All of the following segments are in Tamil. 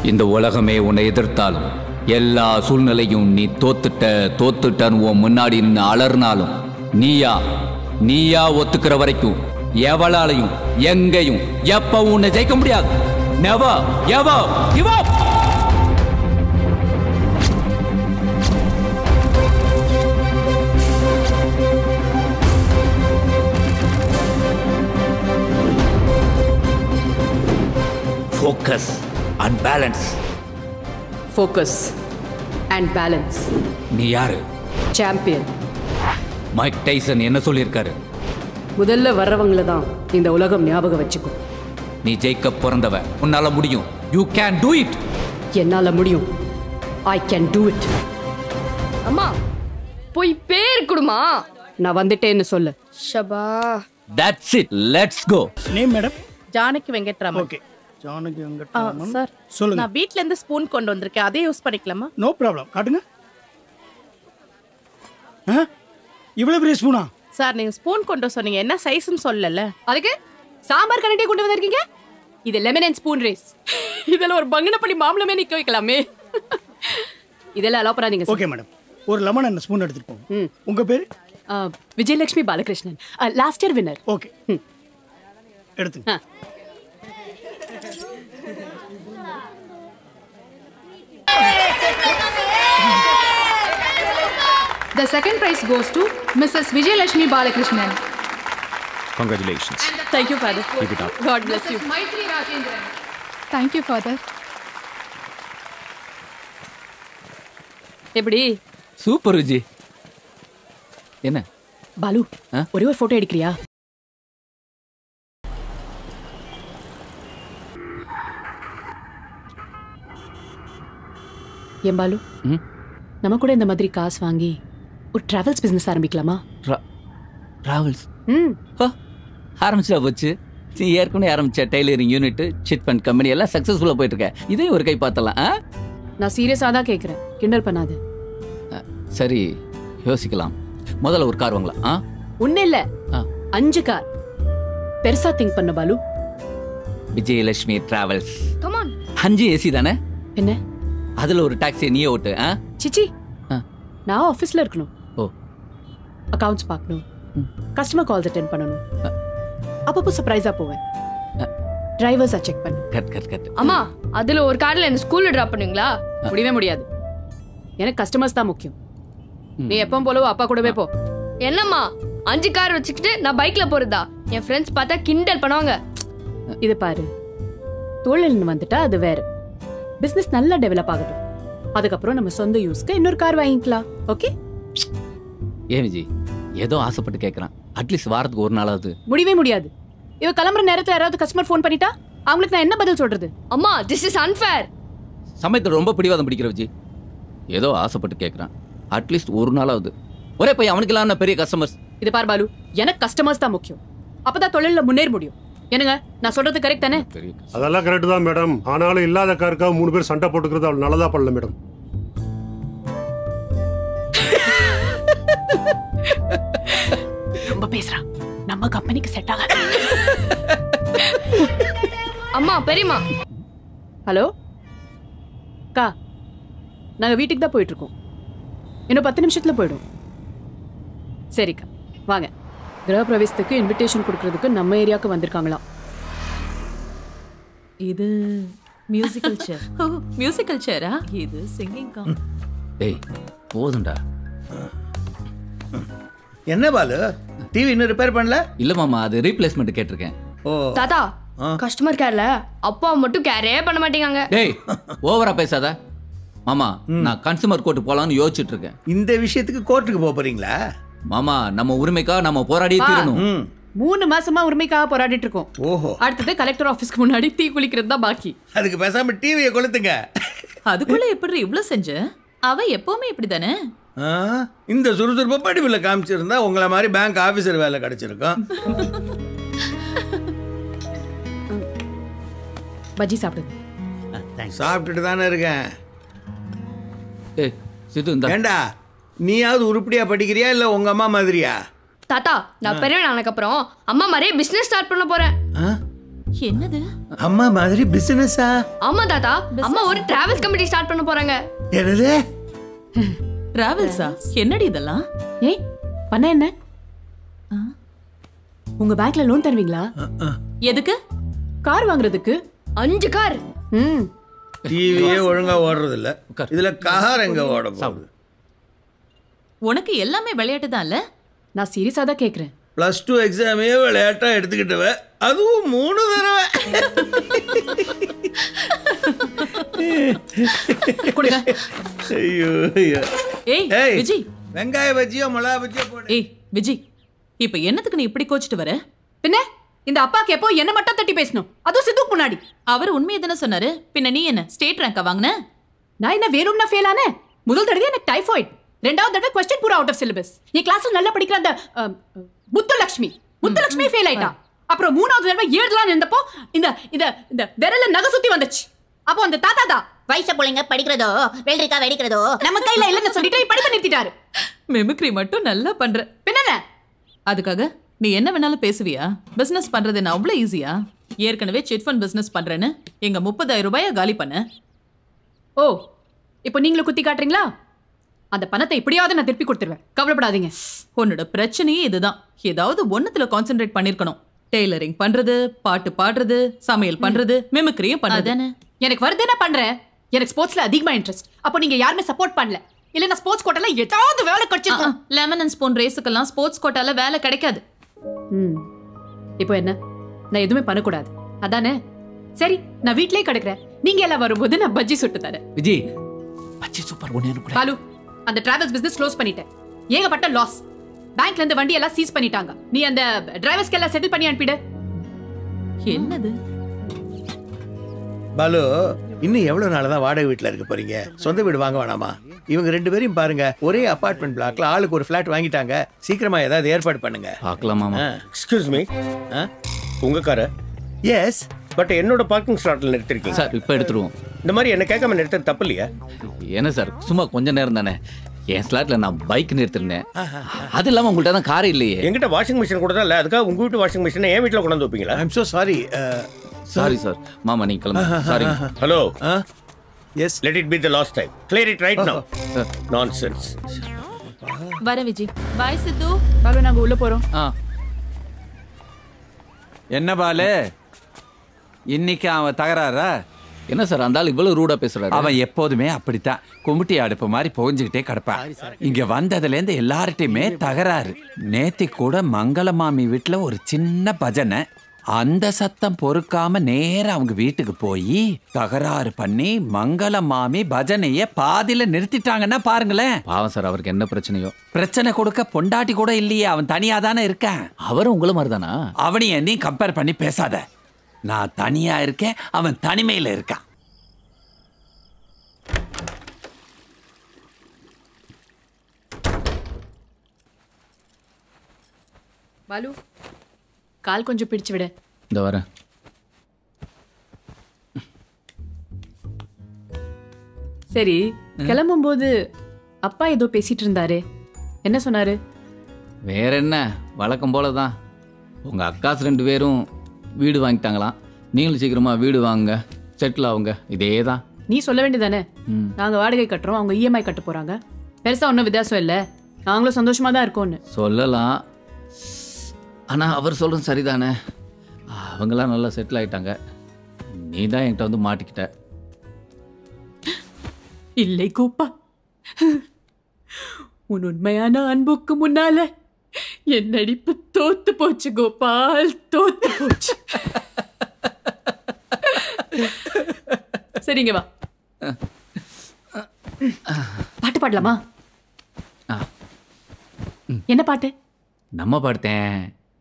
இந்த உலகமே உன்னை எதிர்த்தாலும் எல்லா சூழ்நிலையும் நீ தோத்துட்டன்னு உன் முன்னாடி நின்று அலர்னாலும் நீயா ஒத்துக்கிற வரைக்கும் எவளாலையும் எங்கேயும் எப்பவும் உன்னை ஜெயிக்க முடியாது. Never ever give up. Focus and balance. Focus and balance. நீ யாரு? சாம்பியன். மைக் டைசன் என்ன சொல்லியிருக்காரு? முதல்ல வர்றவங்கள தான் இந்த உலகம் ஞாபகம் வச்சுக்கும். நீ ஜெயிக்க பிறந்தவ, உன்னால முடியும். You can do it. என்னால முடியும். I can do it. அம்மா போய் பேர் குடுமா. நான் வந்துட்டேன்னு சொல்லு. ஷபா. That's it. Let's go. Name madam? Janaki Venkatraman. Okay, Janaki Venkatraman. Sir சொல்லுங்க. நான் வீட்ல இருந்து ஸ்பூன் கொண்டு வந்திருக்கேன், அதே யூஸ் பண்ணிக்கலாமா? நோ ப்ராப்ளம், காட்டுங்க. இவ்வளவு பெரிய ஸ்பூனா? சார் நீங்க ஸ்பூன் கொண்டு சொன்னீங்க, என்ன சைஸ்னு சொல்லல. அதுக்கு சாம்பார் கரண்டியை கொண்டு வந்திருக்கீங்க. இது லெமன் அண்ட் ஸ்பூன் ரேஸ். இதெல்லாம் ஒரு பங்கனப்படி மாம்பழமே நிக்க வைக்கலாமே. இதெல்லாம் அலோ பண்ணாதீங்க. ஓகே மேடம், ஒரு லெமன் அண்ட் ஸ்பூன் எடுத்துட்டு போங்க. உங்க பேரு? Vijayalakshmi Balakrishnan, last year winner. Okay, எடுத்துங்க. The second prize goes to Mrs. Vijayalakshmi Balakrishnan. Congratulations. Thank you, Father. Keep it up. God bless you. Maitri Rajendran. Thank you, Father. எப்படி? சூப்பர் விஜி. என்ன பாலு, ஒரே ஒரு போட்டோ எடுக்கிறியா? ஏன் பாலு, நம்ம கூட இந்த மாதிரி காசு வாங்கி ஒரு டிராவல்ஸ் பிசினஸ் ஆரம்பிக்கலாமா? டிராவல்ஸ் ஆரம்பிச்சா போச்சு. நீ ஏற்கனவே ஆரம்பிச்ச tailoring unit, chit fund company எல்லாம் சக்சஸ்ஃபுல்லா போயிட்டு இருக்க. இதே ஒரு கை பார்த்தலாம். நான் சீரியஸா தான் கேக்குறேன், கிண்டல் பண்ணாத. சரி, யோசிக்கலாம். முதல்ல ஒரு கார் வாங்கலாம். ஒண்ணு இல்ல, 5 கார். பெருசா திங்க் பண்ண Balu. Vijayalakshmi travels. Come on. 5 AC தானே? என்ன? அதுல ஒரு டாக்ஸி நீயே ஓட்டு. சிச்சி, நான் ஆபீஸ்ல இருக்கணும். ஓ, அக்கவுண்ட்ஸ் பார்க்கணும், கஸ்டமர் கால்ஸ் அட்டெண்ட் பண்ணணும், அப்பப்போ சர்ப்ரைஸா போவேன், டிரைவர்ஸை செக் பண்ணு. கட். அம்மா அதுல ஒரு கார்ல என்ன ஸ்கூல்ல டிராப் பண்ணுவீங்களா? முடியவே முடியாது. எனக்கு கஸ்டமர்ஸ் தான் முக்கியம். நீ எப்பவும் போலவோ அப்பா கூடவே போ. என்னம்மா 5 கார் வச்சுக்கிட்டு நான் பைக்ல போறதா? என் ஃப்ரெண்ட்ஸ் பார்த்தா கிண்டல் பண்ணுவாங்க. இது பாரு, தொழில்னு வந்துட்டா அது வேற. பிசினஸ் நல்லா டெவலப் ஆகட்டும், அதுக்கப்புறம் நம்ம சொந்த யூஸ்க்கு இன்னொரு கார் வாங்கிக்கலாம். ஓகே? ஏன் விஜி, ஏதோ ஆசைப்பட்டு கேட்கறான். அட்லீஸ்ட் வாரத்துக்கு ஒரு நாளாவது. முடியவே முடியாது. இவ கிளம்புற நேரத்துல யாராவது கஸ்டமர் ஃபோன் பண்ணிட்டா அவங்களுக்கு நான் என்ன பதில் சொல்றது? அம்மா திஸ் இஸ் அன்ஃபேர். சமயத்தில் ரொம்ப பிடிவாதம் பிடிக்கிற விஜி. ஏதோ ஆசைப்பட்டு கேட்கறான். அட்லீஸ்ட் ஒரு நாளாவது. ஒரே போய் அவனுக்கெல்லாம் பெரிய கஸ்டமர்ஸ். இது பார் பாலு, எனக்கு கஸ்டமர்ஸ் தான் முக்கியம். அப்பதான் தொழில முன்னேற முடியும். என்னங்க, நான் சொல்றது கரெக்ட் தானே? அதெல்லாம் கரெக்ட் தான் மேடம். ஆனாலும் இல்லாத காருக்காக 3 பேர் சண்டை போட்டுக்கிறது அவள் நல்லதா பண்ணல மேடம். ரொம்ப பேசுறா. நம்ம கம்பெனிக்கு செட் ஆகாது. அம்மா பெரியம்மா. ஹலோ அக்கா, நாங்க வீட்டுக்கு தான் போயிட்டு இருக்கோம். இன்னும் 10 நிமிஷத்துல போயிடும். சரிக்கா, வாங்க. கிரக பிரவேசத்துக்கு இன்விடேஷன் கொடுக்கறதுக்கு நம்ம ஏரியாவுக்கு வந்திருக்காங்களாம். இது மியூசிக்கல் சேர். ஓ, மியூசிக்கல் சேரா? இது சிங்கிங் காம். டேய் போதும்டா. என்ன பாலு, டிவி இன்னும் ரிப்பேர் பண்ணல? இல்ல மாமா, அது ரீப்ளேஸ்மெண்ட் கேட்டிருக்கேன். ஓ தாத்தா, கஸ்டமர் கேர்ல அப்பா மட்டும் கேரே பண்ண மாட்டேங்காங்க. டேய் ஓவரா பேசாத மாமா. நான் கன்சூமர் கோர்ட் போலாம்னு யோசிச்சுட்டு இருக்கேன். இந்த விஷயத்துக்கு கோர்ட்டுக்கு போக போறீங்களா? மாமா, நம்ம உரிமைக்காக நம்ம போராடியே தீரணும். 3 மாசமா உரிமைக்காக போராடிட்டு இருக்கோம். ஓஹோ. அடுத்தது கலெக்டர் ஆபீஸ்க்கு முன்னாடி தீ குளிக்கிறது தான் பாக்கி. அதுக்கு பேசாம டிவியை கொளுத்துங்க. அதுக்குள்ள எப்படி இவ்ளோ செஞ்ச? அவ எப்பவுமே இப்படிதானே. இந்த சுறுசுறுப்பை படிவில் காமிச்சிருந்தா உங்களை மாதிரி பேங்க் ஆபீசர் வேலை கிடைச்சிருக்கும். பஜ்ஜி சாப்பிடுங்க. சாப்பிட்டுட்டு தானே இருக்கேன். ஏண்டா, நீயாவது உருப்படியா படிக்கிறியா இல்ல உங்க அம்மா மாதிரியா? தாத்தா, நான் பெரியவன் ஆனதுக்கு அப்புறம் அம்மா மாதிரியே பிசினஸ் ஸ்டார்ட் பண்ண போறேன். என்னது? அம்மா மாதிரி பிசினஸா? ஆமா தாத்தா, அம்மா ஒரு டிராவல்ஸ் கம்பெனி ஸ்டார்ட் பண்ண போறாங்க. என்னது? டிராவல்ஸா? என்னடி இதெல்லாம்? ஏய் பண்ண என்ன? உங்க பேங்க்ல லோன் தருவீங்களா? எதுக்கு? கார் வாங்குறதுக்கு. 5 கார். டிவியே ஒழுங்கா ஓடுறது இல்ல, இதுல கார் எங்க ஓட போகுது? உனக்கு எல்லாமே விளையாட்டு தான் இல்ல? நான் சீரியஸா தான் கேக்குறேன். +2 எக்ஸாமே விளையாட்டா எடுத்துக்கிட்டவ, அதுவும் 3 தடவை. ஐயோ ஐயோ. ஏய் விஜய், வெங்காய பஜ்ஜியோ மிளகா பஜ்ஜியோ போடு. ஏய் விஜய், இப்ப என்னத்துக்கு நீ இப்படி கோச்சிட்டு வர? பின்ன இந்த அப்பாக்கு எப்போ என்ன மட்டும் தட்டி பேசணும், அதுவும் சித்துக்கு முன்னாடி. அவர் உண்மையை தானே சொன்னாரு, பின்ன நீ என்ன ஸ்டேட் ரேங்கா வாங்கின? நான் என்ன வேணும்னா ஃபெயில் ஆனேன்? முதல் தடவை எனக்கு டைஃபாய்டு, ரெண்டாவது தடவை क्वेश्चन பூரா அவுட் ஆஃப் சிலபஸ். என் கிளாஸ்ல நல்லா படிக்கிற அந்த முத்துலட்சுமி ஃபெயில் ஆயிட்டா. அப்புறம் மூணாவது தடவை எழுதலாம் இருந்தப்போ இந்த இந்த இந்த விரல்ல நகை சுத்தி வந்துச்சு. அப்போ அந்த தாத்தா தான் வயசு பிள்ளைங்க படிக்கிறதோ வெள்ளரிக்கா வெடிக்கிறதோ நம்ம கையில இல்லைன்னு சொல்லிட்டு படிக்க நிறுத்திட்டாரு. மெமிக்ரி மட்டும் நல்லா பண்ற. பின்ன அதுக்காக நீ என்ன வேணாலும் பேசுவியா? பிசினஸ் பண்றது என்ன அவ்வளவு ஈஸியா? ஏற்கனவே சிட் ஃபண்ட் பிசினஸ் பண்றேன்னு எங்க 30,000 ரூபாயை காலி பண்ண. ஓ இப்போ நீங்களும் குத்தி காட்டுறீங்களா? அந்த பணத்தை எப்படியாவது நான் திருப்பி கொடுத்துருவேன், கவலைப்படாதீங்க. உன்னோட பிரச்சனையே இதுதான். ஏதாவது ஒண்ணுத்துல கான்சென்ட்ரேட் பண்ணிருக்கணும். டெய்லரிங் பண்றது, பாட்டு பாடுறது, சமையல் பண்றது, மிமிக்ரியும் பண்றது. எனக்கு வருது என்ன பண்றேன். எனக்கு ஸ்போர்ட்ஸ்ல அதிகமா இன்ட்ரெஸ்ட். அப்போ நீங்க யாருமே சப்போர்ட் பண்ணல. இல்ல நான் ஸ்போர்ட்ஸ் கோட்டால ஏதாவது வேலை கிடைச்சிருக்கும். லெமன் அண்ட் ஸ்பூன் ரேஸுக்கெல்லாம் ஸ்போர்ட்ஸ் கோட்டால வேலை கிடைக்காது. இப்போ என்ன, நான் எதுவுமே பண்ணக்கூடாது அதானே? சரி, நான் வீட்லயே கிடக்குறேன். நீங்க எல்லாம் வரும்போது நான் பஜ்ஜி சுட்டு தரேன். விஜய் பஜ்ஜி சூப்பர். ஒண்ணே பாலு, அந்த டிராவல்ஸ் பிசினஸ் க்ளோஸ் பண்ணிட்டேன். ஏகப்பட்ட லாஸ். பேங்க்ல இருந்து வண்டி எல்லாம் சீஸ் பண்ணிட்டாங்க. நீ அந்த டிரைவர்ஸ்க்கு எல்லாம் செட்டில் பண்ணி அனுப்பிடு. என்னது பாலு, இன்னும் எவ்வளவு நாள் தான் வாடகை வீட்டுல இருக்க போறீங்க? சொந்த வீடு வாங்க வேணாமா? இவங்க 2 பேரையும் பாருங்க, ஒரே அபார்ட்மெண்ட் பிளாக்ல ஆளுக்கு ஒரு ஃபிளாட் வாங்கிட்டாங்க. சீக்கிரமா ஏதாவது ஏற்பாடு பண்ணுங்க. பார்க்கலாமா? எக்ஸ்கியூஸ் மீ, உங்க காரை? எஸ், பட் என்னோட பார்க்கிங் ஸ்லாட்ல நிறுத்திருக்கீங்க சார். இப்போ எடுத்துருவோம். இந்த மாதிரி என்ன கேட்காம நிறுத்தது தப்பு இல்லையா? என்ன சார், சும்மா கொஞ்ச நேரம் தானே. என் ஸ்லாட்ல நான் பைக் நிறுத்திருந்தேன். அது இல்லாம உங்கள்கிட்ட தான் கார் இல்லையே. என்கிட்ட வாஷிங் மிஷின் கூட தான் இல்ல, அதுக்காக உங்க வீட்டு வாஷிங் மிஷினை என் வீட்டில் கொண்டு வந்து வைப்பீங்களா? I am so sorry. Sorry sir. மாமா நீங்க கிளம்புங்க. Sorry. Hello. Yes, let it be the last time. Clear it right now. Nonsense. வர விஜய். பை சித்து. பாலு, நாங்க உள்ள போறோம். என்ன பாலு, இன்னைக்கு அவன் தகராறா? என்ன சார் அந்த ஆள் இவ்வளவு ரூடா பேசுறாரு? அவன் எப்போதுமே அப்படித்தான், கும்பிட்டி அடுப்பு மாதிரி புகஞ்சுக்கிட்டே கிடப்பான். இங்க வந்ததுல இருந்து எல்லார்ட்டையுமே தகராறு. நேத்தி கூட மங்களமாமி வீட்டுல ஒரு சின்ன பஜனை. அந்த சத்தம் பொறுக்காம நேரா அவங்க வீட்டுக்கு போய் தகராறு பண்ணி மங்களமாமி பஜனைய பாதியில நிறுத்திட்டாங்கன்னா பாருங்களேன். பாவம் சார், அவருக்கு என்ன பிரச்சனையோ. பிரச்சனை கொடுக்க பொண்டாட்டி கூட இல்லையே, அவன் தனியா தானே இருக்கான். அவரும் உங்களை மாதிரி தானா? அவனையும் நீ கம்பேர் பண்ணி பேசாத. நான் தனியா இருக்கேன், அவன் தனிமையில இருக்கான். பாலு, கால் கொஞ்சம் பிடிச்சு விட. இந்த வரேன். சரி, கிளம்பும் போது அப்பா ஏதோ பேசிட்டு இருந்தாரு, என்ன சொன்னாரு? வேற என்ன, வழக்கம் போலதான். உங்க அக்காஸ் 2 பேரும் வீடு வாங்கிட்டாங்களாம். நீங்களும் சீக்கிரமா வீடு வாங்க, செட்டில் ஆகுங்க. இதே தான். நீ சொல்ல வேண்டியதானே? நாங்க வாடகை கட்டுறோம், அவங்க இஎம்ஐ கட்ட போறாங்க. பெருசா ஒன்றும் வித்தியாசம் இல்லை, நாங்களும் சந்தோஷமா தான் இருக்கோம்னு சொல்லலாம். ஆனா அவர் சொல்றது சரிதானே. அவங்களாம் நல்லா செட்டில் ஆயிட்டாங்க. நீ தான் என்கிட்ட வந்து மாட்டிக்கிட்ட. இல்லை கோப்பா, உன் உண்மையான அன்புக்கு முன்னால என் நடிப்பு தோத்து போச்சு கோபால், தோத்து போச்சு. சரிங்க வா, பாட்டு பாடலாமா? என்ன பாட்டு? நம்ம பாடுத்தேன்.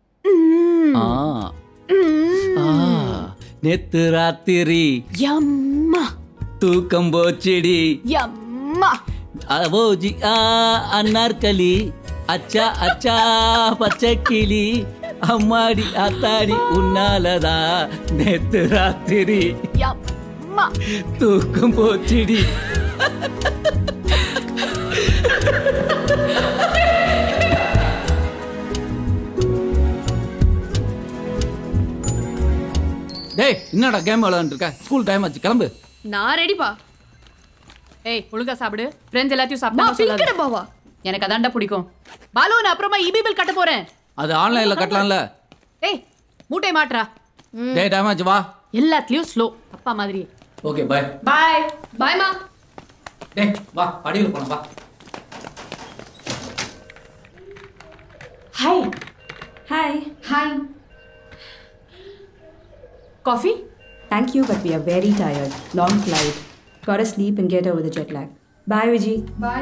நேத்து ராத்திரி யம்மா தூக்கம் போச்சிடி, யம்மா ஓஜி அன்னார்களி, அச்சா அச்சா பச்சை கிளி, அம்மாடி ஆத்தாடி உன்னாலதா நேத்து ராத்திரி யம்மா தூக்கம் போச்சிடி. ஏய் என்னடா கேம் விளையாண்டு இருக்க? ஸ்கூல் டைம் ஆச்சு, கிளம்பு. நான் ரெடிப்பா. ஏய் ஒழுங்கா சாப்பிடு. ஃப்ரெண்ட்ஸ் எல்லாத்தையும் மா சாப்பிட்டா பிங்கட பாவா. எனக்கு அதான்டா பிடிக்கும். பாலு நான் அப்புறமா இபி பில் கட்ட போறேன். அது ஆன்லைன்ல கட்டலாம்ல. ஏய் மூட்டை மாட்றா. டேய் டைம் ஆச்சு, வா. எல்லாத்துலயும் ஸ்லோ அப்பா மாதிரி. Okay bye. பாய். பாய் மா. டேய் வா, படியில போலாம் வா. Hi. Hi. Hi. Coffee? Thank you, but we are very tired. Long flight. Gotta sleep and get over the jet lag. Bye, Vijay. Bye.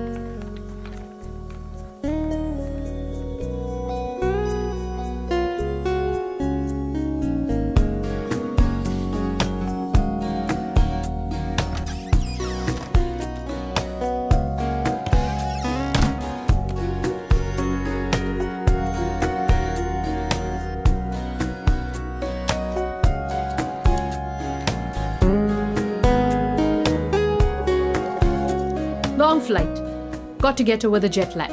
Long flight. Got to get over the jet lag.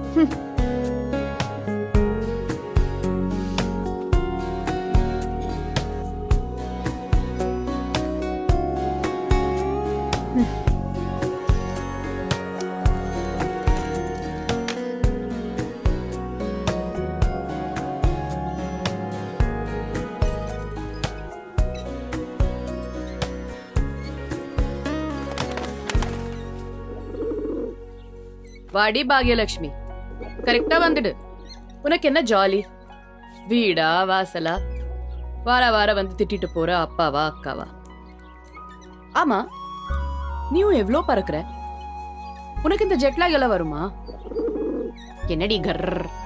வாடி பாக்யலட்சுமி, கரெக்டா வந்துடு. உனக்கு என்ன ஜாலி? வீடா வாசலா? வார வாரம் வந்து திட்டிட்டு போற அப்பாவா அக்காவா? ஆமா, நீயும் எவ்வளோ பறக்குற. உனக்கு இந்த ஜெட்லாக் எல்லாம் வருமா? என்னடி கர்.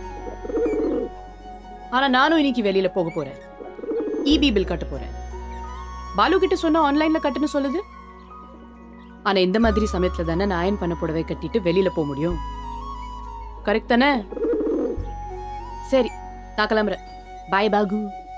ஆனா நானும் இன்னைக்கு வெளியில போக போறேன். இபி பில் கட்ட போறேன். பாலு கிட்ட சொன்ன ஆன்லைன்ல கட்டுன்னு சொல்லுது. ஆனா இந்த மாதிரி சமயத்துல தானே நான் அயன் பண்ண புடவை கட்டிட்டு வெளியில போக முடியும். கரெக்ட் தானே? சரி, நான் கிளம்புறேன். பாய் பாகு.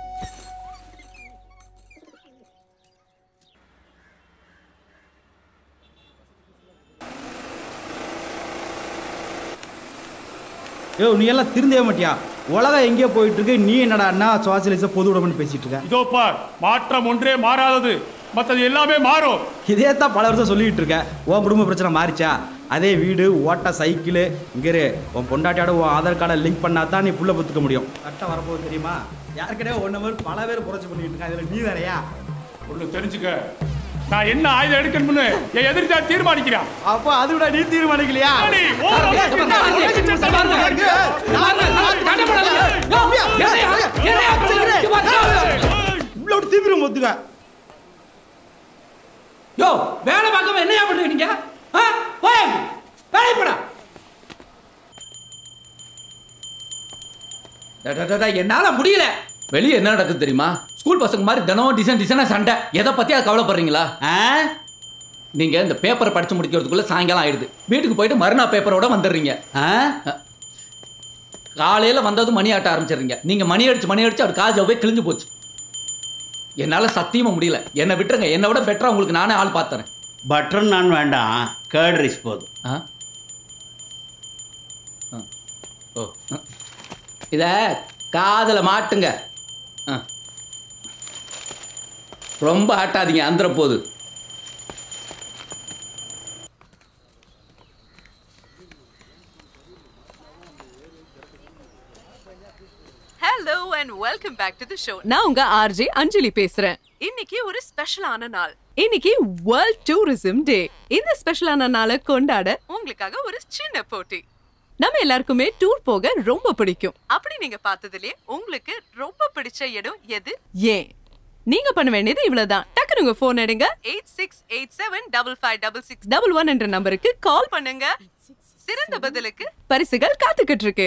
யோ நீ எல்லாம் திருந்தே மாட்டியா? உலகம் எங்கேயோ போயிட்டு இருக்கு, நீ என்னடா அண்ணா சோசியலிச பொது உடம்புன்னு பேசிட்டு இருக்க. இதோ பார், மாற்றம் ஒன்றே மாறாதது, மற்றது எல்லாமே மாறும். இதே தான் பல வருஷம் சொல்லிட்டு இருக்க. உன் குடும்ப பிரச்சனை மாறிச்சா? அதே வீடு, ஓட்ட சைக்கிள், இங்கே உன் பொண்டாட்டியோட உன் ஆதார் கார்டை லிங்க் பண்ணா தான் நீ புள்ள பத்துக்க முடியும். கரெக்டாக வரப்போகுது தெரியுமா? யாருக்கிட்டே ஒன்றை மாதிரி பல பேர் புரட்சி பண்ணிட்டு இருக்கான். இதில் நீ வேறையா? ஒன்று தெரிஞ்சுக்க, நான் என்ன ஆயுதம் எடுக்கணும்னு என் எதிர்த்தா தீர்மானிக்கிறான். அப்போ அது விட நீ தீர்மானிக்கலையா? இவ்வளோ தீவிரம் ஒத்துக்க. யோ வேலை பார்க்காம என்னையா பண்றீங்க? என்னால முடியல. வெளியே என்ன நடக்குது தெரியுமா? ஸ்கூல் பசங்க மாதிரி தினம் டிசைனா சண்டை. எதை பத்தியா கவலைப்படுறீங்களா? நீங்க இந்த பேப்பரை படிச்சு முடிக்கிறதுக்குள்ள சாயங்காலம் ஆயிடுது. வீட்டுக்கு போயிட்டு மறுநாள் பேப்பரோட வந்துடுறீங்க. காலையில வந்ததும் மணி ஆட்ட ஆரம்பிச்சிடுறீங்க. நீங்க மணி அடிச்சு அவர் காஜாவே கிழிஞ்சு போச்சு. என்னால சத்தியமா முடியல. என்னை விட்டுருங்க. என்னை விட பெட்டரா உங்களுக்கு நானே ஆள் பார்த்துறேன். பட்டர் நான் வேண்டாம், கர்ட் ரைஸ் போதும். இத காதல மாட்டுங்க. ரொம்ப ஆட்டாதீங்க, அந்தர போது. Hello and welcome back to the show. நான் உங்க ஆர்ஜே அஞ்சலி பேசுறேன். இன்னைக்கு ஒரு ஸ்பெஷலான நாள். இன்னைக்கு வேர்ல்ட் டூரிசம் டே. இந்த ஸ்பெஷலான நாளை கொண்டாட உங்களுக்காக ஒரு சின்ன போட்டி. நம்ம எல்லாருக்குமே டூர் போக ரொம்ப பிடிக்கும். அப்படி நீங்க பார்த்ததுலயே உங்களுக்கு ரொம்ப பிடிச்ச இடம் எது? ஏன் நீங்க பண்ண வேண்டியது இவ்வளவுதான். டக்குனு உங்க போன் எடுங்க. 8687556611 என்ற நம்பருக்கு கால் பண்ணுங்க. சிறந்த பதிலுக்கு பரிசுகள் காத்துக்கிட்டு இருக்கு.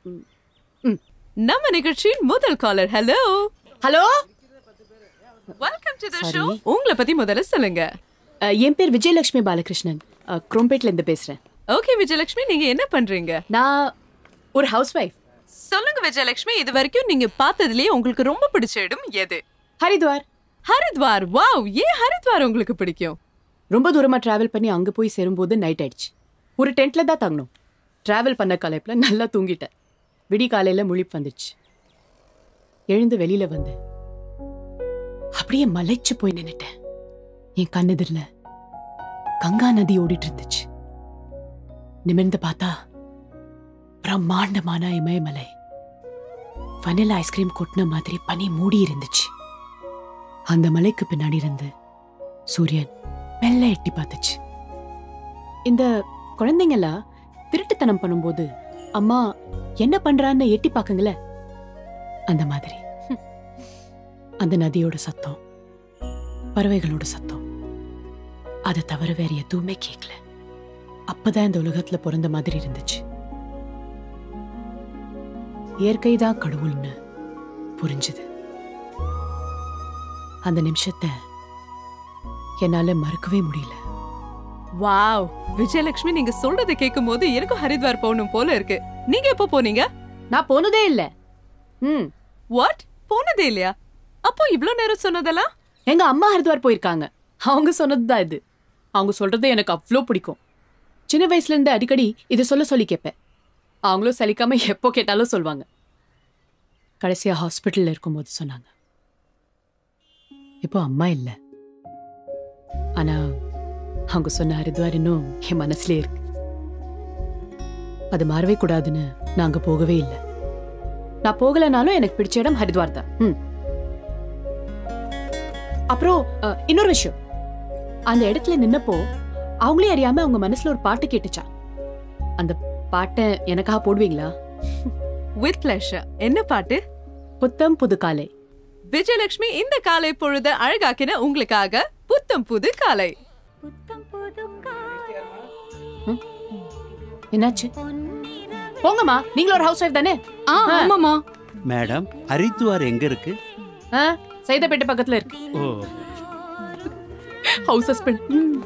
நம்ம நிகழ்ச்சியின் முதல் caller. Hello hello, welcome to the show. உங்களை பத்தி முதல்ல சொல்லுங்க. என் பேர் விஜயலட்சுமி பாலகிருஷ்ணன். குரோம்பேட்ல இருந்து பேசுறேன். ஓகே விஜயலட்சுமி, நீங்க என்ன பண்றீங்க? நான் ஒரு ஹவுஸ் வைஃப். சொல்லுங்க விஜயலட்சுமி, இது வரைக்கும் நீங்க பார்த்ததுலயே உங்களுக்கு ரொம்ப பிடிச்ச இடம் எது? ஹரித்வார். ஹரித்வார், வாவ். ஏன் ஹரித்வார் உங்களுக்கு பிடிக்கும்? ரொம்ப தூரமா டிராவல் பண்ணி அங்க போய் சேரும்போது நைட் ஆயிடுச்சு. ஒரு டென்ட்ல தான் தங்கணும். டிராவல் பண்ண களைப்புல நல்லா தூங்கிட்டேன். விடி காலையில முழிப்பு வந்துச்சு. எழுந்து வெளியில வந்து அப்படியே மலைச்சு போய் நின்னுட்டேன். என் கண்ணெதிரில் கங்கா நதி ஓடிட்டு இருந்துச்சு. நிமிர்ந்து பார்த்தா பிரம்மாண்டமான இமயமலை. வனிலா ஐஸ்கிரீம் கொட்டின மாதிரி பனி மூடி இருந்துச்சு. அந்த மலைக்கு பின்னாடி இருந்து சூரியன் மெல்ல எட்டி பார்த்துச்சு. இந்த குழந்தைங்களா திருட்டுத்தனம் பண்ணும்போது அம்மா என்ன பண்றான்னு எட்டி பாக்குங்களே, அந்த மாதிரி. அந்த நதியோட சத்தம், பறவைகளோட சத்தம், அதை தவிர வேற எதுவுமே கேட்கல. அப்பதான் இந்த உலகத்துல பிறந்த மாதிரி இருந்துச்சு. இயற்கைதான் கடவுள்னு புரிஞ்சுது. அந்த நிமிஷத்தை என்னால மறக்கவே முடியல. வாவ், விஜயலட்சுமி, நீங்க சொல்றதை கேட்கும் போது எனக்கும் ஹரித்வார் போகணும் போல இருக்கு. நீங்க எப்போ போனீங்க? நான் போனதே இல்ல. வாட்? போனதே இல்லையா? அப்போ இவ்ளோ நேரம் சொன்னதெல்லாம்? எங்க அம்மா ஹரித்வார் போயிருக்காங்க. அவங்க சொன்னதுதான் இது. அவங்க சொல்றது எனக்கு அவ்வளோ பிடிக்கும். சின்ன வயசுல இருந்து அடிக்கடி இதை சொல்லி கேட்பேன். அவங்களும் சலிக்காம எப்போ கேட்டாலும் சொல்லுவாங்க. கடைசியா ஹாஸ்பிட்டல்ல இருக்கும்போது சொன்னாங்க. இப்போ அம்மா இல்ல, ஆனா அவங்க சொன்ன ஹரித்வார் இன்னும் என் மனசுலயே இருக்கு. அது மாறவே கூடாதுன்னு நாங்க போகவே இல்லை. நான் போகலனாலும் எனக்கு பிடிச்ச இடம் ஹரித்வார் தான். அப்புறம் இன்னொரு விஷயம், அந்த இடத்துல நின்னப்போ அவங்களே அறியாம அவங்க மனசுல ஒரு பாட்டு கேட்டுச்சா. அந்த பாட்டை எனக்காக போடுவீங்களா? With pleasure. என்ன பாட்டு? புத்தம் புது காலை. விஜயலட்சுமி, இந்த காலை பொழுது அழகாக்கின உங்களுக்காக புத்தம் புது காலை. என்னாச்சு? போங்கம்மா, நீங்களும் ஒரு ஹவுஸ் ஒய்ஃப் தானே? ஆமாமா. மேடம், ஹரித்வார் எங்க இருக்கு? சைதாப்பேட்டை பக்கத்துல இருக்கு. ஓ, ஹவுஸ் ஹஸ்பண்ட்.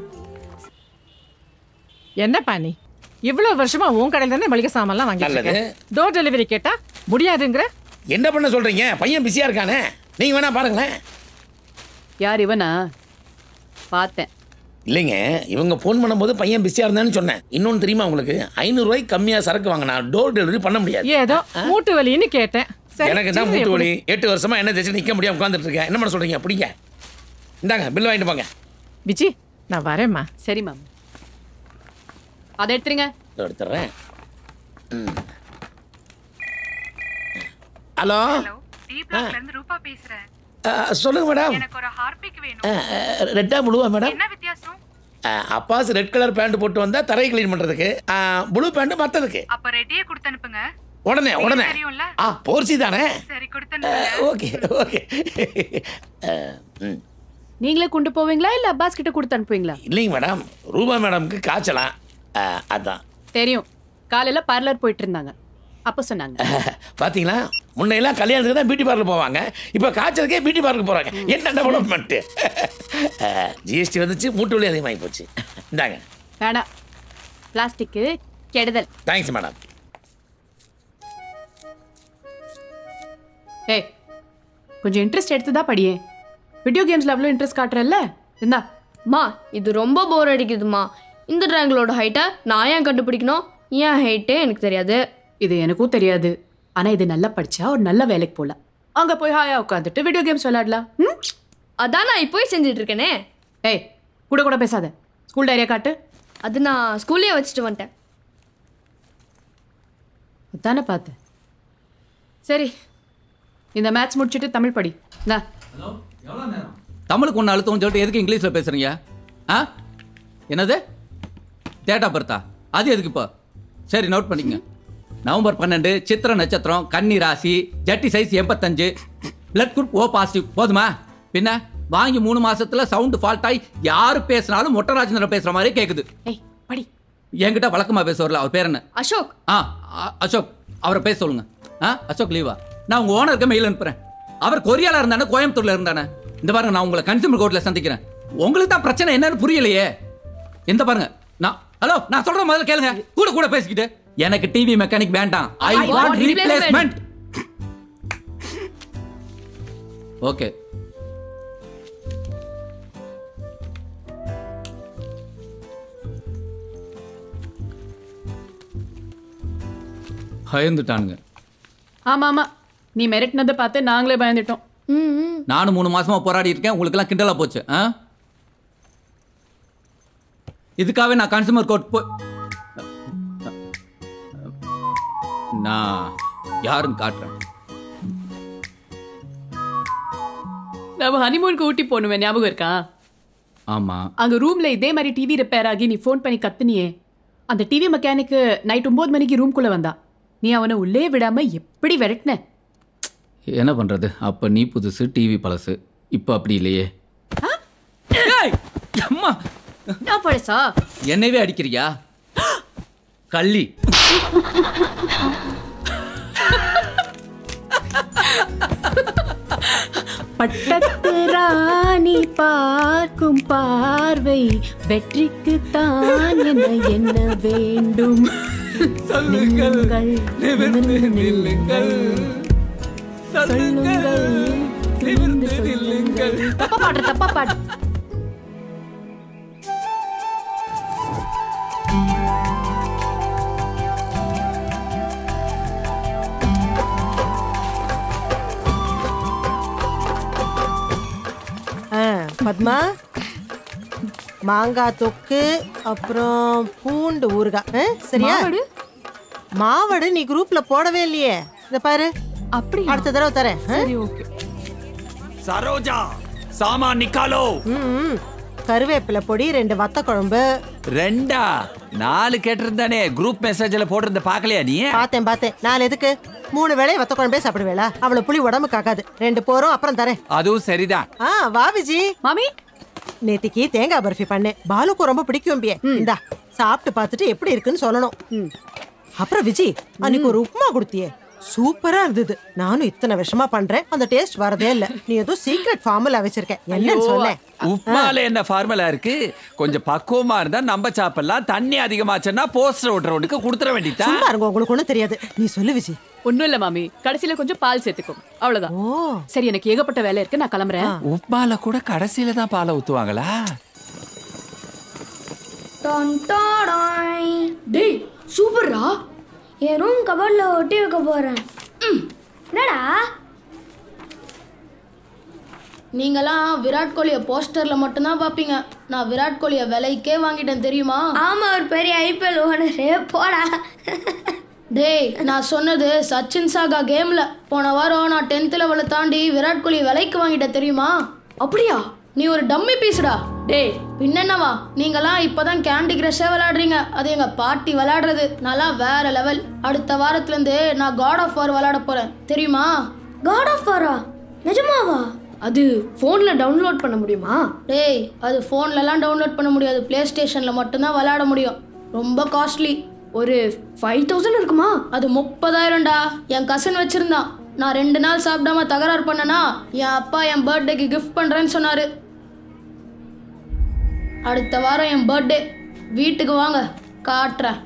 என்ன பாணி, இவ்வளவு வருஷமா உன் கடையில தானே மளிகை சாமான்லாம் வாங்கிட்டு டோர் டெலிவரி கேட்டா முடியாதுங்கிற. என்ன பண்ண சொல்றீங்க? பையன் பிஸியா இருக்கானே, நீங்க வேணா பாருங்களேன். யார் இவனா? பார்த்தேன். இல்லைங்க, இவங்க ஃபோன் பண்ணும்போது பையன் பிஸியா இருந்தான்னு சொன்னேன். இன்னொன்னு தெரியுமா உங்களுக்கு? 500 ரூபாய்க்கு கம்மியா சரக்கு வாங்கினா டோர் டெலிவரி பண்ண முடியாது. ஏதோ மூட்டு வலின்னு கேட்டேன். எனக்கு தான் மூட்டு வலி. 8 வருஷமா என்ன தேய்ச்சி நிக்க முடியாம உட்காந்துட்டு இருக்கேன். என்ன பண்ண சொல்றீங்க? பிடிங்க, இந்தாங்க பில் வாங்கிட்டு போங்க. விஜி, நான் வரேம்மா. சரி மேம், அதை எடுத்துருங்க. எடுத்துறேன். ஹலோ, ரூபா பேசுறேன். சொல்லுங்க மேடம். எனக்கு ஒரு ஹார்பிக் வேணும். ரெட்டா ப்ளூவா மேடம்? என்ன வித்தியாசம்? அப்பாஸ் ரெட் கலர் பேண்ட் போட்டு வந்தா தரையை க்ளீன் பண்றதுக்கு, ப்ளூ பேண்ட் மத்ததுக்கு. அப்ப ரெட்டியே கொடுத்து அனுப்புங்க. உடனே உடனே. போர்சி தானே? சரி, கொடுத்து அனுப்புங்க. Okay okay. நீங்களே கொண்டு போவீங்களா இல்ல அப்பாஸ் கிட்ட கொடுத்து அனுப்புவீங்களா? இல்லைங்க மேடம், ரூபா மேடம்க்கு காய்ச்சலாம், அதான். தெரியும், காலையில பார்லர் போயிட்டு இருந்தாங்க, அப்ப சொன்னாங்க. பாத்தீங்களா, முன்னையெல்லாம் கல்யாணத்துக்கு தான் பியூட்டி பார்லர் போவாங்க, இப்போ காய்ச்சலுக்கே பியூட்டி பார்லருக்கு போறாங்க. என்ன டெவலப்மெண்ட்! ஜிஎஸ்டி வந்துச்சு, மூட்டு வலி அதிகமாகி போச்சு. இந்தாங்க. வேணாம், பிளாஸ்டிக்கு கெடுதல். Thanks madam. ஏய், கொஞ்சம் இன்ட்ரெஸ்ட் எடுத்துதான் படியே. வீடியோ கேம்ஸ்ல அவ்வளோ இன்ட்ரெஸ்ட் காட்டுறல்ல, இந்தா. மா, இது ரொம்ப போர் அடிக்குதுமா. இந்த ட்ராங்கலோட ஹைட்டை நான் ஏன் கண்டுபிடிக்கணும்? ஏன் ஹைட்டே எனக்கு தெரியாது. இது எனக்கும் தெரியாது, ஆனா இது நல்லா படிச்சா ஒரு நல்ல வேலைக்கு போகலாம். அங்க போய் ஹாயா உட்காந்துட்டு வீடியோ கேம்ஸ் விளையாடலாம். அதான் நான் இப்போ செஞ்சுட்டு இருக்கேனே. ஏய், கூட கூட பேசாத. ஸ்கூல் டைரியா காட்டு. அது நான் ஸ்கூல்லேயே வச்சுட்டு வந்துட்டேன். அதானே பார்த்தேன். சரி, இந்த மேத்ஸ் முடிச்சுட்டு தமிழ் படி. தமிழுக்கு ஒன்று அழுத்தம் சொல்லிட்டு எதுக்கு இங்கிலீஷில் பேசுறீங்க? என்னது டேட் ஆஃப் பர்த்தா? அது எதுக்கு இப்போ? சரி, நோட் பண்ணிக்கங்க. நவம்பர் 12, சித்திர நட்சத்திரம், கன்னி ராசி, ஜட்டி size 85, blood group O positive. போதுமா? பின்ன வாங்கி 3 மாசத்துல சவுண்ட் ஃபால்ட் ஆகி யாரு பேசினாலும் மொட்டராஜேந்திரன் பேசுற மாதிரி கேக்குது. படி. என்கிட்ட வழக்கமா பேசுவார்ல, அவர் பேர் என்ன? அசோக். அசோக், அவரை பேச சொல்லுங்க. அசோக் லீவா? நான் உங்க ஓனருக்கு மெயில் அனுப்புறேன். அவர் கொரியால இருந்தானே, கோயம்புத்தூர்ல இருந்தானே. இந்த பாருங்க, நான் உங்களை கன்சியூமர் கோர்ட்ல சந்திக்கிறேன். உங்களுக்கு தான் பிரச்சனை என்னன்னு புரியலையே. இந்த பாருங்க, ஹலோ, நான் சொல்ற முதல்ல கேளுங்க. கூட கூட பேசிக்கிட்டு எனக்கு டிவி மெக்கானிக் வேண்டாம். I want replacement. ஓகே. பயந்துட்டானுங்க. ஆமா ஆமா, நீ மிரட்டினதை பார்த்து நாங்களே பயந்துட்டோம். நானும் 3 மாசமா போராடி இருக்கேன், உங்களுக்கெல்லாம் கிண்டலா போச்சு. இதுக்காகவே நான் கன்சூமர் கோர்ட் நான் யாருன்னு காட்டுறேன். நம்ம ஹனிமூனுக்கு ஊட்டி போகணுமே, ஞாபகம் இருக்கா? ஆமா. அங்க ரூம்ல இதே மாதிரி டிவி ரிப்பேர் ஆகி நீ ஃபோன் பண்ணி கத்துனியே, அந்த டிவி மெக்கானிக்கு நைட் 9 மணிக்கு ரூம்குள்ள வந்தா. நீ அவனை உள்ளே விடாம எப்படி விரட்டின? என்ன பண்றது, அப்ப நீ புதுசு, டிவி பழசு. இப்ப அப்படி இல்லையே. அம்மா, நான் பழசா? என்னவே அடிக்கிறியா கள்ளி? பட்டத்து ராணி பார்க்கும் பார்வை வெற்றிக்கு தான் என்ன வேண்டும். சொல்லுங்கள், நிமிர்ந்து நில்லுங்கள். சொல்லுங்கள், நிமிர்ந்து நில்லுங்கள். தப்பா பாடு, தப்பா பாடு. பத்மா, மாங்காய் தொக்கு, அப்புறம் பூண்டு ஊறுகாய். சரியா? மாவடு நீ குரூப்ல போடவே இல்லையே. இத பாரு, அப்படி அடுத்த தடவை தரேன். சரி, ஓகே. சரோஜா, சாமான் நிக்காலோ. கருவேப்பிலை பொடி, 2 வத்த குழம்பு. 2 4 கேட்டிருந்தானே, குரூப் மெசேஜ்ல போட்டிருந்த பாக்கலையா நீ? பார்த்தேன். 4 எதுக்கு? 3 வேளை வத்த குழம்பே சாப்பிடுவேளா? அவ்வளவு புளி உடம்புக்கு ஆகாது. 2 போறோம், அப்புறம் தரேன். அதுவும் சரிதான். வா விஜி. மாமி, நேத்திக்கு தேங்காய் பர்ஃபி பண்ணேன். பாலுக்கு ரொம்ப பிடிக்கும். இந்தா சாப்பிட்டு பார்த்துட்டு எப்படி இருக்குன்னு சொல்லணும். அப்புறம் விஜி, அன்னைக்கு ஒரு உப்புமா கொடுத்தியே, சூப்பரா இருந்தது. நானும் இத்தனை வருஷமா பண்றேன், அந்த டேஸ்ட் வரதே இல்ல. நீ ஏதோ சீக்ரெட் ஃபார்முலா வச்சிருக்க, என்னன்னு சொன்னேன். உப்மால என்ன ஃபார்முலா இருக்கு? கொஞ்சம் பக்குவமா இருந்தா நம்ம சாப்பிடலாம். தண்ணி அதிகமாச்சுன்னா போஸ்டர் ஓட்டுறவனுக்கு கொடுத்துற வேண்டியதா? சும்மா இருங்க, உங்களுக்கு ஒண்ணும் தெரியாது. நீ சொல்லு விஜி. ஒண்ணும் இல்ல மாமி, கடைசியில கொஞ்சம் பால் சேர்த்துக்கும், அவ்வளவுதான். சரி, எனக்கு ஏகப்பட்ட வேலை இருக்கு, நான் கிளம்புறேன். உப்மால கூட கடைசியில தான் பாலை ஊத்துவாங்களா? டேய் சூப்பர்ரா. என் ரூம் கபோர்ட்ல ஒட்டி வைக்க போறேன். என்னடா? நீங்களாம் விராட் கோலியை போஸ்டர்ல மட்டும்தான் பாப்பீங்க. நான் விராட் கோலியை விலைக்கே வாங்கிட்டேன் தெரியுமா? ஆமா, ஒரு பெரிய ஐபிஎல் ஓனரே. போடா. டேய், நான் சொன்னது சச்சின் சாகா கேம்ல. போன வாரம் நான் 10th லெவலை தாண்டி விராட் கோலி விலைக்கு வாங்கிட்டேன் தெரியுமா? அப்படியா? நீ ஒரு டம்மி பீஸ்டா. டேய், பின்னவா நீங்களாம் இப்பதான் கேண்டி கிரஷே விளையாடுறீங்க. அது எங்க பாட்டி விளையாடுறது. நல்லா வேற லெவல். அடுத்த வாரத்துல இருந்து நான் காட் ஆஃப் வார் விளையாட போறேன் தெரியுமா? காட் ஆஃப் வாரா? நிஜமாவா? அது போன்ல டவுன்லோட் பண்ண முடியுமா? டேய், அது போன்லலாம் டவுன்லோட் பண்ண முடியாது. பிளே ஸ்டேஷன்ல மட்டும்தான் விளையாட முடியும். ரொம்ப காஸ்ட்லி. ஒரு 5000 இருக்குமா? அது 30,000டா. என் கசின் வச்சிருந்தான். நான் 2 நாள் சாப்பிடாம தகராறு பண்ணனா என் அப்பா என் பர்த்டேக்கு கிஃப்ட் பண்றேன்னு சொன்னாரு. அடுத்த வாரம் என் பர்த்டே. வீட்டுக்கு வாங்க, காட்டுறேன்.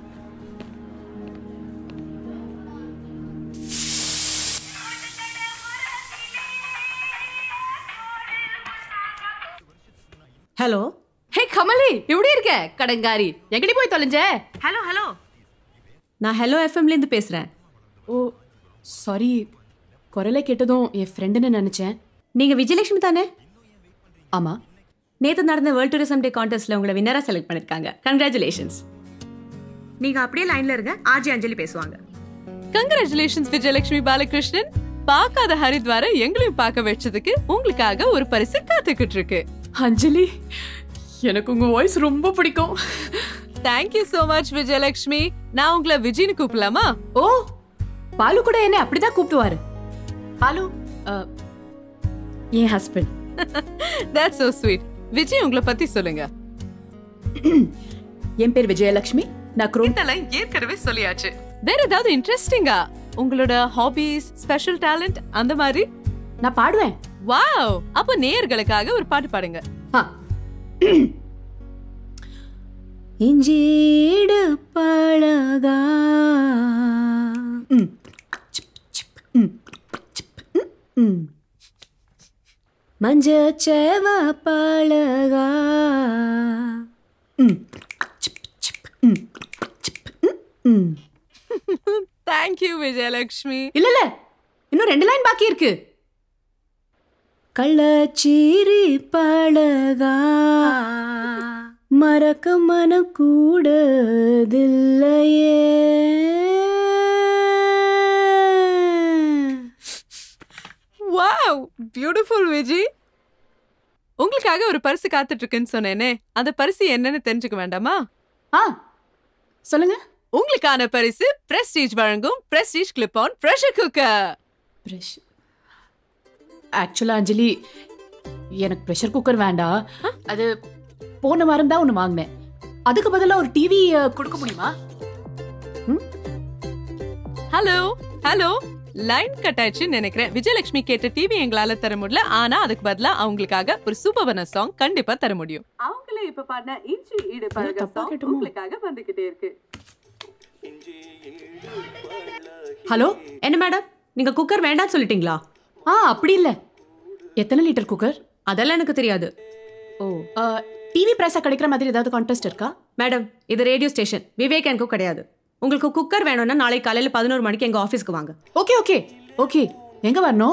ஹலோ. ஹே கமலி, எப்படி இருக்க? கடங்காரி, எங்கடி போய் தொலைஞ்ச? ஹலோ. நான் ஹலோ எஃப்எம்ல இருந்து பேசுறேன். ஓ சாரி, குரலை கேட்டதும் என் ஃப்ரெண்டுன்னு நினைச்சேன். நீங்க விஜயலட்சுமி தானே? ஆமா. நேற்று நடந்த வேர்ல்ட் டூரிசம் டே கான்டெஸ்ட்ல உங்களை வின்னரா செலக்ட் பண்ணிருக்காங்க. கங்க்ராச்சுலேஷன்ஸ். நீங்க அப்படியே லைன்ல இருங்க, ஆர்ஜி அஞ்சலி பேசுவாங்க. கங்க்ராச்சுலேஷன்ஸ் விஜயலட்சுமி பாலகிருஷ்ணன். பார்க்காத ஹரித்வாரை எங்களையும் பார்க்க வச்சதுக்கு உங்களுக்காக ஒரு பரிசு காத்துக்கிட்டு இருக்கு. அஞ்சலி, எனக்கு உங்க வாய்ஸ் ரொம்ப பிடிக்கும். Thank you so much Vijayalakshmi. நான் உங்களை விஜய்னு கூப்பிடலாமா? ஓ, பாலு கூட என்ன அப்படிதான் கூப்பிடுவாரு. பாலு என் husband. That's so sweet. Vijay, உங்களை பத்தி சொல்லுங்க. என் பேர் விஜயலட்சுமி. நான் இதெல்லாம் ஏற்கனவே சொல்லியாச்சு. வேற ஏதாவது இன்ட்ரெஸ்டிங்கா உங்களோட ஹாபிஸ், ஸ்பெஷல் டேலண்ட் அந்த மாதிரி? நான் பாடுவேன். வாவ், அப்ப நேயர்களுக்காக ஒரு பாட்டு பாடுங்க. இஞ்சீடு பழகா மஞ்சச்சேவ பழகா தேங்க்யூ விஜயலட்சுமி. இல்ல இன்னும் 2 லைன் பாக்கி இருக்கு. கள்ளச்சீரி பழகா மறக்க மனம் கூடதில்லையே. Wow, beautiful Viji. உங்களுக்காக ஒரு பரிசு காத்துட்டு இருக்குன்னு சொன்னேனே, அந்த பரிசு என்னன்னு தெரிஞ்சுக்க வேண்டாமா? சொல்லுங்க. உங்களுக்கான பரிசு பிரஸ்டீஜ் வழங்கும் Prestige clip on pressure cooker. ஆக்சுவலா அஞ்சலி, எனக்கு ப்ரெஷர் குக்கர் வேண்டாம். அது போன வாரம் தான் ஒன்று வாங்கினேன். அதுக்கு பதிலாக ஒரு டிவி கொடுக்க முடியுமா? ஹலோ ஹலோ, லைன் கட் ஆயிடுச்சுன்னு நினைக்கிறேன். விஜயலட்சுமி கேட்ட டிவி எங்களால தர முடியல, ஆனா அதுக்கு பதிலா அவங்களுக்காக ஒரு சூப்பரான சாங் கண்டிப்பா தர முடியும். அவங்களே இப்ப பாடின இஞ்சி ஈடு பழக சாங் உங்களுக்காக வந்துகிட்டே இருக்கு. ஹலோ, என்ன மேடம், நீங்க குக்கர் வேண்டாம்னு சொல்லிட்டீங்களா? அப்படி இல்ல. எத்தனை லிட்டர் குக்கர்? அதெல்லாம் எனக்கு தெரியாது. ஓ, டிவி பிரைஸா கிடைக்கிற மாதிரி ஏதாவது கான்டெஸ்ட் இருக்கா? மேடம், இது ரேடியோ ஸ்டேஷன், விவேக் எனக்கும் கிடையாது. உங்களுக்கு குக்கர் வேணும்னா நாளைக்கு காலையில 11 மணிக்கு எங்க ஆபீஸ்க்கு வாங்க. Okay okay okay. எங்க வரணும்?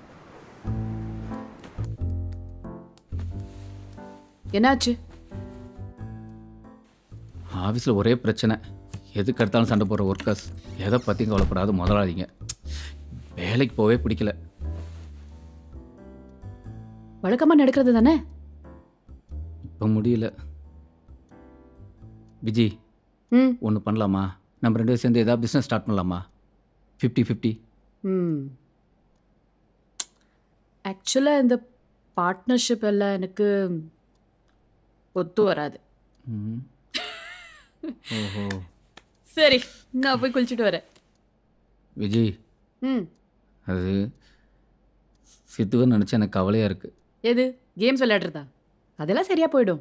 என்னாச்சு? ஆஃபீஸில் ஒரே பிரச்சனை. எதுக்கு எடுத்தாலும் சண்டை போடுற ஒர்க்கர்ஸ். எதை பற்றியும் கவலைப்படாத முதலாளிங்க. வேலைக்கு போவே பிடிக்கல. வழக்கமாக நடக்கிறது தானே? இப்போ முடியல. விஜி, ஒன்று பண்ணலாமா? நம்ம 2 பேரும் சேர்ந்து ஏதாவது பிஸ்னஸ் ஸ்டார்ட் பண்ணலாமா? 50-50. ஆக்சுவலாக இந்த பார்ட்னர்ஷிப் எல்லாம் எனக்கு ஒத்து வராது. ஓஹோ, சரி, நான் போய் குளிச்சுட்டு வரேன். விஜி, அது சித்துவன்னு நினச்சா எனக்கு கவலையாக இருக்குது. எது? கேம்ஸ் விளையாடுறதா? அதெல்லாம் சரியாக போயிடும்.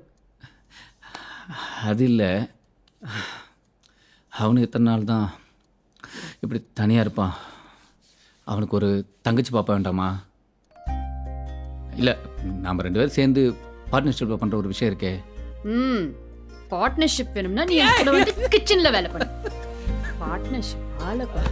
அது இல்லை, அவனுக்கு எத்தனை நாள் தான் இப்படி தனியாக இருப்பான். அவனுக்கு ஒரு தங்கச்சி பாப்பா வேண்டாமா? இல்லை, நாம் 2 பேரும் சேர்ந்து பார்ட்னர்ஷிப்பில் பண்ணுற ஒரு விஷயம் இருக்கே. பார்ட்னர்ஷிப் வேணும்னா நீ கூட வந்து கிச்சனில் வேலை பண்ணு. பார்ட்னர்ஷிப் ஆளப்பா.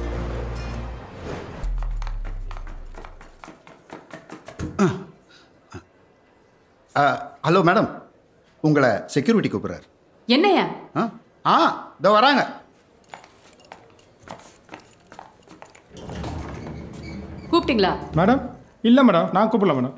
ஹலோ மேடம், உங்களை செக்யூரிட்டி கூப்பிட்றாரு. என்னையா? இதோ வராங்க. கூப்பிட்டீங்களா? மேடம், இல்லை மேடம், நான் கூப்பிடல madam.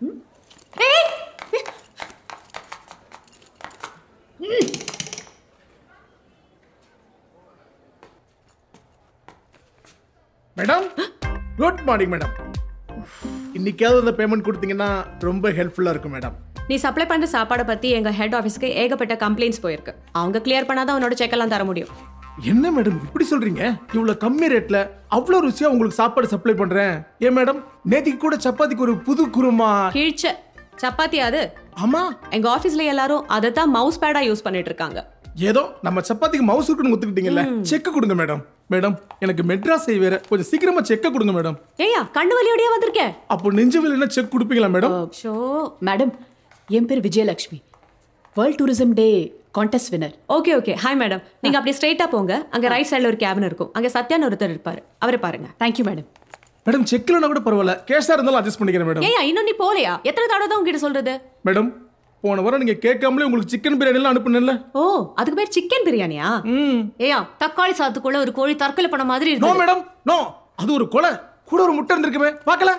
Madam, good morning madam. இன்னைக்காவது அந்த பேமெண்ட் கொடுத்தீங்கன்னா ரொம்ப ஹெல்ப்ஃபுல்லாக இருக்கும் மேடம். நீ சப்ளை பண்ற சாப்பாடை பத்தி எங்க ஹெட் ஆஃபீஸ்க்கு ஏகப்பட்ட கம்ப்ளைண்ட்ஸ் போயிருக்கு. அவங்க கிளியர் பண்ணாதான் உன்னோட செக் எல்லாம் தர முடியும். என்ன மேடம் இப்படி சொல்றீங்க? இவ்வளவு கம்மி ரேட்ல அவ்வளவு ருசியா உங்களுக்கு சாப்பாடு சப்ளை பண்றேன். ஏன் மேடம், நேத்திக்கு கூட சப்பாத்திக்கு ஒரு புது குருமா. கீழ்ச்ச சப்பாத்தி அது? ஆமா, எங்க ஆபீஸ்ல எல்லாரும் அதை தான் மவுஸ் பேடா யூஸ் பண்ணிட்டு இருக்காங்க. ஏதோ நம்ம சப்பாத்திக்கு மவுஸ் இருக்குன்னு ஒத்துக்கிட்டீங்கல்ல, செக் கொடுங்க மேடம். மேடம், எனக்கு மெட்ராஸ் வேற, கொஞ்சம் சீக்கிரமா செக் கொடுங்க மேடம். ஏயா, கண்ணு வலியோடயா வந்திருக்கேன்? அப்போ நெஞ்சு வலினா செக் கொடுப்பீங்களா மேடம்? ஷோ மேடம், என் பேர் Vijayalakshmi, world tourism day contest winner. Okay okay, hi madam. நீங்க அப்படியே ஸ்ட்ரைட்டா போங்க, அங்க ரைட் சைடுல ஒரு கேபின் இருக்கும், அங்க சத்யான்னு ஒருத்தர் இருப்பாரு, அவரை பாருங்க. Thank you madam. மேடம், செக்லனா கூட பரவாயில்ல, கேஷா இருந்தாலும் அட்ஜஸ்ட் பண்ணிக்கிறேன் மேடம். ஏயா, இன்னும் நீ போலையா? எத்தனை தடவை தான் உங்ககிட்ட சொல்றது? மேடம், போன வாரம் நீங்க கேட்காமலே உங்களுக்கு சிக்கன் பிரியாணி எல்லாம் அனுப்புனேன்ல. ஓ, அதுக்கு பேர் சிக்கன் பிரியாணியா? ஏயா, தக்காளி சாத்துக்குள்ள ஒரு கோழி தற்கொலை பண்ண மாதிரி இருக்கு. நோ மேடம், நோ, அது ஒரு கொலை. கூட ஒரு முட்டை இருந்திருக்குமே, பார்க்கல.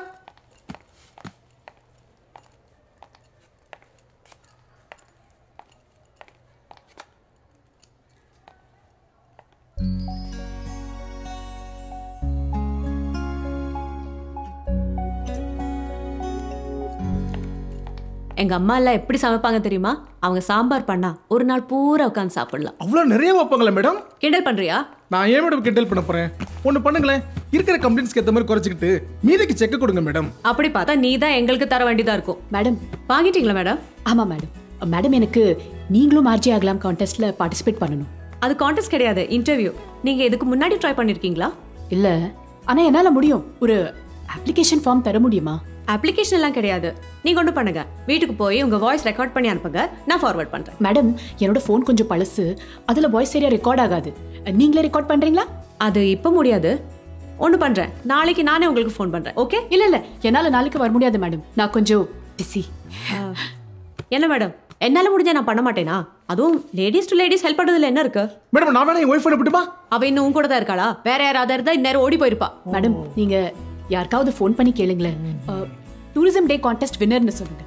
எங்க அம்மா எல்லாம் எப்படி சமைப்பாங்க தெரியுமா? அவங்க சாம்பார் பண்ணா ஒரு நாள் பூரா உட்காந்து சாப்பிடலாம். அவ்வளவு நிறைய வைப்பாங்களா மேடம்? கிண்டல் பண்றியா? நான் ஏன் மேடம் கிண்டல் பண்ண போறேன்? ஒண்ணு பண்ணுங்களேன், இருக்கிற கம்ப்ளைண்ட்ஸ்க்கு ஏத்த மாதிரி குறைச்சிக்கிட்டு மீதிக்கு செக் கொடுங்க மேடம். அப்படி பார்த்தா நீ தான் எங்களுக்கு தர வேண்டியதா இருக்கும். மேடம், வாங்கிட்டீங்களா மேடம்? ஆமா மேடம். மேடம், எனக்கு நீங்களும் ஆர்ஜி ஆகலாம் கான்டெஸ்ட்ல பார்ட்டிசிபேட் பண்ணணும். அது கான்டெஸ்ட் கிடையாது, இன்டர்வியூ. நீங்க இதுக்கு முன்னாடி ட்ரை பண்ணிருக்கீங்களா? இல்ல, ஆனா என்னால முடியும். ஒரு அப்ளிகேஷன் ஃபார்ம் தர முடியுமா? அப்ளிகேஷன் எல்லாம் கிடையாது. நீங்க ஒன்று பண்ணுங்க, வீட்டுக்கு போய் உங்க வாய்ஸ் ரெக்கார்ட் பண்ணி அனுப்புங்க, நான் ஃபார்வர்ட் பண்றேன். மேடம், என்னோட ஃபோன் கொஞ்சம் பழசு, அதுல வாய்ஸ் சரியா ரெக்கார்ட் ஆகாது. நீங்களே ரெக்கார்ட் பண்றீங்களா? அது இப்ப முடியாது. ஒன்று பண்ணுறேன், நாளைக்கு நானே உங்களுக்கு ஃபோன் பண்ணுறேன். ஓகே? இல்ல என்னால நாளைக்கு வர முடியாது மேடம், நான் கொஞ்சம் பிஸி. என்ன மேடம், என்னால முடிஞ்சா நான் பண்ண மாட்டேனா? அதுவும் லேடிஸ் டு லேடிஸ் ஹெல்ப் பண்றதுல என்ன இருக்கு? மேடம் நான் வேணா என் ஒய்ஃப் அனுப்பிட்டுமா? அவ இன்னும் உன் கூட தான் இருக்காளா? வேற யாராவது இருந்தா இந்நேரம் ஓடி போயிருப்பா. மேடம் நீங்க யாருக்காவது ஃபோன் பண்ணி கேளுங்களேன், டூரிசம் டே கான்டெஸ்ட் வின்னர்னு சொல்லுங்க.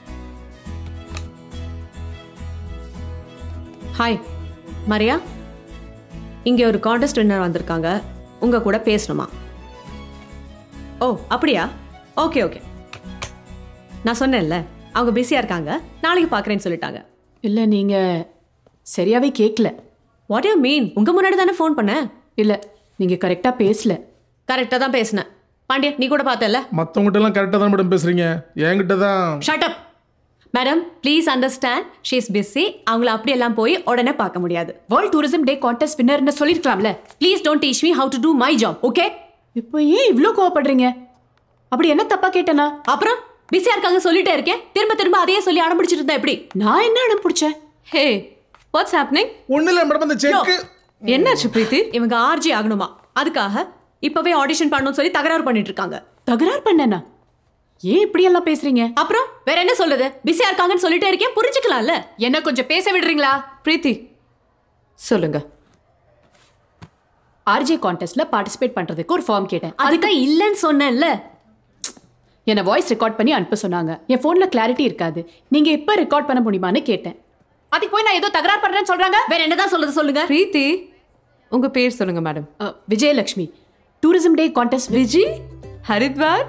ஹாய் மரியா, இங்கே ஒரு கான்டெஸ்ட் வின்னர் வந்திருக்காங்க, உங்க கூட பேசணுமா? ஓ அப்படியா? Okay okay. நான் சொன்னேன்ல அவங்க பிஸியாக இருக்காங்க, நாளைக்கு பார்க்குறேன்னு சொல்லிட்டாங்க. இல்லை நீங்கள் சரியாகவே கேட்கல. What you mean? உங்கள் முன்னாடி தானே ஃபோன் பண்ணேன். இல்லை நீங்கள் கரெக்டாக பேசல. கரெக்டாக தான் பேசினேன். பாண்டியா நீ கூட பார்த்தல? மற்றவங்ககிட்டலாம் கரெக்டாக தான் மேடம் பேசுகிறீங்க, என்கிட்ட தான். Shut up madam, please understand, she is busy. அவங்கள அப்படியெல்லாம் போய் உடனே பார்க்க முடியாது. வேர்ல்ட் டூரிசம் டே கான்டெஸ்ட் வின்னர்னு சொல்லியிருக்கலாம்ல. Please don't teach me how to do my job, okay? இப்போ ஏன் இவ்வளோ கோவப்படுறீங்க? அப்படி என்ன தப்பா கேட்டேனா? அப்புறம் பிஸியா இருக்காங்க சொல்லிட்டே இருக்கேன், திரும்ப திரும்ப அதையே சொல்லி அடம்பிடிச்சிட்டு இருந்தா எப்படி? நான் என்ன அடம் பிடிச்சேன்? Hey what's happening? ஒண்ணு இல்ல மேடம், அந்த செக் என்னாச்சு பிரீத்தி? இவங்க ஆர்ஜி ஆகணுமா, அதுக்காக இப்பவே ஆடிஷன் பண்ணணும்னு சொல்லி தகராறு பண்ணிட்டு இருக்காங்க. தகராறு பண்ணேனா? ஏன் இப்படி எல்லாம் பேசுறீங்க? அப்புறம் வேற என்ன சொல்றது? பிஸியா இருக்காங்கன்னு சொல்லிட்டே இருக்கேன், புரிஞ்சுக்கலாம்ல? என்ன கொஞ்சம் பேச விடுறீங்களா? பிரீத்தி சொல்லுங்க. ஆர்ஜே கான்டெஸ்ட்ல பார்ட்டிசிபேட் பண்றதுக்கு ஒரு ஃபார்ம் கேட்டேன், அதுக்கு இல்லைன்னு சொன்னேன்ல. என்ன வாய்ஸ் ரெக்கார்ட் பண்ணி அனுப்ப சொன்னாங்க. என் போன்ல கிளாரிட்டி இருக்காது, நீங்க எப்ப ரெக்கார்ட் பண்ண முடியுமான்னு கேட்டேன். அதுக்கு போய் நான் ஏதோ தகராறு பண்றேன்னு சொல்றாங்க. வேற என்னதான் சொல்றது சொல்லுங்க. பிரீத்தி உங்க பேர் சொல்லுங்க madam. Vijayalakshmi, tourism day contest. Viji Haridwar.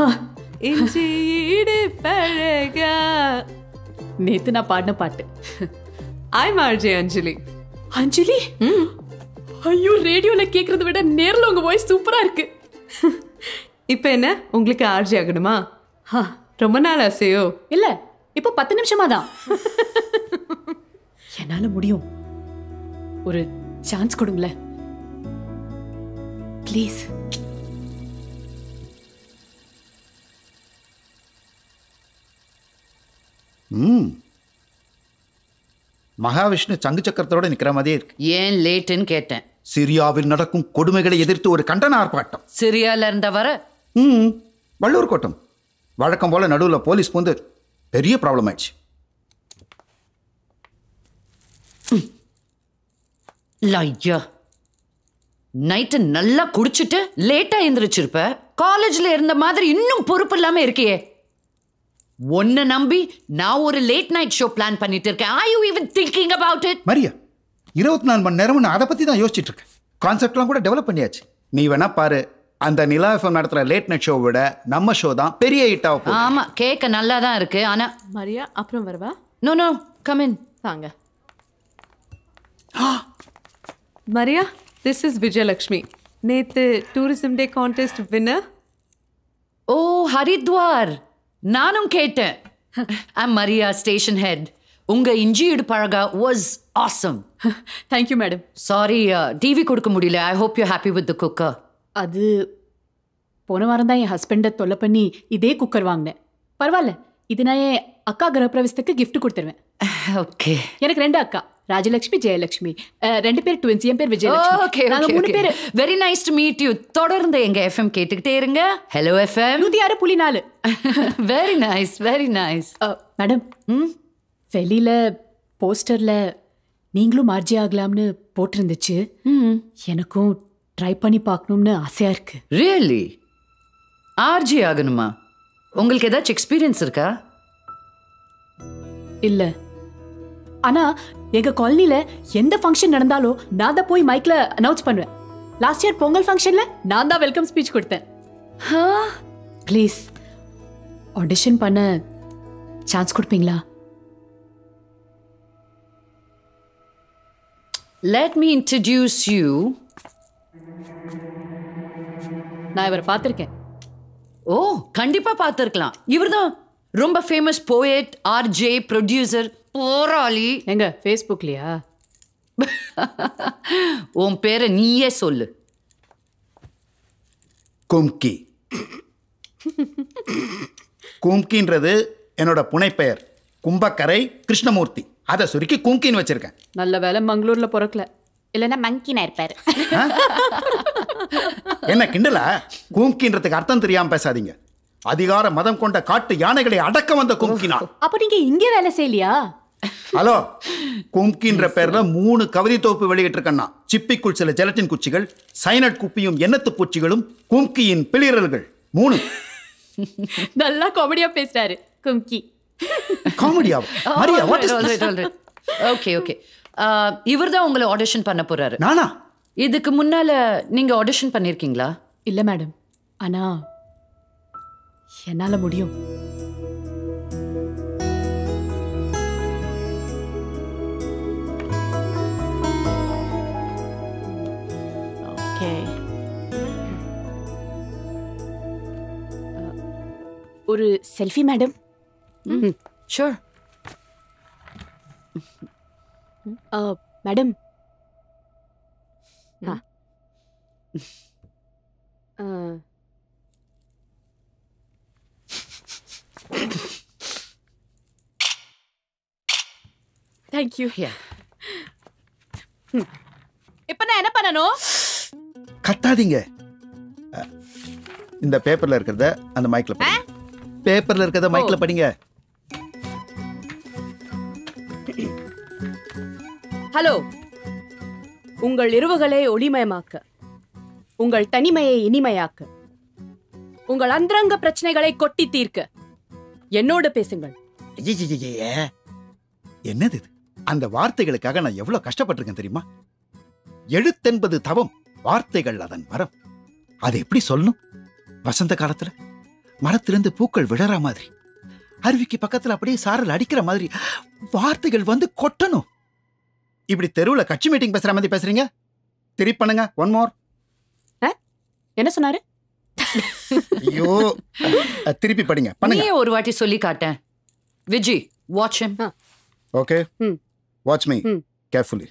நேத்து நான் பாடின பாட்டு. I'm RJ Anjali. அஞ்சலி? ஐயோ, ரேடியோல கேக்குறத விட நேர்ல உங்க வாய்ஸ் சூப்பரா இருக்கு. இப்போ என்ன உங்களுக்கு ஆர்ஜி ஆகணுமா? ரொம்ப நாள் ஆசையோ? இல்ல, இப்போ 10 நிமிஷமா தான். என்னால முடியும், ஒரு சான்ஸ் கொடுங்களேன் ப்ளீஸ். மகாவிஷ்ணு சங்கு சக்கரத்தோட நிக்கிற மாதிரியே இருக்கு. ஏன் லேட்டுன்னு கேட்டேன். சிரியாவில் நடக்கும் கொடுமைகளை எதிர்த்து ஒரு கண்டன ஆர்ப்பாட்டம். சிரியால இருந்த வர வள்ளூர் கோட்டம் வழக்கம் போல நடுவில் போலீஸ் வந்து பெரிய ப்ராப்ளம் ஆயிடுச்சு. ஐயா, நைட்டு நல்லா குடிச்சிட்டு லேட்டா எந்திரிச்சிருப்ப. காலேஜ்ல இருந்த மாதிரி இன்னும் பொறுப்பு இல்லாம இருக்கியே. ஒன்ன நம்பி நான் ஒரு லேட் நைட் ஷோ பிளான் பண்ணிட்டு இருக்கேன். Are you even thinking about it? Maria, 24 மணி நேரம் நான் அதை பத்தி தான் யோசிச்சுட்டு இருக்கேன். கான்செப்ட்லாம் கூட டெவலப் பண்ணியாச்சு. நீ வேணா பாரு, அந்த நிலா எஃப்எம் நடத்துற லேட் நைட் ஷோ விட நம்ம ஷோ தான் பெரிய ஹிட் ஆகும். ஆமா, கேட்க நல்லா தான் இருக்கு. ஆனா மரியா அப்புறம் வரவா? No no, come in. வாங்க. மரியா, திஸ் இஸ் விஜயலட்சுமி, நேத்து டூரிசம் டே கான்டெஸ்ட் வின்னர். ஓ ஹரித்வார், நானும் கேட்டேன். I'm Maria, station head. உங்க இஞ்சியீடு பழகா was awesome. Thank you madam. Sorry, TV கொடுக்க முடியல. I hope you happy with the cooker. அது போன வாரம் தான் என் ஹஸ்பண்டை தொல்லை பண்ணி இதே குக்கர் வாங்கினேன். பரவாயில்ல, இது நான் என் அக்கா கிரகப்பிரவேசத்துக்கு கிஃப்ட் கொடுத்துருவேன். ஓகே. எனக்கு 2 அக்கா, ராஜலட்சுமி, ஜெயலட்சுமி. 2 பேர் ட்வின்ஸ். என் பேர் விஜயலட்சுமி. ஓகே, நாங்க 3 பேர். Very nice to meet you. தொடர்ந்து எங்க எஃப்எம் கேட்டுக்கிட்டே இருங்க. Hello FM 106.4. Very nice, very nice. Madam, வெளியில போஸ்டர்ல நீங்களும் மார்ஜி ஆகலாம்னு போட்டிருந்துச்சு. எனக்கும் ட்ரை பண்ணி பார்க்கணும்னு ஆசையா இருக்கு. ரியலி? ஆர்ஜி ஆகணுமா? உங்களுக்கு ஏதாச்சும் எக்ஸ்பீரியன்ஸ் இருக்கா? இல்ல, ஆனா எங்க காலனில எந்த ஃபங்க்ஷன் நடந்தாலும் நான் தான் போய் மைக்ல அனௌன்ஸ் பண்ணுவேன். லாஸ்ட் இயர் பொங்கல் ஃபங்க்ஷன்ல நான் தான் வெல்கம் ஸ்பீச் கொடுத்தேன். ப்ளீஸ் ஆடிஷன் பண்ண சான்ஸ் கொடுப்பீங்களா? Let me introduce you. நான் இவரை பார்த்திருக்கேன். ஓ, கண்டிப்பா பார்த்திருக்கலாம். இவர்தான் ரொம்ப ஃபேமஸ் போயட், ஆர்ஜே, ப்ரொடியூசர், போராளி. எங்க ஃபேஸ்புக்லயா? உன் பேரை நீயே சொல்லு. கும்கி. கும்கின்றது என்னோட புனைப்பெயர். கும்பக்கரை கிருஷ்ணமூர்த்தி. அதை சுருக்கி கும்கின்னு வச்சிருக்கேன். நல்ல வேலை மங்களூர்ல பிறக்கல. இல்லைன்னா மங்கினா இருப்பாரு. என்ன கிண்டலா? கும்கின்றதுக்கு அர்த்தம் தெரியாம பேசாதீங்க. அதிகார மதம் கொண்ட காட்டு யானைகளை அடக்க வந்த கும்கினா. அப்ப நீங்க இங்கே வேலை செய்யலையா? ஹலோ, கும்கின்ற பேர்ல 3 கவிதை தொகுப்பு வெளியிட்டிருக்கண்ணா. சிப்பிக்குள் சில ஜெலட்டின் குச்சிகள், சைனட் குப்பியும் எண்ணத்து பூச்சிகளும், கும்கியின் பிளிரல்கள் 3. நல்லா காமெடியா பேசுறாரு கும்கி. காமெடியா? Maria, what is okay okay. இவர்தான் உங்களை ஆடிஷன் பண்ண போறாரு. நானா? இதுக்கு முன்னால நீங்க ஆடிஷன் பண்ணிருக்கீங்களா? இல்ல மேடம், ஆனா என்னால முடியும். ஓகே, ஒரு selfie madam. Sure. Madam, thank you. இப்ப நான் என்ன பண்ணணும்? கத்தாதீங்க. இந்த பேப்பர்ல இருக்கிறத அந்த மைக்ல படிங்க. பேப்பர்ல இருக்கிறத மைக்ல படிங்க. ஹலோ, உங்கள் இரவுகளை ஒளிமயமாக்க, உங்கள் தனிமையை இனிமையாக்க, உங்கள் அந்தரங்க பிரச்சனைகளை கொட்டி தீர்க்க என்னோடு பேசுங்கள். என்னது இது? அந்த வார்த்தைகளுக்காக நான் எவ்வளவு கஷ்டப்பட்டிருக்கேன் தெரியுமா? எழுத்தென்பது தவம், வார்த்தைகள் அதன் மரம். அதை எப்படி சொல்லணும்? வசந்த காலத்துல மரத்திலிருந்து பூக்கள் விழற மாதிரி, அருவிக்கு பக்கத்துல அப்படியே சாரல் அடிக்கிற மாதிரி வார்த்தைகள் வந்து கொட்டணும். இப்படி தெருவுல கட்சி மீட்டிங் பேசுற மாதிரி பேசுறீங்க. திருப்பி பண்ணுங்க. One more. என்ன சொன்னாரு? ஐயோ, திருப்பி படிங்க. பண்ணுங்க. நீ ஒரு வாட்டி சொல்லி காட்டேன். Viji, watch him. Okay, watch me carefully.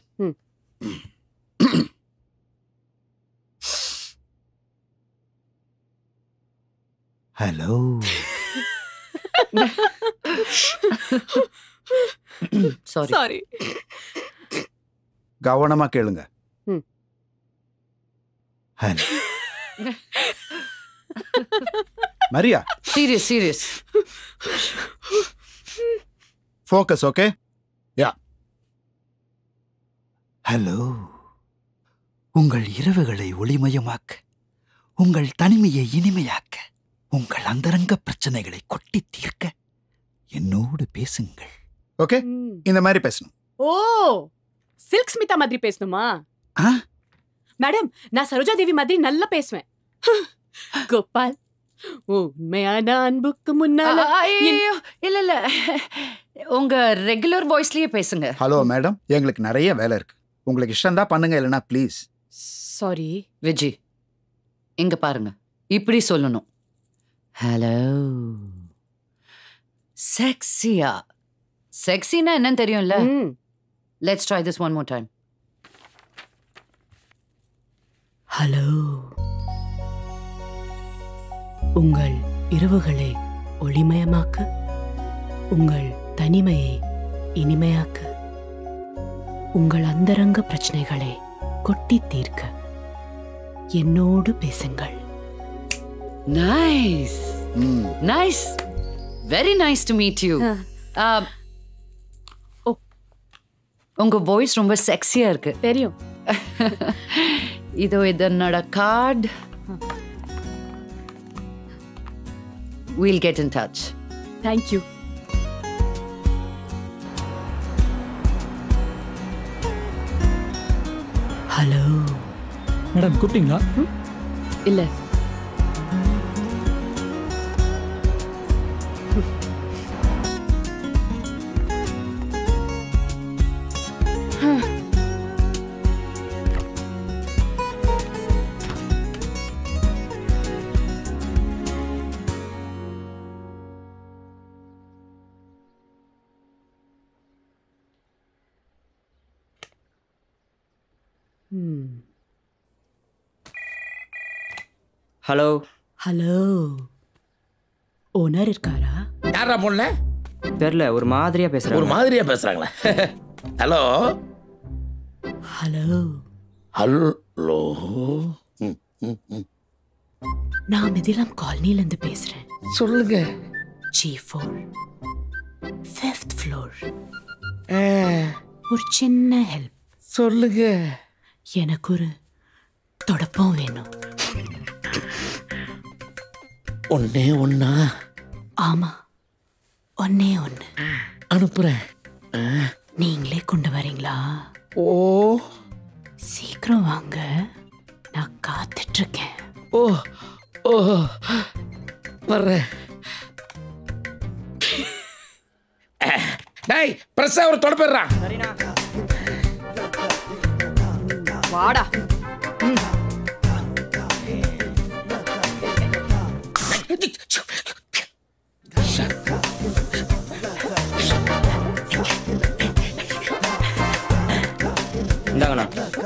Hello. Sorry. கவனமா கேளுங்க. Hello. Maria, serious serious. Focus. Okay, ya. Hello. உங்கள் இரவுகளை ஒளிமயமாக்க, உங்கள் தனிமையை இனிமையாக்க, உங்கள் அந்தரங்க பிரச்சனைகளை கொட்டி தீர்க்க என்னோடு பேசுங்கள். ஓகே, இந்த மாதிரி பேசணும். ஓ, சில்க் ஸ்மிதா மாதிரி பேசணுமா? மேடம், நான் சரோஜா தேவி மாதிரி நல்லா பேசுவேன். கோபால், உண்மையான அன்புக்கு முன்னால. இல்ல இல்ல, உங்க ரெகுலர் வாய்ஸ்லயே பேசுங்க. ஹலோ மேடம், எங்களுக்கு நிறைய வேலை இருக்கு. உங்களுக்கு இஷ்டம் தான் பண்ணுங்க, இல்லைனா ப்ளீஸ். சாரி. விஜி, இங்க பாருங்க, இப்படி சொல்லணும். ஹலோ. செக்ஸியா. செக்ஸினா என்னன்னு தெரியும்ல? Let's try this one more time. Hello. உங்கள் இரவுகளை ஒளிமயமாக்க, உங்கள் தனிமையை இனிமையாக்க, உங்கள் அந்தரங்க பிரச்சனைகளை கொட்டி தீர்க்க என்னோடு பேசுங்கள். Nice nice, very nice to meet you. உங்க வாய்ஸ் ரொம்ப செக்ஸியா இருக்கு. தெரியும். இதோ இது என்னோட card. We'll get in touch. Thank you. Hello madam, கூப்பிட்டீங்களா? இல்ல. ஹலோ. ஹலோ, ஓனர் இருக்காரா? யாரா பொண்ணு? தெரியல, ஒரு மாதிரியா பேசுறாங்க. ஒரு மாதிரியா பேசுறாங்களா? ஹலோ. ஹலோ. ஹலோ. நான் மிதிலாம் காலனில இருந்து பேசுறேன். சொல்லுங்க. G4 5th floor. ஒரு சின்ன ஹெல்ப். சொல்லுங்க. எனக்கு ஒரு தொடப்பம் வேணும். ஒன்னே ஒன்னா? ஆமா, ஒன்னே ஒன்னு. அனுப்புறேன். நீங்களே கொண்டு வரீங்களா? ஓ, சீக்கிரம் வாங்க, நான் காத்துட்டு இருக்கேன். ஓ ஓ வர்றேன். டேய், பிரஸ்ஸா ஒரு தொடப்பிடுறா. வாடா. இந்தாங்கண்ணா.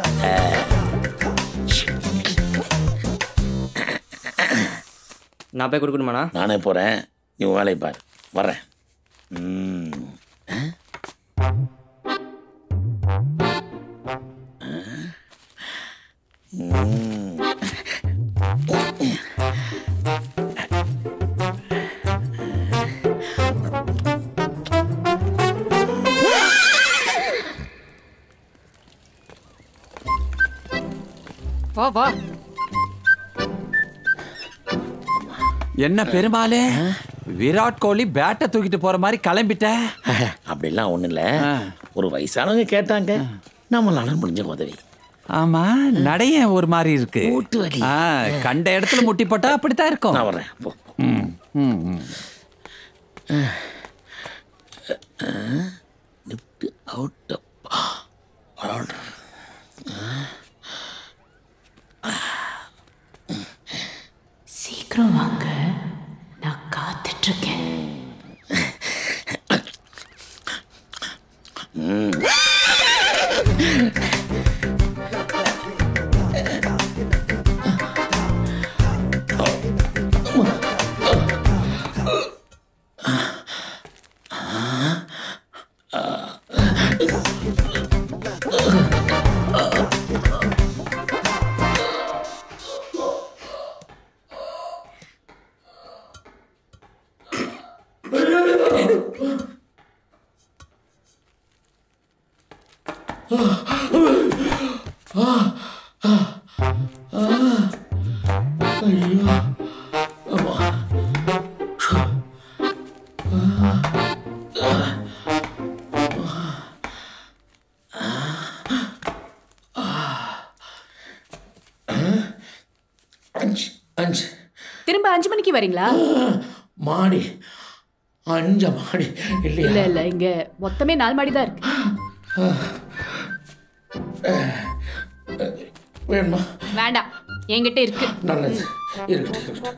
நான் போய் கொடுக்கணுமாண்ணா? நானே போறேன், நீ உன் வேலையை பாரு. வர்றேன். வா வா. என்ன பெருமாளே, விராட் கோலி பேட்டை தூக்கிட்டு போற மாதிரி கிளம்பிட்ட? அப்படிலாம் ஒண்ணு இல்ல, ஒரு வயசானவங்க கேட்டாங்க, நம்மளால முடிஞ்ச உதவி. ஆமா, நடைய ஒரு மாதிரி இருக்கு. கண்ட இடத்துல முட்டி போட்டா அப்படித்தான் இருக்கும். நான் வர்றேன். அவுட். சீக்கிரம் வாங்க, நான் காத்துட்டு இருக்கேன். திரும்ப 5 மணிக்கு வரீங்களா? மாடி 5 மாடி இல்லையா? இல்ல இல்ல, இங்க மொத்தமே 4 மாடி தான் இருக்கு. வேணுமா? வேண்டாம், என்கிட்ட இருக்கு. நல்லது, இருக்கட்டும்.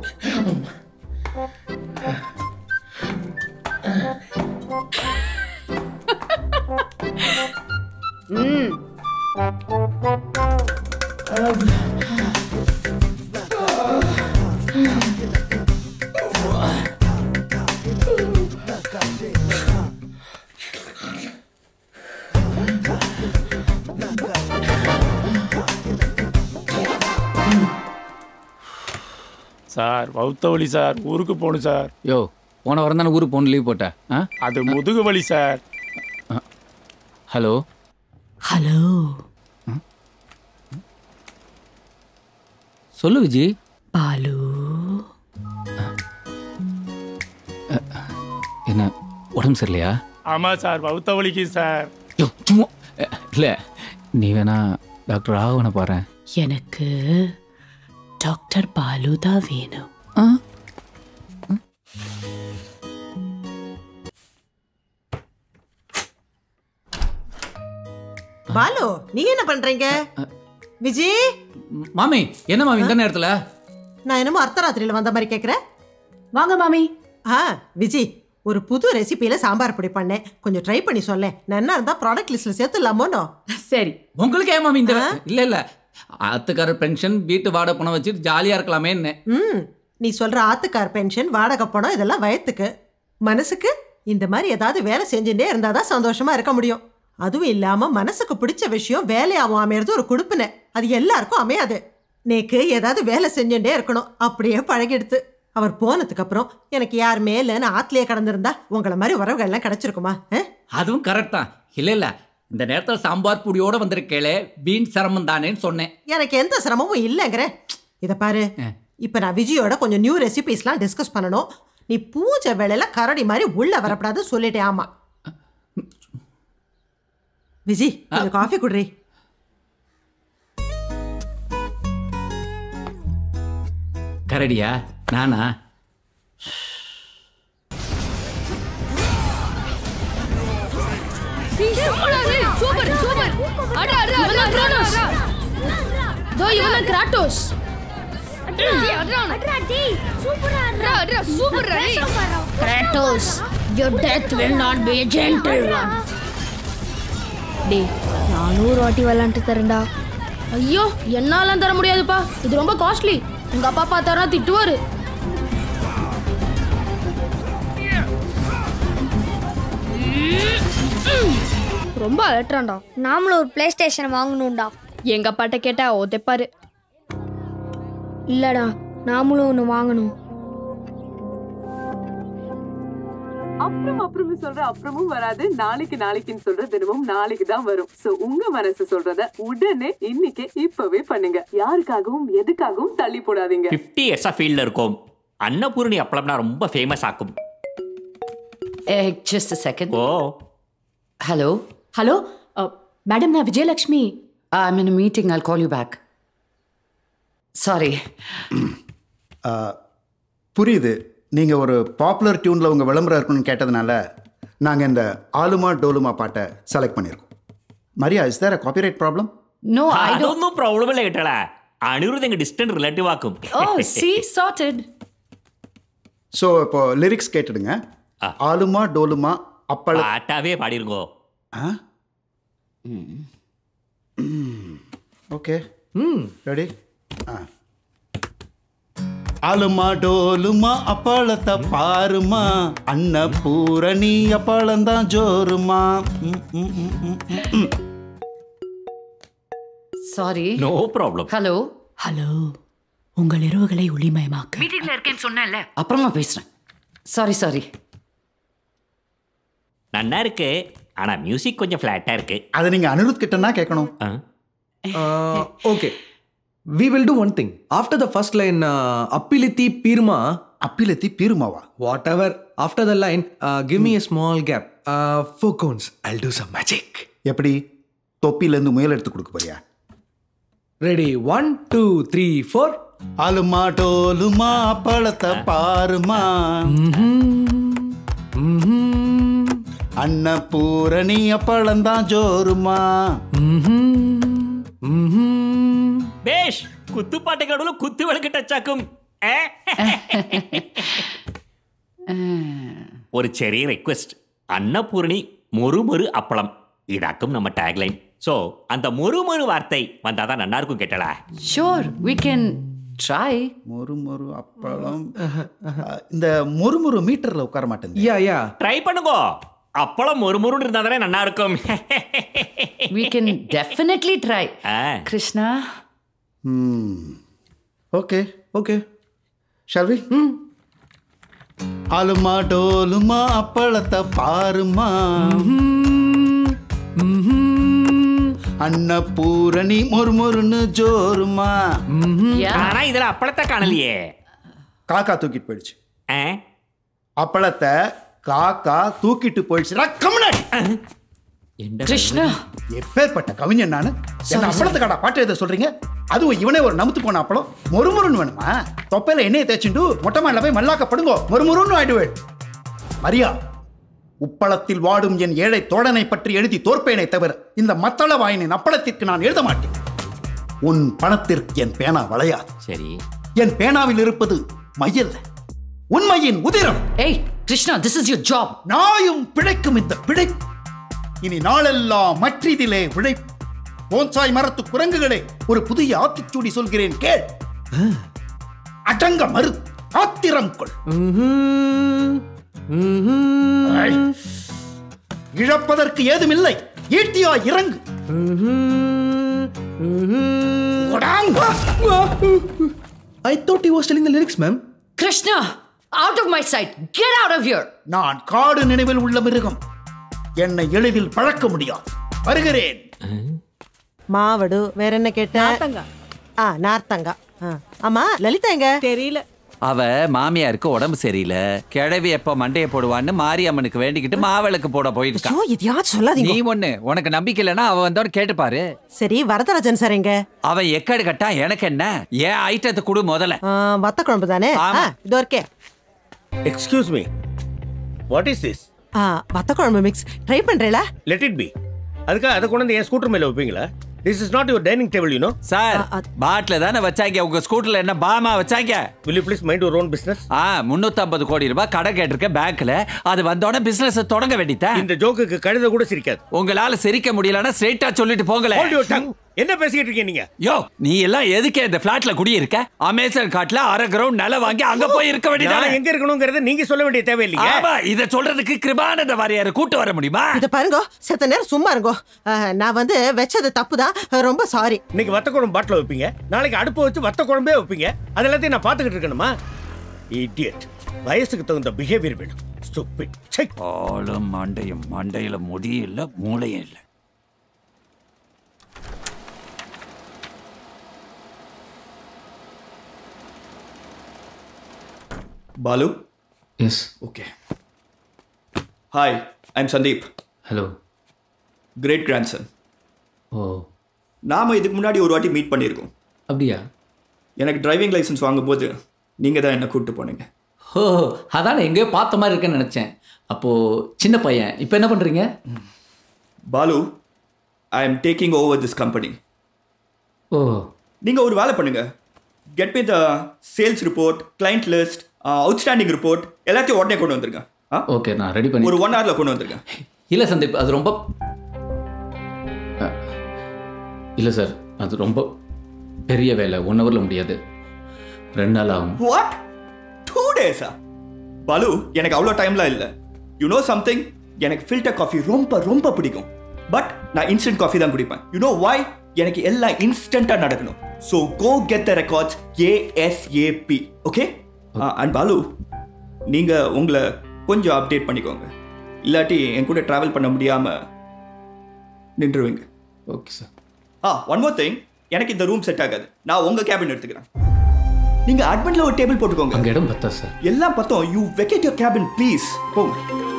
சார், வவுத்த வலி சார், ஊருக்கு போகணும் சார். யோ, போன வாரம் தானே ஊருக்கு போகணும் லீவ் போட்டேன். அது முதுகு வலி சார். ஹலோ ஹலோ, சொல்லு விஜி. பாலு, என்ன உடம்பு சரியில்லையா? ஆமா சார், வவுத்த வலிக்கு சார். யோ, சும்மா இல்லை, நீ வேணா டாக்டர் ராகவனை பாரு. எனக்கு டாக்டர் பாலு தான் வேணும். பாலு, நீங்க என்ன பண்றீங்க? விஜி, மாமி என்ன மாமி இந்த நேரத்துல? நான் என்னமோ அர்த்தராத்திரியில வந்த மாதிரி கேக்குறேன். வாங்க மாமி. விஜி, ஒரு புது ரெசிபியில சாம்பார் பொடி பண்ணேன், கொஞ்சம் ட்ரை பண்ணி சொல்லேன். நல்லா இருந்தா ப்ராடக்ட் லிஸ்ட்ல சேர்த்துலாமோனோ? சரி. உங்களுக்கு ஏன் மாமி இந்த இல்ல இல்ல ஆத்துக்காரர் பென்ஷன், வீட்டு வாடகை பணம் வச்சுட்டு ஜாலியா இருக்கலாமே. நீ சொல்ற ஆத்துக்கார் பென்ஷன், வாடகை பணம் இதெல்லாம் வயத்துக்கு. மனசுக்கு இந்த மாதிரி ஏதாவது வேலை செஞ்சுட்டே இருந்தாதான் சந்தோஷமா இருக்க முடியும். அதுவும் இல்லாம மனசுக்கு பிடிச்ச விஷயம் வேலையாவும் அமையறது ஒரு குடுப்பினை. அது எல்லாருக்கும் அமையாது. நேக்கு ஏதாவது வேலை செஞ்சுட்டே இருக்கணும், அப்படியே பழகிடுத்து. அவர் போனதுக்கு அப்புறம் எனக்கு யார் மேலன்னு ஆத்திலேயே கடந்திருந்தா உங்களை மாதிரி உறவுகள் எல்லாம் கிடைச்சிருக்குமா? அதுவும் கரெக்ட் தான். இல்ல இந்த நேரத்தில் சாம்பார் பொடியோட வந்திருக்கேளே, வீண் சிரமம் தானேன்னு சொன்னேன். எனக்கு எந்த சிரமமும் இல்லைங்கிற. இதை பாரு, இப்ப நான் விஜயோட கொஞ்சம் நியூ ரெசிபிஸ்லாம் டிஸ்கஸ் பண்ணணும். நீ பூஜை வேலையில கரடி மாதிரி உள்ள வரப்படாது சொல்லிட்டே. ஆமா விஜி, கொஞ்சம் காஃபி குடுறி. கரடியா? நானா? Super super. அட அட அட க்ராட்டோஸ். தோ இவன் Kratos. Kratos, your death will not be a gentle one. டேய், 400 வாட்டி விளையாண்டு தரேன்டா. ஐயோ, என்னாலாம் தர முடியாதுப்பா, இது ரொம்ப காஸ்ட்லி. உங்க அப்பா பார்த்தாரா திட்டுவாரு. ரொம்ப அலட்றான்டா. நாமளும் ஒரு பிளே ஸ்டேஷன் வாங்கணும்டா. எங்க அப்பாட்ட கேட்டா ஓதைப்பாரு. இல்லடா, நாமளும் ஒன்று வாங்கணும். அப்புறம் சொல்ற அப்புறமும் வராது, நாளைக்கு நாளைக்குன்னு சொல்ற தினமும் நாளைக்கு தான் வரும். சோ உங்க மனசு சொல்றத உடனே இன்னைக்கு இப்பவே பண்ணுங்க. யாருக்காகவும் எதுக்காகவும் தள்ளி போடாதீங்க. 50 இயர்ஸா ஃபீல்ட்ல இருக்கோம். அன்னபூரணி அப்பளம்னா ரொம்ப ஃபேமஸ் ஆக்கும். Just a second. ஓ ஹலோ ஹலோ மேடம், நான் Vijayalakshmi. I'm in a meeting. I'll call you back. Sorry. புரியுது, நீங்கள் ஒரு பாப்புலர் டியூனில் உங்கள் விளம்பரம் இருக்கணும்னு கேட்டதுனால நாங்கள் இந்த ஆலுமா டோலுமா பாட்டை செலக்ட் பண்ணியிருக்கோம். Maria, is there a copyright problem? No, അതൊന്നും പ്രോബ്ലം ഇല്ല കേട്ടടാ. അനിരുദ്ധ എங்க டிஸ்டன்ட் ரிலேட்டிவ் ஆக்கும். Oh, see, sorted. ஸோ இப்போ லிரிக்ஸ் கேட்டுடுங்க. ஆலுமா டோலுமா அப்பள பாட்டாவே பாடிருங்கோ. Okay, ready? ஆலுமா டோலுமா அப்பளத்தை பாருமா, அன்னபூரணி அப்பளந்தான் ஜோருமா. Sorry. No problem. Hello hello, உங்கள் இரவுகளை ஒளிமயமாக்க மீட்டிங்ல இருக்கேன்னு சொன்னேன்ல, அப்புறமா பேசுறேன். Sorry sorry. நன்னா இருக்கு, ஆனா மியூசிக் கொஞ்சம் ஃபிளாட்டா இருக்கு. அதை நீங்க அனிருத் கிட்டனா கேட்கணும். Okay, we will do one thing. After the first line, Appiliti Pirma. Appiliti Pirmava. Whatever. After the line, give me a small gap. 4 counts. I'll do some magic. எப்படி தொப்பிலேருந்து முயல் எடுத்து கொடுக்க போறியா? Ready? 1, 2, 3, 4. ஆலுமா டோலுமா அப்பளத்தை பாருமா, அன்னபூரணி அப்பளந்தான் ஜோருமா. பேஷ், குத்து பாட்டுகளோட குத்து விளக்கு டச் ஆக்கும். ஒரு ചെറിയ ரெக்வெஸ்ட். அன்னபூரணி மொறுமொறு அப்பளம், இதாக்கும் நம்ம டேக்லைன். சோ அந்த மொறுமொறு வார்த்தை வந்தாதான் நல்லா இருக்கும் கேட்டலா. Sure, we can try. மொறுமொறு அப்பளம். இந்த மொறுமொறு மீட்டர்ல உட்கார மாட்டேங்குது. யா ட்ரை பண்ணுங்க. அப்பளம் மொறுமொறுன்னு இருந்தா தானே நல்லா இருக்கும். We can definitely try. Krishna. Okay shall we? ஆலுமா டோலுமா அப்பளத்தை பாருமா, அன்னபூரணி மொறுமொறுன்னு ஜோருமா. ஆனா இதுல அப்பளத்தை காணலையே. காக்கா தூக்கிட்டு போயிடுச்சு. அப்பளத்தை காக்கா தூக்கிட்டு போயிடுச்சு. கிருஷ்ணா, எப்பேற்பட்ட கவிஞன் நானு. என்ன அப்பளத்துக்காடா பாட்டு எழுத சொல்றீங்க? அதுவும் இவனே ஒரு நமுத்து போன அப்பளம். மொறுமொறுன்னு வேணுமா? தொப்பையில எண்ணெயை தேய்ச்சிண்டு மொட்டை மாடில போய் மல்லாக்கப்படுங்கோ, மொறுமொறுன்னு ஆயிடுவேன். மரியா, உப்பளத்தில் வாடும் என் ஏழை தோழனை பற்றி எழுதி தோற்பேனை தவிர இந்த மத்தள வாயினின் அப்பளத்திற்கு நான் எழுத மாட்டேன். உன் பணத்திற்கு என் பேனா வளையாது. சரி, என் பேனாவில் இருப்பது மையல்ல, உண்மையின் உதிரம். ஏய் Krishna, this is your job. நாயும் பிழைக்கும் இந்த பிழைப்பு இனி நாளெல்லாம் மற்றிதிலே உழைப்பு. போன்சாய் மரத்து குரங்குகளே, ஒரு புதிய ஆத்திச்சூடி சொல்கிறேன் கேள். அடங்க மறு, ஆத்திரம் கொள். இழப்பதற்கு ஏதுமில்லை, ஈட்டியா இறங்கு. I thought he was telling the lyrics, ma'am. Krishna, out of my sight. Get out of here. நான் காடு நினைவில் உள்ள மிருகம். என்னை எளிதில் பழக்க முடியாது. வருகிறேன். மாவடு வேற என்ன கேட்ட? நார்த்தங்கா. ஆமா லலிதா எங்க? தெரியல. அவ மாமியாருக்கு உடம்பு சரியில்லை, கிழவி எப்ப மண்டைய போடுவான்னு மாரியம்மனுக்கு வேண்டிக்கிட்டு மாவிளக்கு போட போயிருக்கா. எதையாவது சொல்லாதீங்க. நீ ஒண்ணு உனக்கு நம்பிக்கை இல்லைன்னா அவ வந்தோன்னு கேட்டுப்பாரு. சரி வரதராஜன் சார் எங்க? அவன் எக்கடு கட்டா எனக்கு என்ன, ஏன் ஐட்டத்தை கொடு முதல்ல. வத்த குழம்பு தானே? இதோ இருக்கே. Excuse me, what is this? வத்த குழம்பு மிக்ஸ் ட்ரை பண்றேல? Let it be. அதுக்காக அதை கொண்டு வந்து என் ஸ்கூட்டர் மேல வைப்பீங்களா? This is not your dining table, you know. Sir, பாட்ல தானே வச்சாங்க, உங்க ஸ்கூட்டர்ல என்ன பாமா வச்சாங்க? Will you please mind your own business? 350 கோடி ரூபாய் கடை கேட்டிருக்க பேங்க்ல, அது வந்தோட பிசினஸ் தொடங்க வேண்டியதா? இந்த ஜோக்குக்கு கழுத கூட சிரிக்காது. உங்களால சிரிக்க முடியலன்னா ஸ்ட்ரைட்டா சொல்லிட்டு போங்களே. Hold your tongue. என்ன பேசிட்டு இருக்கீங்க நீங்க? யோ, நீ எல்லாம் எதுக்கு இந்த ஃபிளாட்ல குடி இருக்க? அமேசான் காட்ல 1/2 கிரவுண்ட் நிலம் வாங்கி அங்க போய் இருக்க வேண்டியதா? நான் எங்க இருக்கணும்ங்கறத நீங்க சொல்ல வேண்டிய தேவை இல்லையா? ஆமா, இத சொல்றதுக்கு கிருபானந்த வாரியார கூட்டி வர முடியுமா? இத பாருங்க, செத்த நேரம் சும்மா இருங்க. நான் வந்து வெச்சது தப்புதான், ரொம்ப சாரி. இன்னைக்கு வத்த குழம்பு பாட்டில் வைப்பீங்க, நாளைக்கு அடுப்பு வச்சு வத்த குழம்பே வைப்பீங்க. அதெல்லாத்தையும் நான் பாத்துக்கிட்டு இருக்கணுமா? இடியட். வயசுக்கு தகுந்த பிஹேவியர் வேணும். ஸ்டூபிட். செக். ஆளும் மண்டையில முடியல, மூளையும் இல்ல. Balu? Yes. Okay. Hi, I'm Sandeep. Hello. Great grandson. Oh. நாம இதுக்கு முன்னாடி ஒரு வாட்டி மீட் பண்ணியிருக்கோம். அப்படியா? எனக்கு டிரைவிங் லைசன்ஸ் வாங்கும்போது நீங்கள் தான் என்னை கூப்பிட்டு போனீங்க. ஓ, அதான் எங்கேயோ பார்த்த மாதிரி இருக்குன்னு நினச்சேன். அப்போது சின்ன பையன், இப்போ என்ன பண்ணுறீங்க? Balu, I am taking over this company. Oh. நீங்கள் ஒரு வேலை பண்ணுங்க. Get me the sales report, client list, outstanding report எல்லாத்தையும் உடனே கொண்டு வந்துருங்க. ஓகே, நான் ரெடி பண்ணி ஒரு 1 hourல கொண்டு வந்துருங்க. இல்லை சந்தீப், அது ரொம்ப இல்லை சார், அது ரொம்ப பெரிய வேலை. 1 hourல முடியாது, 2 நாள் ஆகும். வாட்? 2 days-ஆ? பாலு, எனக்கு அவ்வளோ டைம்லாம் இல்லை. யூ நோ சம்திங், எனக்கு ஃபில்டர் காஃபி ரொம்ப ரொம்ப பிடிக்கும். பட் நான் இன்ஸ்டன்ட் காஃபி தான் குடிப்பேன். You know why? எனக்கு எல்லாம் இன்ஸ்டண்ட்டாக நடக்கணும். So go get the records ASAP. Okay? And Balu, நீங்கள் உங்களை கொஞ்சம் அப்டேட் பண்ணிக்கோங்க, இல்லாட்டி என் கூட ட்ராவல் பண்ண முடியாமல் நின்றுவீங்க. Okay sir. One more thing, எனக்கு இந்த ரூம் செட் ஆகாது. நான் உங்கள் கேபின் எடுத்துக்கிறேன். நீங்கள் அட்மின்ல ஒரு டேபிள் போட்டுக்கோங்க. அங்கே இடம் பத்தா சார்? எல்லாம் பத்தோம். You vacate your cabin please. போங்க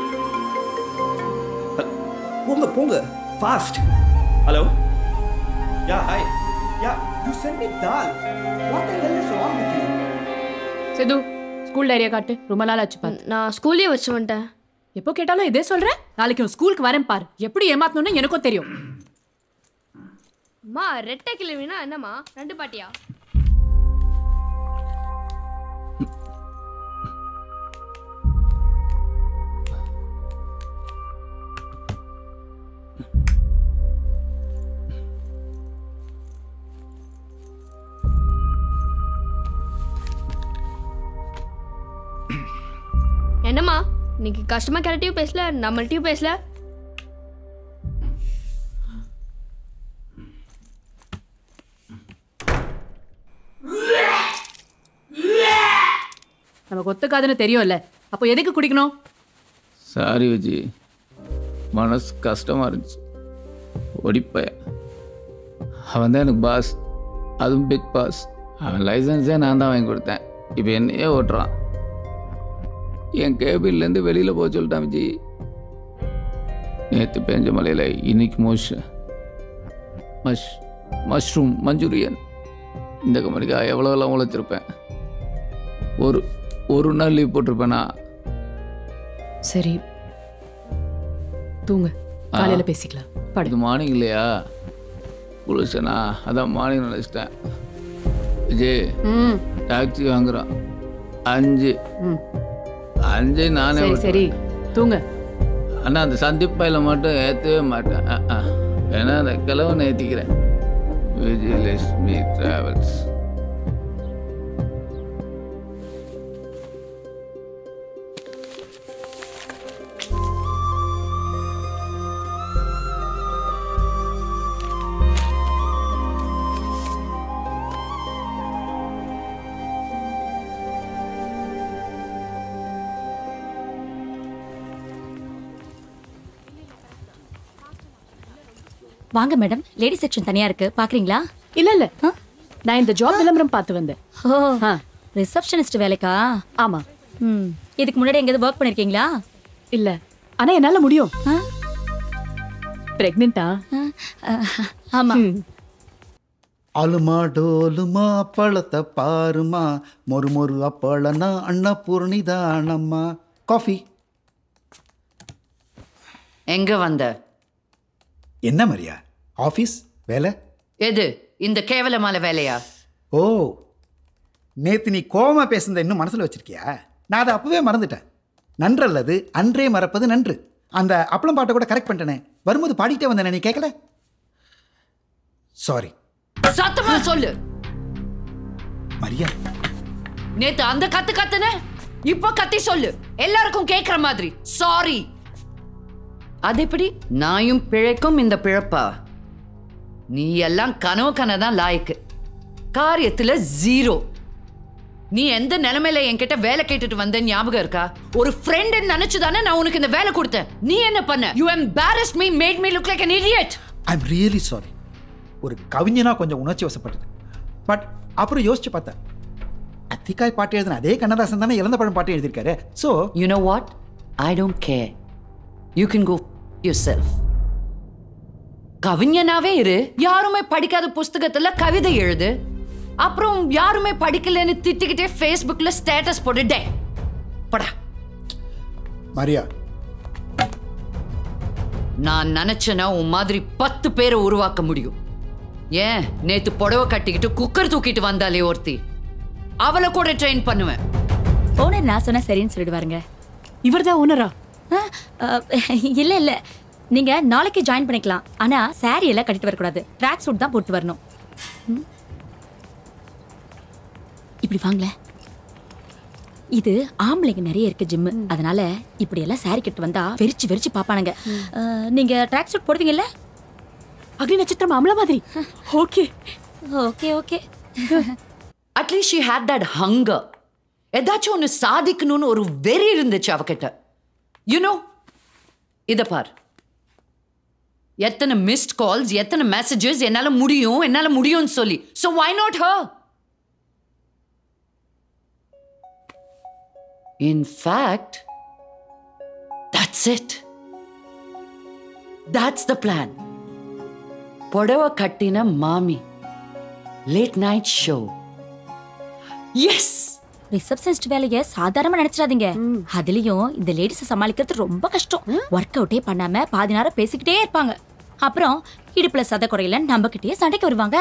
போங்க போங்க, fast. Hello. Yeah, hi. Yeah, you sent me that. What the hell is wrong with you? Sidhu, school டைரியா காட்டு. ரொம்ப நாள் ஆச்சு பாத்து. நான் ஸ்கூல்லே வச்சு வந்துட்டேன். எப்போ கேட்டாலும் இதே சொல்றேன். நாளைக்கு உன் ஸ்கூலுக்கு வரேன் பாரு. எப்படி ஏமாத்தணும்னு எனக்கும் தெரியும். அம்மா, ரெட்டை கிழவினா என்னம்மா? 2 பாட்டியா? என்னம்மா, இன்னைக்கு கஸ்டமர் கேர்ட்டையும் பேசல, நம்மள்ட்டையும் பேசல. நமக்கு ஒத்துக்காதுன்னு தெரியும்ல, அப்போ எதுக்கு குடிக்கணும்? சாரி விஜி, மனசு கஷ்டமாக இருந்துச்சு. ஒடிப்ப அவன் தான் எனக்கு பாஸ், அதுவும் பிக் பாஸ். அவன் லைசன்ஸே நான் தான் வாங்கி கொடுத்தேன். இப்போ என்னையே ஓட்டுறான். என் கேபின்லேருந்து வெளியில் போக சொல்லிட்டான் விஜி. நேற்று பெஞ்ச மலையில் இன்னைக்கு மஷ்ரூம் மஞ்சூரியன். இந்த கம்பெனிக்காக எவ்வளோலாம் உழைச்சிருப்பேன். ஒரு நாள் லீவ் போட்டிருப்பேனா? சரி, தூங்க, காலையில் பேசிக்கலாம். இது மார்னிங் இல்லையா? குளிச்சனா? அதான் மார்னிங் நினச்சிட்டேன். விஜய் டாக்ஸி வாங்குறான் 5 நானே. சரி தூங்க. ஆனால் அந்த சந்தீப் பையில மட்டும் ஏற்றவே மாட்டேன். ஏன்னா அந்த கிழவனை ஏற்றிக்கிறேன். விஜயலட்சுமி டிராவல்ஸ். வாங்க மேடம், லேடி செக்ஷன் தனியா இருக்கு, பாக்குறீங்களா? இல்ல இல்ல, நான் இந்த ஜாப் விளம்பரம் பார்த்து வந்தேன். ஓ, ரிசப்ஷனிஸ்ட் வேலைக்கா? ஆமா. இதுக்கு முன்னாடி எங்கேயாவது ஒர்க் பண்ணிருக்கீங்களா? இல்ல, ஆனா என்னால முடியும். பிரெக்னென்ட்டா? ஆமா. அலுமா டோலுமா பழத்தை பாருமா, மொறு மொறு அப்பளனா அன்னபூர்ணிதானம்மா. காஃபி. எங்க வந்த? என்ன மரியா, ஆஃபீஸ் வேலை? எது இந்த கேவலமான வேலையா? ஓ, நேத்து நீ கோவமா பேசுனத இன்னும் மனசுல வச்சிருக்கியா? நான் அதை அப்பவே மறந்துட்டேன். நன்றல்லது அன்றே மறப்பது நன்று. அந்த அப்பளம் பாட்டை கூட கரெக்ட் பண்ணிட்டேனே, வரும்போது பாடிக்கிட்டே வந்தேனே, நீ கேட்கல? சாரி. சத்தமா சொல்லு மரியா. நேத்து அந்த கத்துன இப்ப கத்தி சொல்லு, எல்லாருக்கும் கேக்குற மாதிரி. சாரி. அது எப்படி நாயும் பிழைக்கும் இந்த பிழப்பா? நீ எல்லாம் கனவு கனதான் லாய்க்கு, காரியத்துல ஜீரோ. நீ எந்த நிலைமையில என்கிட்ட வேலை கேட்டுட்டு வந்த ஞாபகம் இருக்கா? ஒரு ஃப்ரெண்ட் நினைச்சுதானே நான் உனக்கு இந்த வேலை கொடுத்தேன். நீ என்ன பண்ண? You embarrassed me, made me look like an idiot. I'm really sorry. ஒரு கவிஞனா கொஞ்சம் உணர்ச்சி வசப்பட்டது. பட் அப்புறம் யோசிச்சு பார்த்தேன், அத்திக்காய் பாட்டு எழுதின அதே கண்ணதாசன் தானே இழந்த பழம் பாட்டு எழுதியிருக்காரு. So you know what? I don't care. You can go yourself. கவிஞனாவே இரு, யாருமே படிக்காத புஸ்தகத்துல கவிதை எழுது, அப்புறம் யாருமே படிக்கலன்னு திட்டிக்கிட்டே ஃபேஸ்புக்ல ஸ்டேட்டஸ் போட்டுட்டே படா. மரியா, நான் நினைச்சேனா உன் மாதிரி 10 பேரை உருவாக்க முடியும். ஏன் நேத்து புடவை கட்டிக்கிட்டு குக்கர் தூக்கிட்டு வந்தாலே ஒருத்தி, அவளை கூட ட்ரெயின் பண்ணுவேன். ஓனர் நான் சொன்னா சரின்னு சொல்லிடுவாருங்க. இவர்தான் ஓனரா? இல்ல இல்ல, நீங்க நாளைக்கு ஜாயின் பண்ணிக்கலாம். ஆனா சாரி எல்லாம் கட்டிட்டு வரக்கூடாது, ட்ராக் சூட் தான் போட்டு வரணும். இப்படி வாங்கல, இது ஆம்பளைங்க நிறைய இருக்கு ஜிம், அதனால இப்படி எல்லாம் சாரி கட்டு வந்தா வெறிச்சு வெறிச்சு பாப்பானுங்க. நீங்க ட்ராக் சூட் போடுவீங்கல்ல? அக்னி நட்சத்திரம் அமலா மாதிரி. Okay okay okay. At least she had that hunger. ஏதாச்சும் ஒன்று சாதிக்கணும்னு ஒரு வெறி இருந்துச்சு அவகிட்ட. யூனோ, இதை பார், எத்தனை மிஸ்ட் கால்ஸ், எத்தனை மெசேஜஸ், என்னால முடியும்னு சொல்லி. So why not her? In fact, that's it. That's the plan. புடவை கட்டின மாமி, late night show. Yes, receptionist வேலையை சாதாரணமா நினைச்சிடாதீங்க. அதுலயும் இந்த லேடிஸை சமாளிக்கிறது ரொம்ப கஷ்டம். ஒர்க் அவுட்டே பண்ணாம பாதி நேரம் பேசிக்கிட்டே இருப்பாங்க. அப்புறம் இடுப்புல சத குறையில நம்ம கிட்டே சண்டைக்கு வருவாங்க.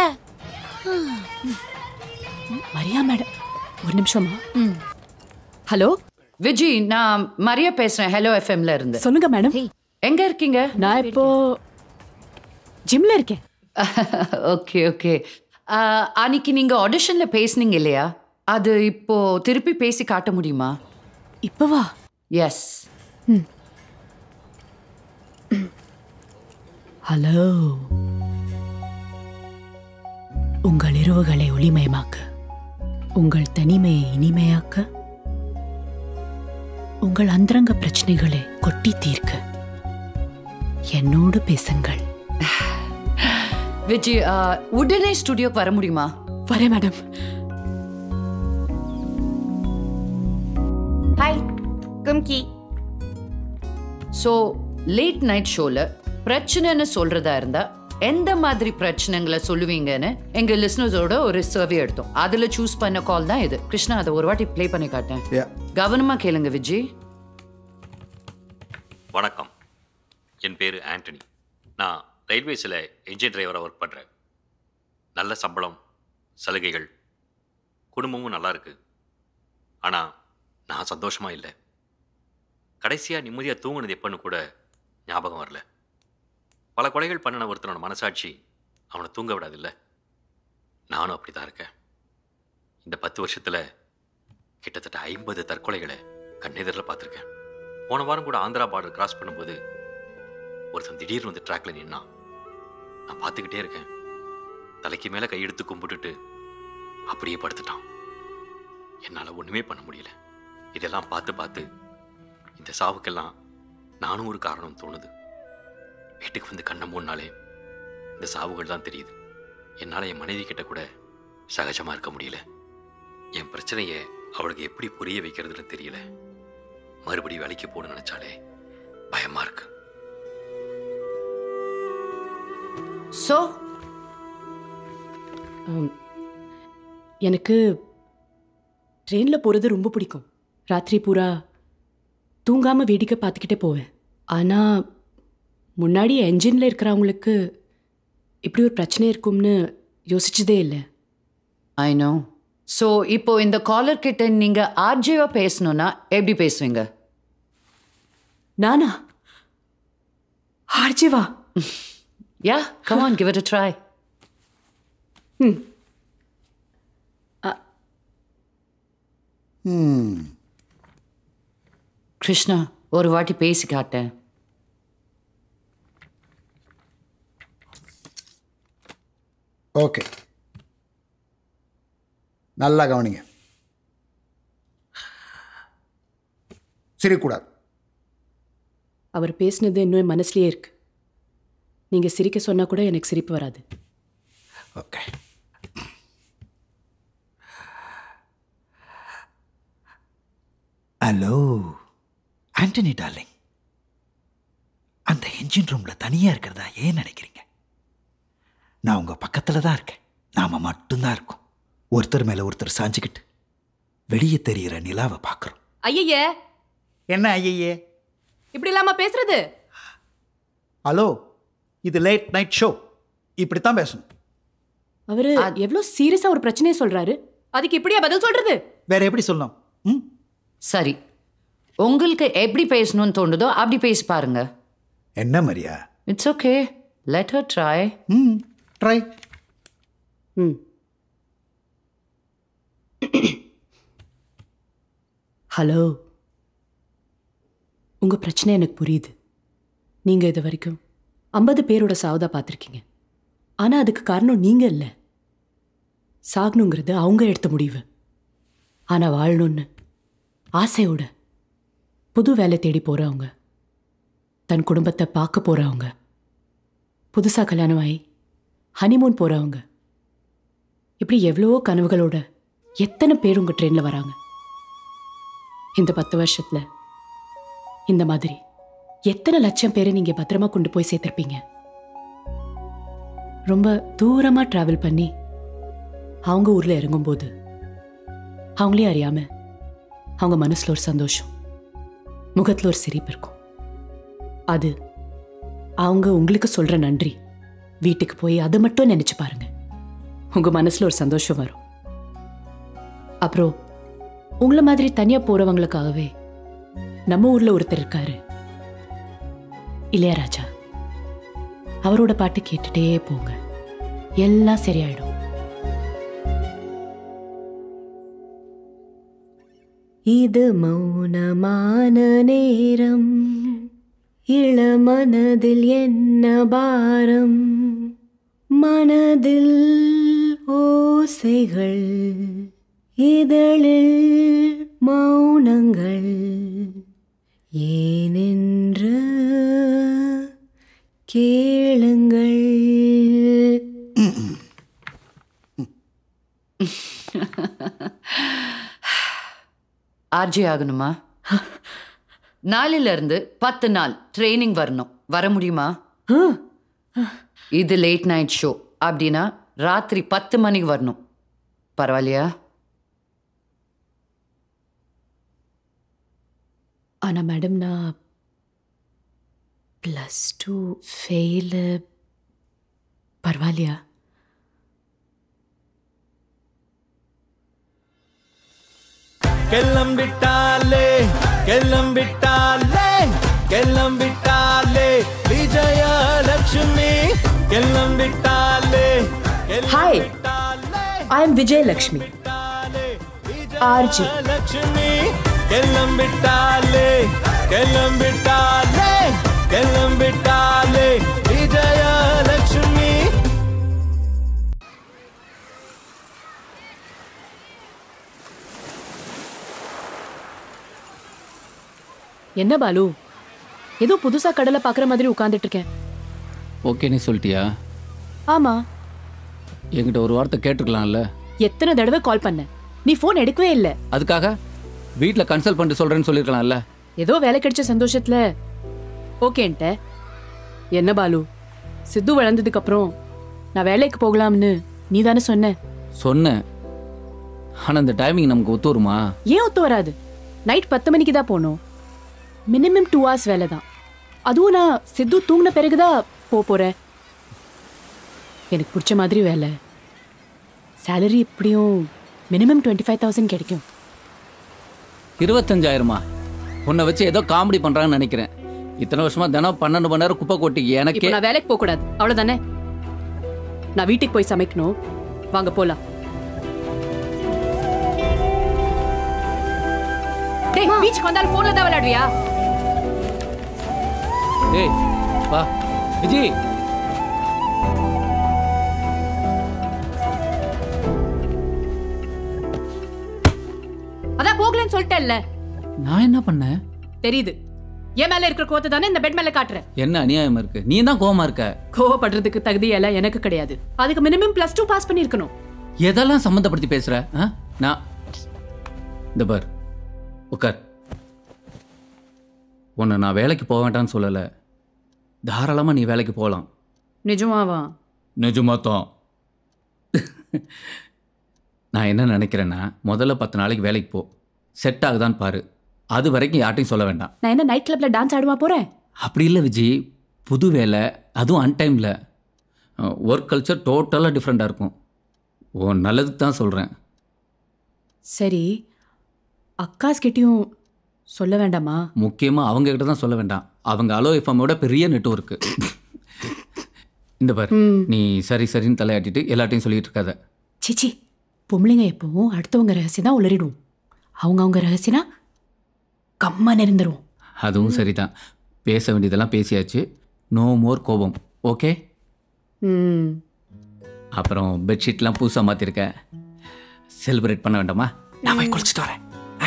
மரியா மேடம், ஒரு நிமிஷமா. ஹலோ விஜி, நான் மரியா பேசுறேன். ஹலோ எஃப்எம்ல இருந்து. சொல்லுங்க மேடம். எங்க இருக்கீங்க? நான் இப்போ ஜிம்ல இருக்கேன். Okay okay. அன்னைக்கு நீங்க ஆடிஷன்ல பேசுனீங்க இல்லையா, அது இப்போ திருப்பி பேசி காட்ட முடியுமா? இப்பவா? எஸ். ஹலோ, உங்கள் இரவுகளை ஒளிமயமாக்க, உங்கள் தனிமையை இனிமையாக்க, உங்கள் அந்தரங்க பிரச்சனைகளை கொட்டி தீர்க்க என்னோடு பேசுங்கள். விஜய், உடனே ஸ்டுடியோக்கு வர முடியுமா? வரேன் madam. Hi Kumki. So late night ஷோல பிரச்சனைன்னு சொல்றதா இருந்தா எந்த மாதிரி பிரச்சனைகளை சொல்லுவீங்கன்னு எங்க லிசனர்ஸோட ஒரு சர்வே எடுத்தோம். அதுல சூஸ் பண்ண கால் தான் இது. கிருஷ்ணா, அதை ஒரு வாட்டி ப்ளே பண்ணி காட்டேன். கவனமா கேளுங்க விஜய். வணக்கம், என் பேர் ஆண்டனி. நான் ரயில்வேஸில் என்ஜின் டிரைவராக ஒர்க் பண்ணுறேன். நல்ல சம்பளம், சலுகைகள், குடும்பமும் நல்லா இருக்கு. ஆனால் நான் சந்தோஷமாக இல்லை. கடைசியாக நிம்மதியாக தூங்கினது எப்போன்னு கூட ஞாபகம் வரல. பல கொலைகள் பண்ணின ஒருத்தனோட மனசாட்சி அவனை தூங்க விடாதில்ல. நானும் அப்படி தான் இருக்கேன். இந்த 10 வருஷத்தில் கிட்டத்தட்ட 50 தற்கொலைகளை கண்ணெதிரில் பார்த்துருக்கேன். போன வாரம் கூட ஆந்திரா பார்டர் கிராஸ் பண்ணும்போது ஒருத்தன் திடீர்னு வந்து ட்ராக்ல நின்னான். நான் பார்த்துக்கிட்டே இருக்கேன். தலைக்கு மேலே கையெடுத்து கும்பிட்டுட்டு அப்படியே படுத்துட்டான். என்னால் ஒன்றுமே பண்ண முடியல. இதெல்லாம் பார்த்து பார்த்து இந்த சாவுக்கெல்லாம் நானும் ஒரு காரணம் தோணுது. வீட்டுக்கு வந்து கண்ணை மூடினாலே இந்த சாவுகள் தான் தெரியுது. என்னால் என் மனைவி கிட்ட கூட சகஜமாக இருக்க முடியல. என் பிரச்சனையை அவளுக்கு எப்படி புரிய வைக்கிறதுன்னு தெரியல. மறுபடியும் வேலைக்கு போகணும்னு நினைச்சாலே பயமா இருக்கு. சோ எனக்கு ட்ரெயினில் போகிறது ரொம்ப பிடிக்கும். ராத்திரி பூரா தூங்காமல் வேடிக்கை பார்த்துக்கிட்டே போவேன். ஆனால் முன்னாடி என்ஜினில் இருக்கிறவங்களுக்கு இப்படி ஒரு பிரச்சனை இருக்கும்னு யோசிச்சதே இல்லை. I know. ஸோ இப்போ இந்த காலர் கிட்ட நீங்க ஆர்ஜேவா பேசணும்னா எப்படி பேசுவீங்க? நானா? ஆர்ஜேவா? Yeah, come on, give it a try. Krishna, ஒரு வாட்டி பேசி காட்டேன். ஓகே, நல்லா கவனிங்க. சிரிக்கூடாது. அவர் பேசினது இன்னும் என் மனசுலயே இருக்கு. நீங்கள் சிரிக்க சொன்னால் கூட எனக்கு சிரிப்பு வராது. ஓகே. ஹலோ ஆண்டனி டார்லிங், அந்த என்ஜின் ரூம்ல தனியா இருக்கிறதா ஏன் நினைக்கிறீங்க? நான் உங்க பக்கத்துல தான் இருக்கேன். நாம மட்டும்தான் இருக்கோம். ஒருத்தர் மேல ஒருத்தர் சாஞ்சுக்கிட்டு வெளியே தெரிகிற நிலாவை பார்க்குறோம். ஐயே, என்ன ஐயே இப்படி இல்லாம பேசுறது? ஹலோ, இது லேட் நைட் ஷோ, இப்படித்தான் பேசணும். அவரு எவ்வளோ சீரியஸா ஒரு பிரச்சனையை சொல்றாரு, அதுக்கு இப்படியா பதில் சொல்றது? வேற எப்படி சொல்லணும்? சரி, உங்களுக்கு எப்படி பேசணும்னு தோணுதோ அப்படி பேசி பாருங்க. என்ன Maria? It's okay, let her try. Try. Hello, உங்க பிரச்சனை எனக்கு புரியுது. நீங்க இது வரைக்கும் 50 பேரோட சாவுதா பார்த்துருக்கீங்க. ஆனா அதுக்கு காரணம் நீங்க இல்லை. சாகணுங்கிறது அவங்க எடுத்த முடிவு. ஆனா வாழணும்னு ஆசையோட புது வேலை தேடி போறவங்க, தன் குடும்பத்தை பார்க்க போறவங்க, புதுசா கல்யாணம் ஆகி ஹனிமூன் போறவங்க, இப்படி எவ்வளவோ கனவுகளோட எத்தனை பேர் உங்க ட்ரெயின்ல வராங்க. இந்த 10 வருஷத்துல இந்த மாதிரி எத்தனை லட்சம் பேரை நீங்க பத்திரமா கொண்டு போய் சேர்த்திருப்பீங்க. ரொம்ப தூரமா டிராவல் பண்ணி அவங்க ஊர்ல இறங்கும்போது அவங்களே அறியாம அவங்க மனசுல ஒரு சந்தோஷம், முகத்துல ஒரு சிரிப்பு இருக்கும். அது அவங்க உங்களுக்கு சொல்ற நன்றி. வீட்டுக்கு போய் அதை மட்டும் நினைச்சு பாருங்க, உங்க மனசுல ஒரு சந்தோஷம் வரும். அப்புறம் உங்களை மாதிரி தனியா போறவங்களுக்காகவே நம்ம ஊர்ல ஒருத்தர் இருக்காரு, இளையராஜா. அவரோட பாட்டு கேட்டுட்டே போங்க, எல்லாம் சரியாயிடும். இது மௌனமான நேரம், இளமனதில் என்ன பாரம், மனதில் ஓசைகள், இதழில் மௌனங்கள், ஏனென்று கேளுங்கள். ஆர்ஜி ஆகணுமா? நாளில இருந்து 10 நாள் ட்ரைனிங் வரணும். வர முடியுமா? இது லேட் நைட் ஷோ அப்படின்னா ராத்திரி 10 மணிக்கு வரணும். பரவாயில்லையா? ஆனா மேடம், நான் +2 ஃபெயிலு. பரவாயில்லையா? கிளம்பிட்டாலே கிளம்பிட்டாலே கிளம்பிட்டாலே விஜயலட்சுமி கிளம்பிட்டாலே. Hi, I am Vijayalakshmi, RJ. Lakshmi கிளம்பிட்டாலே கிளம்பிட்டாலே கிளம்பிட்டாலே விஜயலட்சுமி. என்ன பாலு, ஏதோ புதுசா கடலை பார்க்குற மாதிரி உட்கார்ந்துட்டு இருக்கேன். ஓகேன்னு சொல்லிட்டியா? ஆமா. என்கிட்ட ஒரு வார்த்தை கேட்டுக்கலாம்ல. எத்தனை தடவை கால் பண்ண, நீ போன் எடுக்கவே இல்ல. அதுக்காக வீட்ல கன்சல்ட் பண்ணிட்டு சொல்றேன்னு சொல்லிருக்கலாம்ல. ஏதோ வேலை கிடைச்ச சந்தோஷத்துல ஓகேன்ட்ட. என்ன பாலு, சித்து வளர்ந்ததுக்கு அப்புறம் நான் வேலைக்கு போகலாம்னு நீ தானே சொன்ன. சொன்னேன், ஆனா இந்த டைமிங் நமக்கு ஒத்து வருமா? ஏன் ஒத்து வராது? நைட் 10 மணிக்கு தான் போனோம். மினிமம் 2 hours வேலை தான். அதுவும் நான் சித்து தூங்கின பிறகுதான் போறேன். எனக்கு பிடிச்ச மாதிரி வேலை. சேலரி எப்படியும் மினிமம் 25,000 கிடைக்கும். 25,000மா? உன்னை வச்சு ஏதோ காமெடி பண்றாங்கன்னு நினைக்கிறேன். இத்தனை வருஷமா தினம் 12 மணி நேரம் குப்பை கொட்டி எனக்கு. நான் வேலைக்கு போக கூடாது அவ்வளவுதானே? நான் வீட்டுக்கு போய் சமைக்கணும். வாங்க போலாம். டேய், பீச்சுக்கு வந்தாலும் போன்ல தான் விளையாடுவியா? டேய் வா விஜய். அதான் போகலன்னு சொல்லிட்டேன்ல. நான் என்ன பண்ணேன்? தெரியுது. என் மேல இருக்கிற கோவத்தை தானே இந்த பெட் மேல காட்டுற. என்ன அநியாயமா இருக்கு? நீ தான் கோவமா இருக்க. கோவப்படுறதுக்கு தகுதி எல்லாம் எனக்கு கிடையாது. அதுக்கு மினிமம் +2 பாஸ் பண்ணிருக்கணும். எதெல்லாம் சம்பந்தப்படுத்தி பேசுற? நான் இந்த பார் உட்கார். உன்னை நான் வேலைக்கு போக வேண்டாம்னு சொல்லலை. தாராளமாக நீ வேலைக்கு போகலாம். நிஜமாவா? நிஜமா தான். நான் என்ன நினைக்கிறேன்னா, முதல்ல 10 நாளைக்கு வேலைக்கு போ. செட் ஆகுதான்னு பாரு. அது வரைக்கும் யார்ட்டையும் சொல்ல வேண்டாம். நான் என்ன நைட் கிளப்ல டான்ஸ் ஆடுவா போறேன்? அப்படி இல்லை விஜய், புது வேலை, அதுவும் அன்டைமில். ஒர்க் கல்ச்சர் டோட்டலாக டிஃப்ரெண்ட்டாக இருக்கும். உன் நல்லதுக்கு தான் சொல்கிறேன். சரி, அக்காஸ்கிட்டையும் சொல்ல வேண்டாமா? முக்கியமாக அவங்க கிட்ட தான் சொல்ல வேண்டாம். அவங்க அலோ எஃப்எம்மோட பெரிய நெட்வொர்க்கு. இந்த பாரு, நீ சரி சரின்னு தலையாட்டிட்டு எல்லாத்தையும் சொல்லிட்டு இருக்காத. சிச்சி, பொம்பளைங்க எப்பவும் அடுத்தவங்க ரகசியம் தான் உளறிடும். அவங்க ரகசியம்னா கம்மா நெருந்துரும். அதுவும் சரிதான். பேச வேண்டியதெல்லாம் பேசியாச்சு. நோ மோர் கோபம். ஓகே? அப்புறம் பெட்ஷீட்லாம் புதுசாக மாற்றிருக்க. செலிப்ரேட் பண்ண வேண்டாமா? நான் போய் குளிச்சுட்டு வரேன்.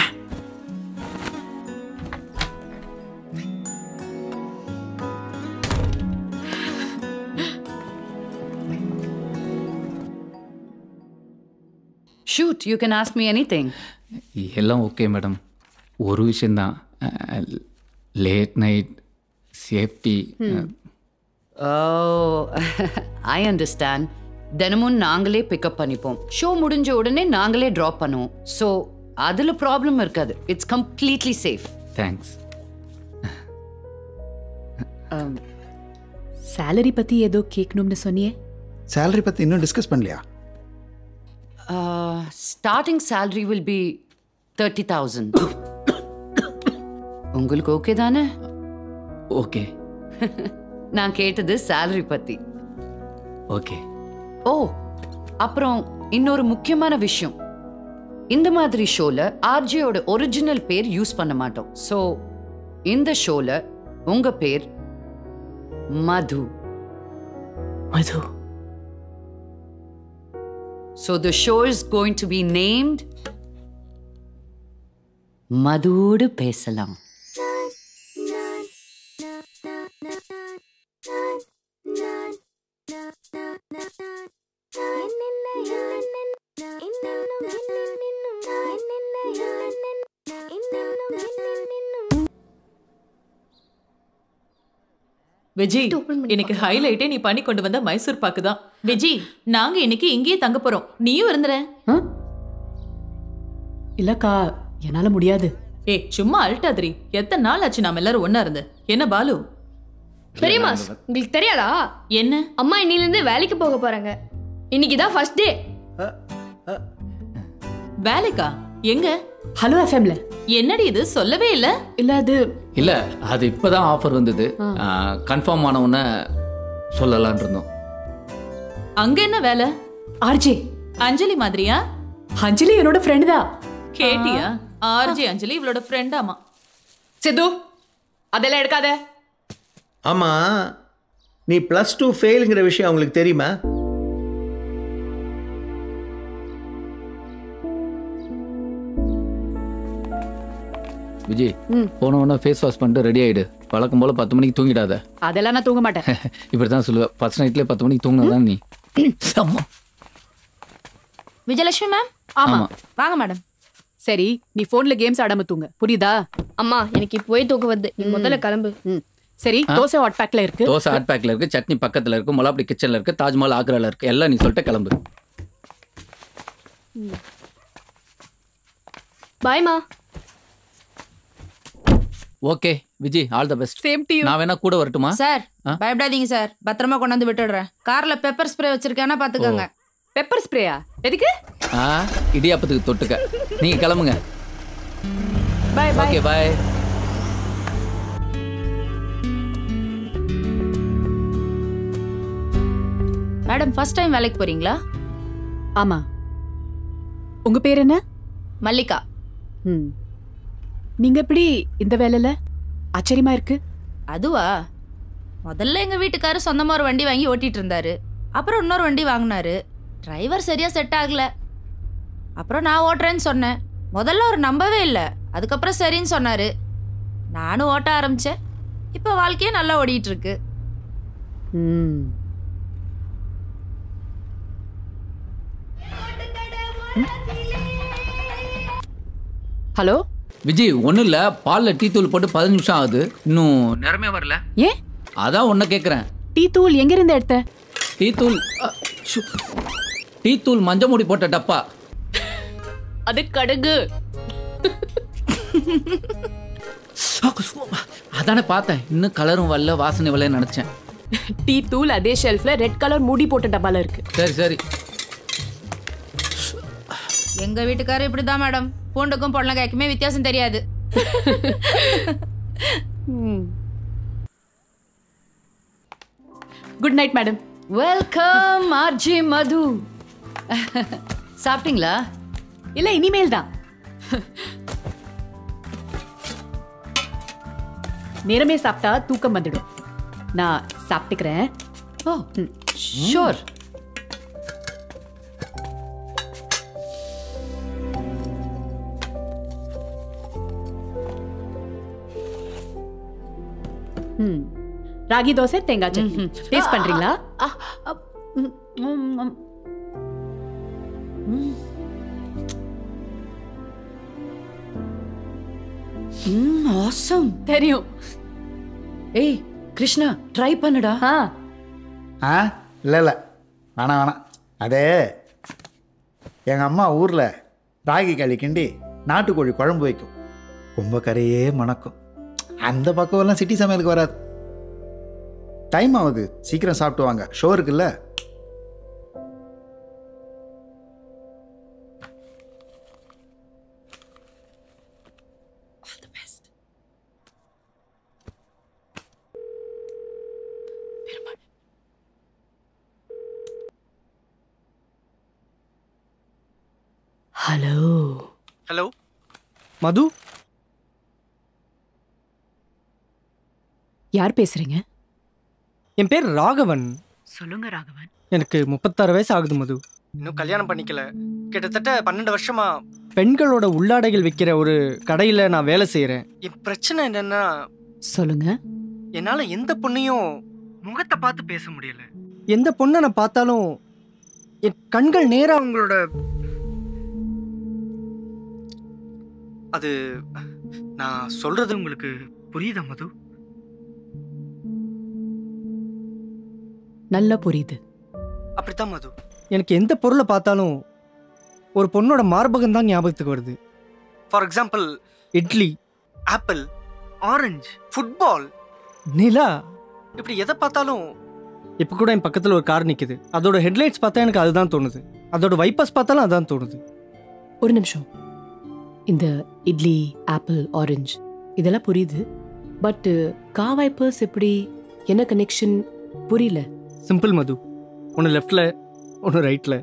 Shoot, you can ask me anything. எல்லாம் ஓகே மேடம். ஒரு விஷயந்தான், late night safety. Oh, I understand. தினமும் நாங்களே பிக்கப் பண்ணிப்போம். ஷோ முடிஞ்ச உடனே நாங்களே ட்ராப் பண்ணுவோம். ஸோ அதில் ப்ராப்ளம் இருக்காது. It's completely safe. Thanks. Salary பற்றி ஏதோ கேட்கணும்னு சொன்னியே? சேலரி பற்றி இன்னும் டிஸ்கஸ் பண்ணலையா? Starting salary will be 30,000. உங்களுக்கு ஓகே தானே? ஓகே. நான் கேட்டது சேலரி பற்றி. ஓகே. ஓ, அப்புறம் இன்னொரு முக்கியமான விஷயம். இந்த மாதிரி ஷோல ஆர்ஜியோட ஒரிஜினல் பேர் யூஸ் பண்ண மாட்டோம். ஸோ இந்த ஷோல உங்க பேர் மது. மது. So the show is going to be named மதுவோடு பேசலாம். விஜய், எனக்கு ஹைலைட்டே நீ பண்ணி கொண்டு வந்த மைசூர் பாக்கு தான். விஜய், நாங்க இன்னைக்கு இங்கேயே தங்க போறோம். நீயும் இருந்துற. இல்லக்கா, என்னால முடியாது. ஏய், சும்மா அல்டாதிரி. எத்தனை நாள் ஆச்சு நாம எல்லாரும் ஒண்ணா இருந்து? என்ன பாலு? பெரியமாஸ், உங்களுக்கு தெரியாதா? என்ன? அம்மா இன்னில இருந்து வேலைக்கு போக போறாங்க. இன்னைக்கு தான் ஃபர்ஸ்ட் டே. வேலைக்கா? எங்க? ஹலோ எஃப்எம்ல. என்னடி இது, சொல்லவே இல்ல? இல்ல அது இப்பதான் ஆஃபர் வந்தது. கன்ஃபார்ம் ஆன உடனே சொல்லலான் இருந்தோம். அங்க என்ன வேலை? ஆர்ஜே. அஞ்சலி மாதிரியா? அஞ்சலி என்னோட ஃப்ரெண்ட் தான். கேட்டியா? ஆர்ஜே அஞ்சலி இவளோட ஃப்ரெண்டாமா. சித்து, அதெல்லாம் எடுக்காத. ஆமா, நீ +2 ஃபெயிலுங்கிற விஷயம் அவங்களுக்கு தெரியுமா? விஜய், போன உடனே ஃபேஸ் வாஷ் பண்ணிட்டு ரெடி ஆயிடு. வழக்கம் போல 10 மணிக்கு தூங்கிடாத. அதெல்லாம் நான் தூங்க மாட்டேன். இப்படிதான் சொல்லுவேன். ஃபர்ஸ்ட் நைட்லேயே 10 மணிக்கு தூங்கினாதான் நீ. விஜயலட்சுமி மேம். ஆமா வாங்க மேடம். சரி, நீ போன்ல கேம்ஸ் ஆடாம தூங்க, புரியுதா? அம்மா எனக்கு போய் தூக்க வருது, நீ முதல்ல கிளம்பு. சரி, தோசை ஹாட் பேக்ல இருக்கு. தோசை ஹாட் பேக்ல இருக்கு, சட்னி பக்கத்துல இருக்கு, மொளாப்படி கிச்சன்ல இருக்கு, தாஜ்மஹால் ஆக்ரால இருக்கு. எல்லாம் நீ சொல்லிட்டு கிளம்பு. பாய்மா. Okay Vijay, all the best. Same to you. நான் வேணா கூட வரட்டுமா? சார் பயப்படாதீங்க சார், பத்திரமா கொண்டாந்து விட்டுடுறேன். கார்ல பெப்பர் ஸ்ப்ரே வச்சிருக்கேன்னா பாத்துக்கோங்க. பெப்பர் ஸ்ப்ரேயா? எதுக்கு? இடியாப்பத்துக்கு தொட்டுக்க. நீங்க கிளம்புங்க. Bye bye. Okay bye. Madam first time வேலைக்கு போறீங்களா? ஆமா. உங்க பேர் என்ன? மல்லிகா. நீங்க எப்படி இந்த வேலையில? ஆச்சரியமா இருக்கு. அதுவா, முதல்ல எங்க வீட்டுக்காரர் சொந்தமா ஒரு வண்டி வாங்கி ஓட்டிட்டு இருந்தாரு. அப்புறம் இன்னொரு வண்டி வாங்கினாரு. டிரைவர் சரியா செட் ஆகல. அப்புறம் நான் ஓட்டுறேன்னு சொன்னேன். முதல்ல அவர் நம்பவே இல்லை. அதுக்கப்புறம் சரின்னு சொன்னாரு. நானும் ஓட்ட ஆரம்பிச்சேன். இப்போ வாழ்க்கையே நல்லா ஓடிட்டு இருக்கு. ஹலோ விஜய், ஒன்றும் இல்லை, பாலில் டீ தூள் போட்டு 15 நிமிஷம் ஆகுது, இன்னும் நேரமே வரல. ஏன்? அதான் ஒன்றை கேட்குறேன். டீ தூள் எங்கிருந்து எடுத்த? டீ தூள் மஞ்சள் மூடி போட்ட டப்பா. அது கடுகு. அதானே பார்த்தேன், இன்னும் கலரும் வரல, வாசனை வரல நினைச்சேன். டீ தூள் அதே ஷெல்ஃப்ல ரெட் கலர் மூடி போட்ட டப்பால இருக்கு. சரி சரி. எங்க வீட்டுக்காரர் இப்படிதான் மேடம். பூண்டுக்கும் பொடலங்காய்க்குமே வித்தியாசம் தெரியாது. Good night madam. Welcome RJ Madhu. சாப்பிட்டீங்களா? இல்ல, இனிமேல் தான். நேரமே சாப்பிட்டா தூக்கம் வந்துடும். நான் சாப்பிட்டுக்கிறேன். ஓ ஷூர். ராகி தோசை தேங்காய் சட்னி டேஸ்ட் பண்றீங்களா? ஆசம். தெரியும். ஏய் கிருஷ்ணா, ட்ரை பண்ணுடா. இல்லை இல்லை, வேணாம் வேணாம். அதே எங்கள் அம்மா ஊரில் ராகி களி கிண்டி நாட்டுக்கோழி குழம்பு வைக்கும். கும்பக்கரையே மணக்கும். அந்த பக்கமெல்லாம் சிட்டி சமையலுக்கு வராது. டைம் ஆகுது, சீக்கிரம் சாப்பிட்டு வாங்க, ஷோ இருக்குல்ல. ஹலோ. ஹலோ மது. யார் பேசுறீங்க? என் பேர் ராகவன். சொல்லுங்க ராகவன். எனக்கு 36 வயசு ஆகுது மது. இன்னும் கல்யாணம் பண்ணிக்கல. கிட்டத்தட்ட 12 வருஷமா பெண்களோட உள்ளாடைகள் விற்கிற ஒரு கடையில் நான் வேலை செய்கிறேன். என் பிரச்சனை என்னன்னா, சொல்லுங்க. என்னால் எந்த பொண்ணையும் முகத்தை பார்த்து பேச முடியல. எந்த பொண்ணை நான் பார்த்தாலும் என் கண்கள் நேராக அவங்களோட அது நான் சொல்றது உங்களுக்கு புரியுதா மது? நல்லா புரியுது. அப்படித்தான் மது. எனக்கு எந்த பொருளை பார்த்தாலும் ஒரு பொண்ணோட மார்பகம் தான் ஞாபகத்துக்கு வருது. For example, idli, apple, orange, football, நிலா, இப்படி எதை பார்த்தாலும். இப்போ கூட என் பக்கத்தில் ஒரு கார் நிற்குது. அதோட ஹெட்லைட்ஸ் பார்த்தா எனக்கு அதுதான் தோணுது. அதோட வைப்பர்ஸ் பார்த்தாலும் அதுதான் தோணுது. ஒரு நிமிஷம். இந்த இட்லி, ஆப்பிள், ஆரஞ்சு இதெல்லாம் புரியுது. பட் கார் வைப்பர்ஸ் எப்படி? என்ன கனெக்ஷன்? புரியல. சிம்பிள் மது. ஒன்று லெஃப்டில், ஒன்று ரைட்டில்.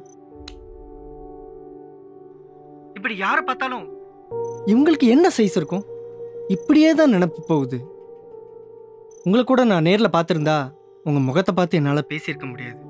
இப்படி யாரை பார்த்தாலும் இவங்களுக்கு என்ன சைஸ் இருக்கும்? இப்படியே தான் நினப்பு போகுது. உங்களை கூட நான் நேரில் பார்த்துருந்தா உங்கள் முகத்தை பார்த்து என்னால் பேசியிருக்க முடியாது.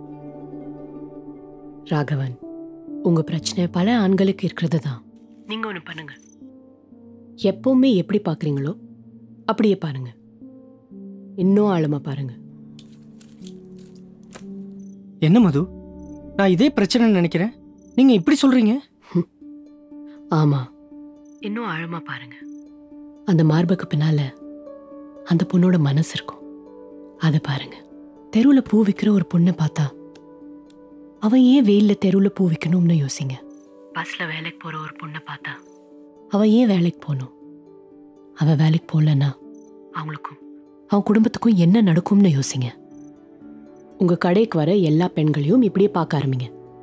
ராகவன், உங்க பிரச்சனை பல ஆண்களுக்கு இருக்கிறது தான். நீங்க ஒன்று பண்ணுங்க. எப்பவுமே எப்படி பார்க்குறீங்களோ அப்படியே பாருங்க. இன்னும் ஆழமா பாருங்க. என்ன மது? நான் இதே பிரச்சனைன்னு நினைக்கிறேன். நீங்க இப்படி சொல்றீங்க? ஆமா, இன்னும் ஆழமா பாருங்க. அந்த மார்புக்கு பின்னால அந்த பொண்ணோட மனசு இருக்கும். அதை பாருங்க. தெருவுல பூ விற்கிற ஒரு பொண்ணை பார்த்தா அவன் ஏன் வெயில்ல தெருவுல பூ விற்கணும்னு யோசிங்க. பஸ்ல வேலைக்கு போற ஒரு பொண்ணை பார்த்தா அவன் ஏன் வேலைக்கு போகணும்? அவன் வேலைக்கு போகலன்னா அவங்களுக்கும் அவன் குடும்பத்துக்கும் என்ன நடக்கும்னு யோசிங்க. உங்க கடைக்கு வர எல்லா பெண்களையும் இப்படியே பார்க்க ஆரம்பிங்க.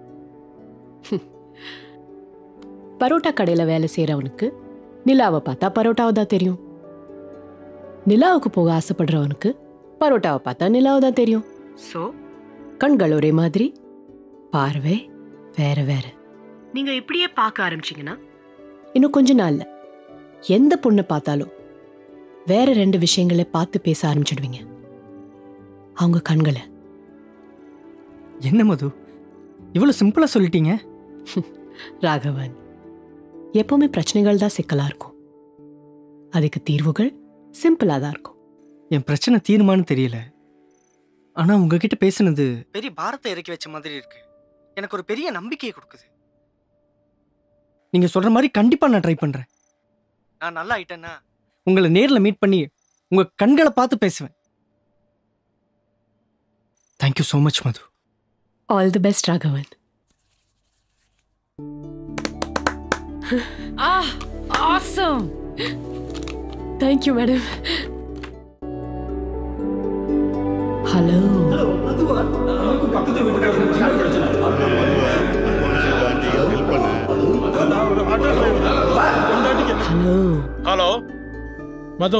பரோட்டா கடையில வேலை செய்யறவனுக்கு நிலாவை பார்த்தா பரோட்டாவை தான் தெரியும். நிலாவுக்கு போக ஆசைப்படுறவனுக்கு பரோட்டாவை பார்த்தா நிலாவை தான் தெரியும். சோ கண்கள் ஒரே மாதிரி, பார்வை வேற வேற. நீங்க இப்படியே பார்க்க ஆரம்பிச்சீங்கன்னா இன்னும் கொஞ்ச நாள்ல எந்த பொண்ணை பார்த்தாலும் வேற 2 விஷயங்களை பார்த்து பேச ஆரம்பிச்சிடுவீங்க. அவங்க கண்களை. என்ன மது, இவ்வளவு சிம்பிளா சொல்லிட்டீங்க? ராகவன், எப்பவுமே பிரச்சனைகள் தான் சிக்கலா இருக்கும், அதுக்கு தீர்வுகள் சிம்பிளா தான் இருக்கும். என் பிரச்சனை தீர்மானம் தெரியல, ஆனா உங்ககிட்ட பேசுனது பெரிய பாரத்தை இறக்கி வச்ச மாதிரி இருக்கு. எனக்கு ஒரு பெரிய நம்பிக்கையை கொடுக்குது. நீங்க சொல்ற மாதிரி கண்டிப்பா நான் ட்ரை பண்றேன். நான் நல்லா ஆயிட்டேன்னா உங்களை நேர்ல மீட் பண்ணி உங்க கண்களை பார்த்து பேசுவேன். Thank you so much Madhu. All the best Raghavan. awesome. Thank you madam. Hello. Hello. Hello Madhu,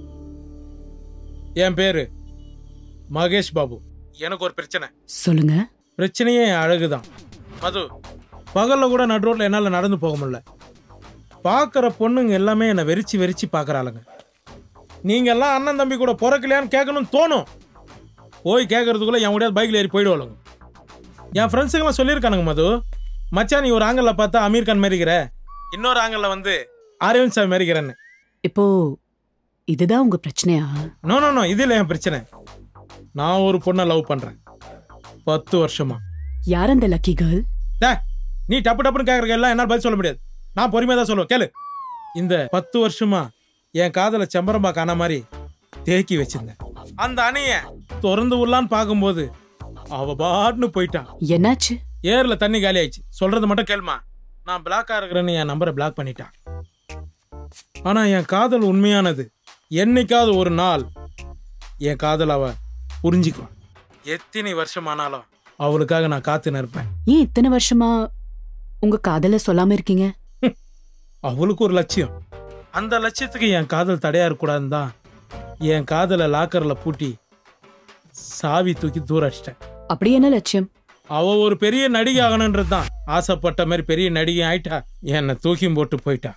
என் பேரு மகேஷ் பாபு. எனக்கு ஒரு பிரச்சனை. சொல்லுங்க. பிரச்சனையே என் அழகுதான் மது. பகல்ல கூட நடு ரோட்ல என்னால நடந்து போக முடியல. பார்க்குற பொண்ணுங்க எல்லாமே என்னை வெறிச்சு வெறிச்சு பார்க்குறாளுங்க. நீங்க எல்லாம் அண்ணன் தம்பி கூட பிறக்கலையான்னு கேட்கணும்னு தோணும். போய் கேட்கறதுக்குள்ள என் கூட பைக்ல ஏறி போயிடுவாளுங்க. என் ஃப்ரெண்ட்ஸுங்கெல்லாம் சொல்லியிருக்கானுங்க மது, மச்சான் நீ ஒரு ஆங்கிளில் பார்த்தா அமீர் கான் மாரிக்கிற, இன்னொரு ஆங்கிளில் வந்து அரவிந்த் சாமி மாரிக்கிறேன்னு. இப்போ இதுதான் உங்க பிரச்சனையா? நோ நோ நோ, இது இல்லை என் பிரச்சனை. நான் ஒரு பொண்ணை லவ் பண்றேன் 10 வருஷமா. யார் அந்த லக்கி கேர்ள்? நீ டப்பு டப்புன்னு கேட்கறதுக்கு எல்லாம் என்னால் பதில் சொல்ல முடியாது. நான் பொறுமையாக தான் சொல்லுவேன், கேளு. இந்த 10 வருஷமா என் காதலை செம்பரம்பா காண மாதிரி தேக்கி வச்சிருந்தேன். அந்த அணைய திறந்து விடலான்னு பார்க்கும்போது அவ பாட்டுன்னு போயிட்டான். என்னாச்சு? ஏர்ல தண்ணி காலி ஆயிடுச்சு. சொல்றது மட்டும் கேளுமா. நான் பிளாக்கா இருக்கிறேன்னு என் நம்பரை பிளாக் பண்ணிட்டான். ஆனா என் காதல் உண்மையானது. என்னைக்காவது ஒரு நாள் என் காதல் அவ புரிஞ்சுக்குவான். எத்தனை வருஷமானாலும் அவளுக்காக நான் காத்துன்னு இருப்பேன். ஏன் இத்தனை வருஷமா உங்க காதலை சொல்லாம இருக்கீங்க? அவளுக்கு ஒரு லட்சியம். அந்த லட்சியத்துக்கு என் காதல் தடையா இருக்கக்கூடாதுன்னு தான் என் காதலை லாக்கர்ல பூட்டி சாவி தூக்கி தூர அடிச்சிட்டேன். அப்படி என்ன லட்சியம்? அவ ஒரு பெரிய நடிகை ஆகணுன்றது தான். ஆசைப்பட்ட மாதிரி பெரிய நடிகை ஆயிட்டா. என்னை தூக்கி போட்டு போயிட்டா.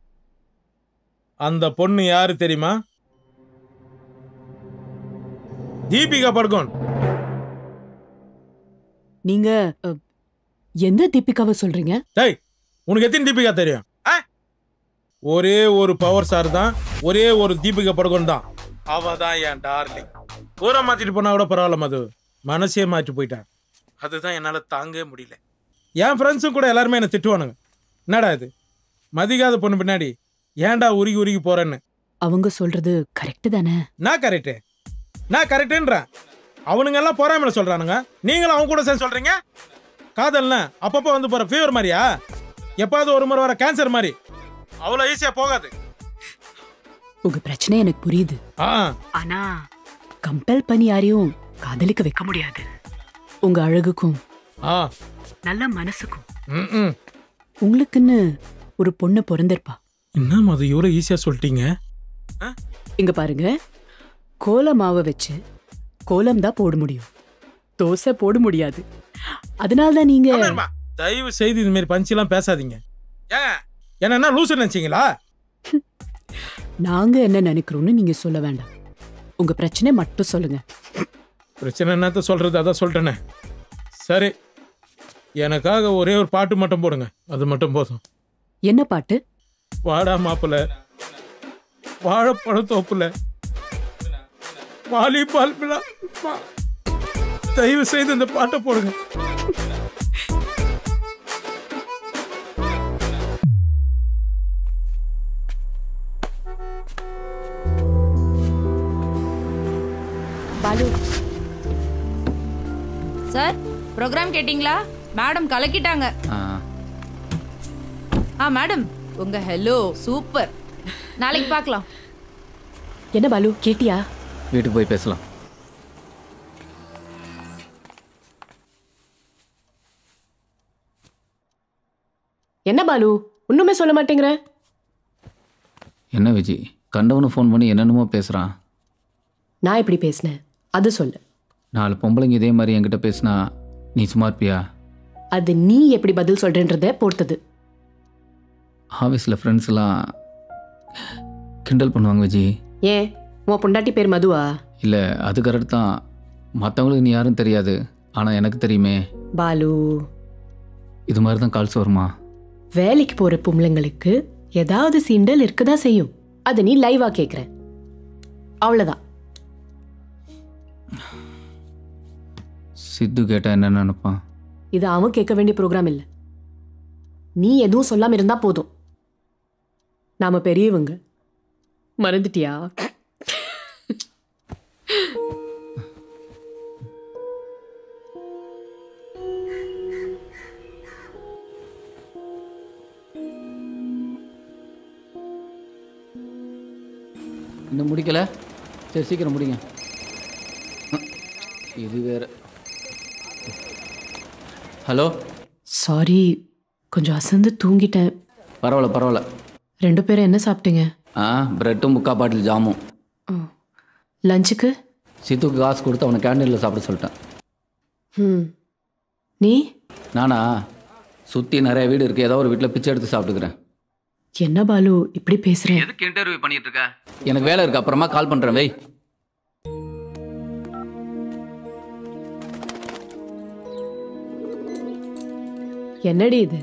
அந்த பொண்ணு யாரு தெரியுமா? தீபிகா படுகோன். நீங்க எந்த தீபிகாவை சொல்றீங்க? டேய், உனக்கு எத்தனை தீபிகா தெரியும்? ஒரே ஒரு பவர் ஸ்டார் தான், ஒரே ஒரு தீபிகா படுகோன் தான். அவ தான் என் டார்லிங். ஊரை மாத்திட்டு போனா கூட பரவாயில்ல மது, மனசே மாற்றி போயிட்டான். அதுதான் என்னால தாங்கவே முடியல. என் ஃப்ரெண்ட்ஸும் கூட எல்லாருமே என்னை திட்டுவானுங்க. என்னடா இது மதிக்காத பொண்ணு பின்னாடி ஏன்டா உருகி உருகி போறேன்னு. அவங்க சொல்றது கரெக்ட் தானே? நான் கரெக்டுன்றேன். அவனுங்க எல்லாம் போறாமல சொல்றானுங்க. நீங்களும் அவங்க கூட சேர்ந்து சொல்றீங்க. காதல்னா அப்பப்போ வந்து போற ஃபீவர் மாதிரியா? எப்பாவது ஒரு முறை வர கேன்சர் மாதிரி. அவ்வளோ ஈஸியா போகாது. உங்க பிரச்சனை எனக்கு புரியுது. ஆனா கம்பல் பண்ணி யாரையும் காதலிக்க வைக்க முடியாது. உங்க அழகுக்கும் நல்ல மனசுக்கும் உங்களுக்குன்னு ஒரு பொண்ணு பிறந்திருப்பா. என்ன அது இவ்வளவு ஈஸியா சொல்லிட்டீங்க? இங்க பாருங்க, கோல மாவை வச்சு கோலம் தான் போட முடியும், தோசை போட முடியாது. அதனால்தான் நீங்க தயவு செய்து இது மாதிரி பஞ்செல்லாம் பேசாதீங்க. என்ன லூசு நினைச்சீங்களா? நாங்க என்ன நினைக்கிறோம்னு நீங்க சொல்ல வேண்டாம். உங்க பிரச்சனை மட்டும் சொல்லுங்க. பிரச்சனை என்னத்த சொல்றது, அதான் சொல்லிட்டேனே. சரி, எனக்காக ஒரே ஒரு பாட்டு மட்டும் போடுங்க, அது மட்டும் போதும். என்ன பாட்டு? வாடா மாப்பிள்ள வாழைப்பழ தோப்புல வாலிபால் தயவு செய்து இந்த பாட்டை போடுங்க. ப்ரோக்ராம் கேட்டிங்களா? மேடம் கலக்கிட்டாங்க. மேடம் உங்க ஹலோ சூப்பர். நாளைக்கு பார்க்கலாம். என்ன பாலு கேட்டியா? வீட்டுக்கு போய் பேசலாம். என்ன பாலு ஒண்ணுமே சொல்ல மாட்டேங்கிற? என்ன விஜி, கண்டவனு ஃபோன் பண்ணி என்னென்னமோ பேசுகிறான். நான் எப்படி பேசினேன் அது சொல்லு. 4 பொம்பளைங்க இதே மாதிரி என்கிட்ட பேசினா நீ சும்மா இருப்பியா? அது நீ எப்படி பதில் சொல்றேன்றத பொறுத்தது. ஆஃபீஸில் ஃப்ரெண்ட்ஸ் எல்லாம் கிண்டல் பண்ணுவாங்க விஜி. ஏன் உன் பொண்டாட்டி பேர் மதுவா? இல்லை, அது கரெக்ட் தான். மற்றவங்களுக்கு நீ யாரும் தெரியாது, ஆனால் எனக்கு தெரியுமே. பாலு, இது மாதிரி தான் கால்ஸ் வருமா? வேலைக்கு போற பொம்பளைங்களுக்கு ஏதாவது சீண்டல் இருக்குதான் செய்யும். அதை நீ லைவா கேட்குற, அவ்வளோதான். சித்து கேட்டால் என்ன நினைப்பான்? இது அவன் கேட்க வேண்டிய ப்ரோக்ராம் இல்லை. நீ எதுவும் சொல்லாம இருந்தா போதும். நாம பெரியவங்க, மறந்துட்டியா? இன்னும் முடிக்கல? சரி சீக்கிரம் முடிங்க. இது வேற. ஹலோ, சாரி, கொஞ்சம் அசந்து தூங்கிட்டேன். பரவாயில்ல பரவாயில்ல. 2 பேரும் என்ன சாப்பிட்டீங்க? பிரெட்டும் 3/4 பாட்டில் ஜாமும். லஞ்சுக்கு? சித்துக்கு காசு கொடுத்து அவனை கேண்டீனில் சாப்பிட சொல்லிட்டேன். நீ? நானா? சுற்றி நிறைய வீடு இருக்குது, ஏதோ ஒரு வீட்டில் பிச்சை எடுத்து சாப்பிட்டுக்கிறேன். என்ன பாலு இப்படி பேசுறேன்? எதுக்கு இன்டர்வியூ பண்ணிட்டு இருக்க? எனக்கு வேலை இருக்கு, அப்புறமா கால் பண்ணுறேன். வை. என்னடி இது?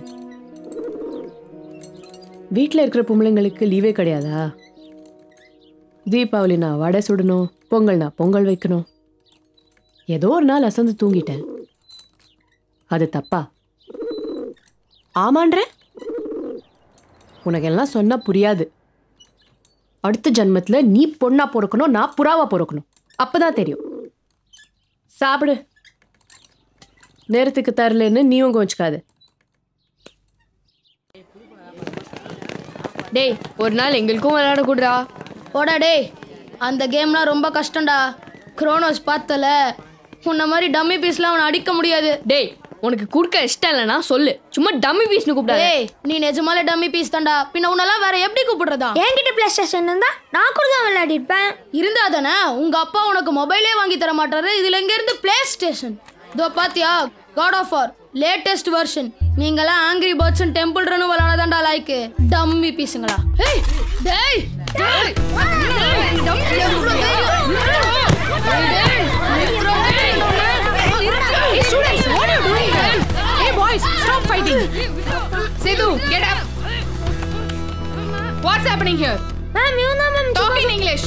வீட்டில் இருக்கிற பொம்பளைங்களுக்கு லீவே கிடையாதா? தீபாவளினா வடை சுடணும், பொங்கல்னா பொங்கல் வைக்கணும். ஏதோ ஒரு நாள் அசந்து தூங்கிட்டேன், அது தப்பா? ஆமான்ற உனக்கெல்லாம் சொன்னா புரியாது. அடுத்த ஜன்மத்தில் நீ பொண்ணா பிறக்கணும், நான் புறாவா பிறக்கணும். அப்பதான் தெரியும். சாப்பிடு. நேரத்துக்கு தரலன்னு நீயும் கோச்சுக்காது. டேய், ஒரு நாள் எங்களுக்கும் விளையாட கூடுறா. போடா டேய், அந்த கேம்லாம் ரொம்ப கஷ்டம்டா. குரோனோஸ் பார்த்தல, உன்ன மாதிரி டம்மி பீஸ்லாம் அவனை அடிக்க முடியாது. டேய், உனக்கு கொடுக்க இஷ்டம் இல்லைனா சொல்லு, சும்மா டம்மி பீஸ்னு கூப்பிடாத. டேய், நீ நிஜமாலே டம்மி பீஸ் தான்டா. பின்ன உன்னெல்லாம் வேற எப்படி கூப்பிடுறதா? என்கிட்ட பிளே ஸ்டேஷன் இருந்தா நான் கூட தான் விளையாடி இருப்பேன். இருந்தா தானே உங்க அப்பா உனக்கு மொபைலே வாங்கி தர மாட்டாரு. இதுல எங்க இருந்து பிளே ஸ்டேஷன்? இதோ பாத்தியா, God of War latest version. நீங்கலாம் Angry Birds and Temple Run விளையாடதான்டா லைக். டம்மி பீஸுங்களா? ஹேய் டேய் டேய், Hey students, what are you doing here? Hey boys, stop fighting. Sidhu, get up. What's happening here? Ma'am, you know ma'am. Talk in English.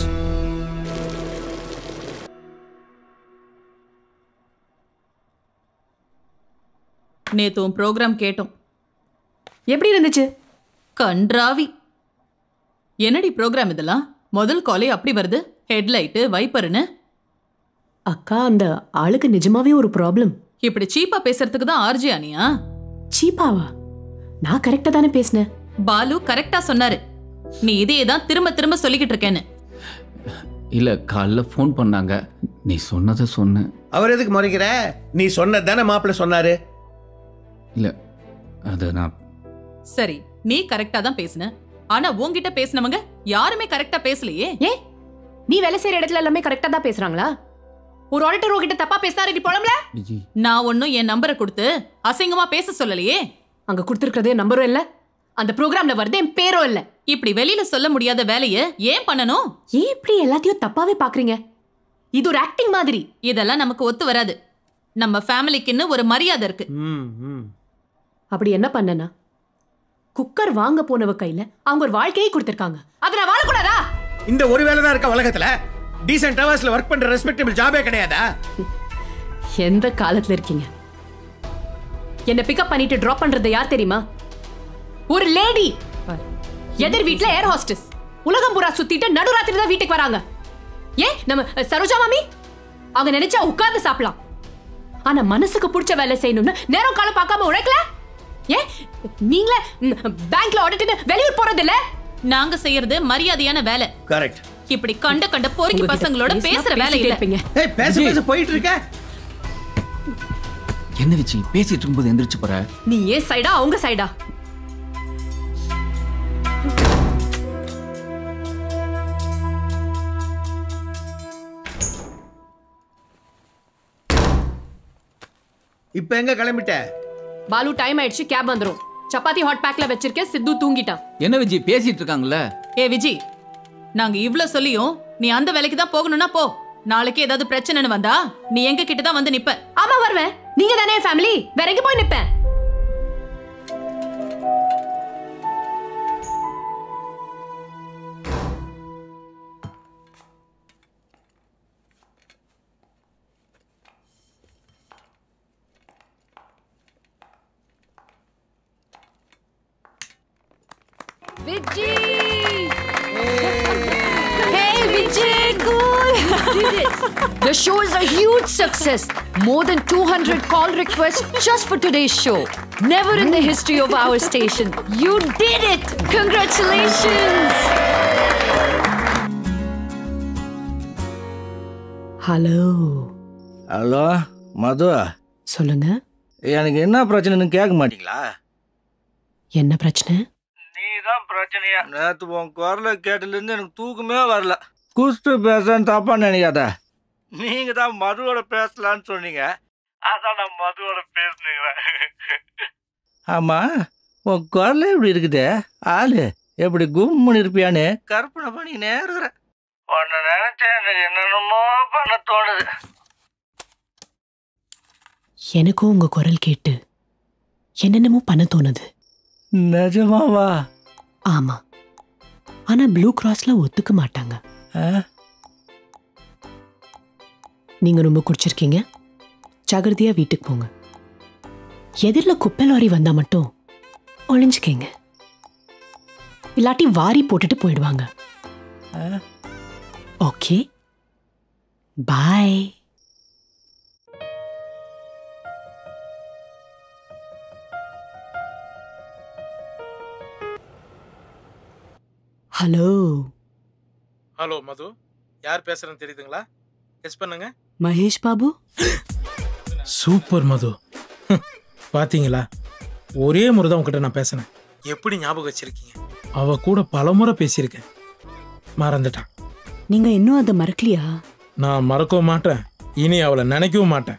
நேத்து உன் ப்ரோக்ராம் கேட்டோம். எப்படி இருந்துச்சு? கன்றாவி. என்னடி ப்ரோக்ராம் இதெல்லாம்? முதல் காலே அப்படி வருது, ஹெட்லைட்டு வைப்பர்னு. அக்கா, அந்த ஆளுக்கு நிஜமாவே ஒரு ப்ராப்ளம். இப்படி சீப்பா பேசுறதுக்கு தான் ஆர்ஜி ஆனியா? சீப்பாவா? நான் கரெக்டா தானே பேசினேன். பாலு கரெக்டா சொன்னாரு. நீ இதையே தான் திரும்ப திரும்ப சொல்லிக்கிட்டு இருக்கேன்னு. இல்லை, காலைல ஃபோன் பண்ணாங்க, நீ சொன்னதை சொன்ன. அவர் எதுக்கு முறைக்கிற? நீ சொன்னது தானே மாப்பிள்ள சொன்னாரு. இல்லை, அது நான். சரி, நீ கரெக்டா தான் பேசுன. ஆனா உன்கிட்ட பேசினவங்க யாருமே கரெக்டா பேசலையே. ஏ, நீ வேலை செய்யற இடத்துல எல்லாமே கரெக்டா தான் பேசுறாங்களா? ஒரு ஆடிட்டர் உன்கிட்ட தப்பா பேசினாரு, நீ போலம்ல? நான் ஒன்னும் என் நம்பரை கொடுத்து அசிங்கமா பேச சொல்லலையே. அங்க கொடுத்துருக்கிறதே நம்பரும் இல்ல, அந்த ப்ரோக்ராம்ல வருது என் பேரும் இல்ல. இப்படி வெளியில சொல்ல முடியாத வேலையை ஏன் பண்ணணும்? ஏன் இப்படி எல்லாத்தையும் தப்பாவே பாக்குறீங்க? இது ஒரு ஆக்டிங் மாதிரி. இதெல்லாம் நமக்கு ஒத்து வராது. நம்ம ஃபேமிலிக்குன்னு ஒரு மரியாதை இருக்கு. அப்படி என்ன பண்ணனா? குக்கர் வாங்க போனவ கையில அவங்க ஒரு வாழ்க்கையை கொடுத்திருக்காங்க. அது நான் வாழக்கூடாதா? இந்த ஒரு வேலை தான் இருக்க உலகத்துல. டீசன்ட் ஹவர்ஸ்ல வர்க் பண்ற ரெஸ்பெக்டபிள் ஜாபே கிடையாதா? எந்த காலத்துல இருக்கீங்க? என்ன பிக்கப் பண்ணிட்டு டிராப் பண்றது யார் தெரியுமா? ஒரு லேடி. எதிர் வீட்ல ஏர் ஹோஸ்டஸ். உலகம் பூரா சுத்திட்டு நடுராத்திரி தான் வீட்டுக்கு வராங்க. ஏன் நம்ம சரோஜா மாமி அவங்க நினைச்சா உட்கார்ந்து சாப்பிடலாம். ஆனா மனசுக்கு பிடிச்ச வேலை செய்யணும்னு நேரம் காலம் பார்க்காம உழைக்கல. ஏன் நீங்களே பேங்க்ல ஆடிட்டு வெளியூர் போறது இல்ல? நாங்க செய்யறது மரியாதையான வேலை. கரெக்ட். இப்படி கண்ட பொறுக்கி பசங்களோட பேசுற வேலை இல்ல. ஏய் பேச பேச போயிட்டு இருக்க. என்ன விஜி பேசிட்டு இருக்கும்போது எந்திரிச்சு போற? நீ ஏன் சைடா அவங்க சைடா? இப்ப எங்க கிளம்பிட்ட? பாலு டைம் ஆயிடுச்சு, கேப் வந்துரும். சப்பாத்தி ஹாட் பேக்ல வச்சிருக்கேன், சித்து தூங்கிட்டான். என்ன விஜி பேசிட்டு இருக்காங்கல்ல? ஏ விஜி, நாங்க இவ்ளோ சொல்லியும் நீ அந்த வேலைக்கு தான் போகணும்னா போ. நாளைக்கு ஏதாவது பிரச்சனைன்னு வந்தா நீ எங்க கிட்ட தான் வந்து நிப்ப. ஆமா வருவேன். நீங்க தானே ஃபேமிலி, வேற எங்க போய் நிப்பேன்? Vijay! Hey Vijay, cool! Did it. The show is a huge success. More than 200 call requests just for today's show. Never in the history of our station. You did it! Congratulations! Hello. Hello Madhu. சொல்லுங்க. எனக்கு என்ன பிரச்சனைன்னு கேட்க மாட்டீங்களா? என்ன பிரச்சனை? நீதான் பிரச்சனையா? நேத்து உன் குரலை கேட்டதுலேருந்து எனக்கு தூக்கமே வரல. குஸ்து பேசுறேன்னு தப்பா நினைக்காத. நீங்க தான் மதுவோட பேசலான்னு சொன்னீங்க, அதான் நான் மதுவோட பேசுனீங்க. ஆமா, உன் குரல் எப்படி இருக்குது? ஆளு எப்படி கும்முன்னு இருப்பியான்னு கற்பனை பண்ணினே இருக்கிறேன். உன்னை நினைச்சா எனக்கு என்னென்னமோ பண்ண தோணுது. எனக்கும் உங்க குரல் கேட்டு என்னென்னமோ பண்ண தோணுது. நிஜமாவா? ஆமா, ஆனா ப்ளூ கிராஸ்ல ஒத்துக்க மாட்டாங்க. நீங்க ரொம்ப குடிச்சிருக்கீங்க, ஜாகிரதையா வீட்டுக்கு போங்க. எதிரில் குப்பை லாரி வந்தா மட்டும் ஒளிஞ்சுக்கங்க, இல்லாட்டி வாரி போட்டுட்டு போயிடுவாங்க. Okay, bye. Hello. Hello Madhu, யார் பேசுறேன்னு தெரியுதுங்களா? எஸ் பண்ணுங்க. மகேஷ் பாபு. சூப்பர் மது. பாத்தீங்களா, ஒரே முறை தான் உங்ககிட்ட நான் பேசினேன். எப்படி ஞாபகம் வச்சிருக்கீங்க? அவ கூட பலமுறை பேசியிருக்கேன், மறந்துட்டான். நீங்க இன்னும் அதை மறக்கலையா? நான் மறக்கவும் மாட்டேன், இனி அவளை நினைக்கவும் மாட்டேன்.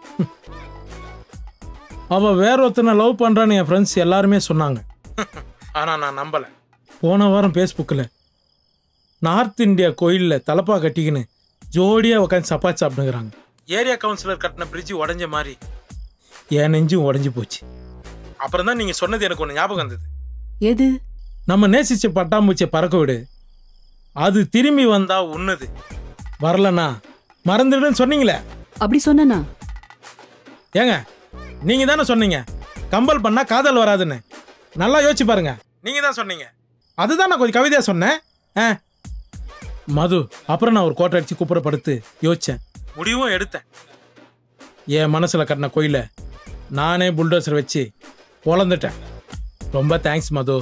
அவ வேற ஒருத்தனை லவ் பண்றான்னு என் ஃப்ரெண்ட்ஸ் எல்லாருமே சொன்னாங்க. ஆனா நான் நம்பல. போன வாரம் ஃபேஸ்புக்கில் நார்த் இந்தியா கோயிலில் தலப்பா கட்டிக்கின்னு ஜோடியாக உட்காந்து சப்பாத்தி சாப்பிட்டுங்கிறாங்க. ஏரியா கவுன்சிலர் கட்டின பிரிட்ஜு உடஞ்ச மாதிரி என் நெஞ்சும் உடஞ்சி போச்சு. அப்புறம் தான் நீங்கள் சொன்னது எனக்கு ஒன்று ஞாபகம் வந்தது. எது? நம்ம நேசிச்ச பட்டாம்பூச்சியை பறக்க விடு, அது திரும்பி வந்தா உண்ணுது, வரலன்னா மறந்துடுன்னு சொன்னீங்களே. அப்படி சொன்னா? ஏங்க, நீங்கள் தானே சொன்னீங்க கம்பல் பண்ணா காதல் வராதுன்னு. நல்லா யோசிச்சு பாருங்க, நீங்கள் தான் சொன்னீங்க. அதுதான் நான் கொஞ்சம் கவிதையாக சொன்னேன். மது, அப்புறம் நான் ஒரு கோட்டை அடிச்சு குப்புறப்படுத்து யோசிச்சேன், முடிவும் எடுத்தேன். என் மனசில் கட்டின கோயில நானே புல்டோசர் வச்சு பொழந்துட்டேன். ரொம்ப தேங்க்ஸ் மது.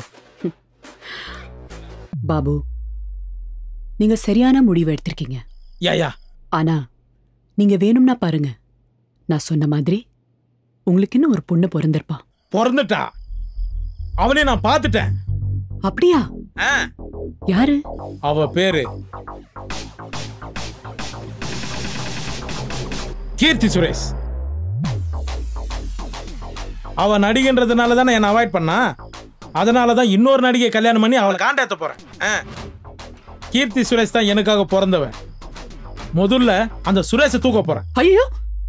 பாபு, நீங்க சரியான முடிவு எடுத்திருக்கீங்க. யா. ஆனா நீங்க வேணும்னா பாருங்க, நான் சொன்ன மாதிரி உங்களுக்கு இன்னும் ஒரு பொண்ணு பிறந்துட்டா. அவளே நான் பார்த்துட்டேன். அப்படியா? யாரு? அவ பேரு கீர்த்தி சுரேஷ். அவ நடிகன்றதுனால தானே என்ன அவாய்ட் பண்ணா, அதனாலதான் இன்னொரு நடிகை கல்யாணம் பண்ணி அவளை காண்டாத்த போறேன். கீர்த்தி சுரேஷ் தான் எனக்காக பிறந்தவன். முதல்ல அந்த சுரேஷை தூக்க போறேன். ஐயோ,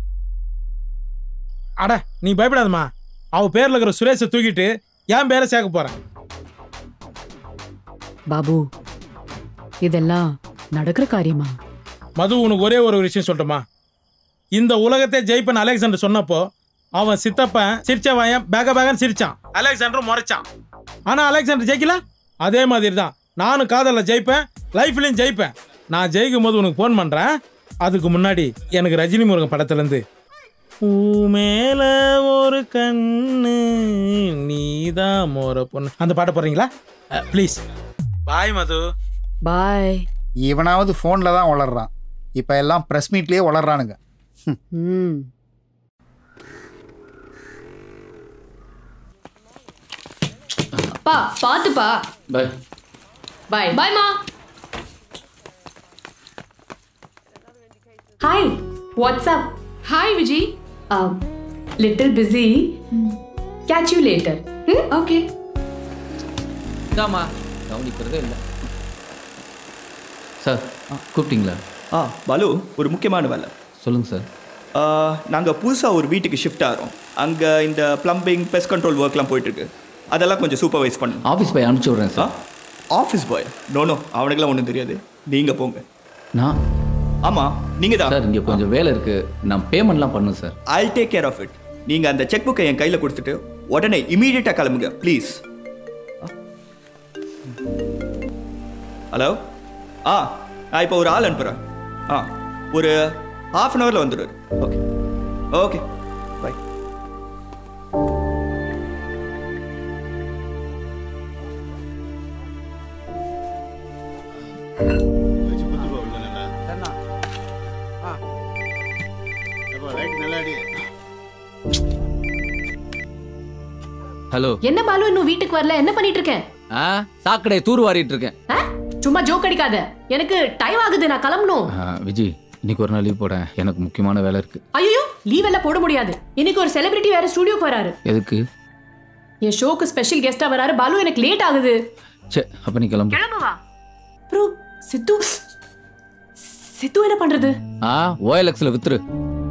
அட நீ பயப்படாதம்மா. அவ பேர்ல இருக்கிற சுரேஷை தூக்கிட்டு என் பேரை சேர்க்க போறேன். பாபு, இதெல்லாம் நடக்கிற காரியமா? மது, உனக்கு ஒரே ஒரு விஷயம் சொல்லட்டுமா? இந்த உலகத்தை ஜெயிப்பன் அலெக்சாண்டர் சொன்னப்போ அவன் சித்தப்பன் சிரிச்சவன் பேகன்னு சிரிச்சான், அலெக்சாண்டர் முறைச்சான். ஆனா அலெக்சாண்டர் ஜெயிக்கல. அதே மாதிரி தான் நானும் காதலில் ஜெயிப்பேன், லைஃப்லையும் ஜெயிப்பேன். நான் ஜெயிக்கும் போது உனக்கு ஃபோன் பண்றேன். அதுக்கு முன்னாடி எனக்கு ரஜினி முருகன் படத்துலேருந்து பூ மேல ஒரு கண்ணு நீதான் மோர பொண்ணு. அந்த பாட்டை போடுறீங்களா ப்ளீஸ்? பாய் மது. பாய். இவனாவது ஃபோனில் தான் வளர்றான், இப்போ எல்லாம் ப்ரெஸ் மீட்லேயே வளர்றானுங்க. பா பாத்துப்பா. பாய். பாய் பாய்மா. Hi, what's up? Hi Viji. Little busy. Catch you later. Okay. தாமா கவனிக்கிறதே இல்லை. சார் கூப்பிட்டீங்களா? பாலு, ஒரு முக்கியமான வேலை. சொல்லுங்கள் சார். நாங்கள் புதுசாக ஒரு வீட்டுக்கு ஷிஃப்ட் ஆகிறோம். அங்கே இந்த ப்ளம்பிங், பெஸ்ட் கண்ட்ரோல் ஒர்க்லாம் போயிட்டுருக்கு. அதெல்லாம் கொஞ்சம் சூப்பர்வைஸ் பண்ணு. ஆஃபீஸ் பாய் அனுப்பிச்சி விட்றேன் சார். Office boy? நோ அவனுக்கெல்லாம் ஒன்றும் தெரியாது. நீங்கள் போங்க. நான்? ஆமாம், நீங்கள் தான். சார் இங்கே கொஞ்சம் வேலை இருக்குது, நான் பேமெண்ட்லாம் பண்ணும் sir. I'll take care of it. நீங்கள் அந்த செக் புக்கை என் கையில் கொடுத்துட்டு உடனே இமீடியட்டாக கிளம்புங்க ப்ளீஸ். ஹலோ. நான் இப்போ ஒரு ஆள் அனுப்புகிறேன். ஒரு ½ அன் ஹவரில் வந்துடுவார். Okay okay bye. ஹலோ. என்ன பாலு இன்னும் வீட்டுக்கு வரல? என்ன பண்ணிட்டு இருக்கேன்? சாக்கடை தூர் வாரிட்டு இருக்கேன். சும்மா ஜோக் அடிக்காத, எனக்கு டைம் ஆகுது, நான் கிளம்பணும். விஜய் இன்னைக்கு ஒரு நாள் லீவ் போட, எனக்கு முக்கியமான வேலை இருக்கு. ஐயோ, லீவ் எல்லாம் போட முடியாது. இன்னைக்கு ஒரு செலிபிரிட்டி வேற ஸ்டுடியோக்கு வராரு. எதுக்கு? என் ஷோக்கு ஸ்பெஷல் கெஸ்டா வராரு. பாலு எனக்கு லேட் ஆகுது. சே, அப்ப நீ கிளம்பு. கிளம்புவா? ப்ரோ சித்து என்ன பண்றது? OLXல வித்துரு.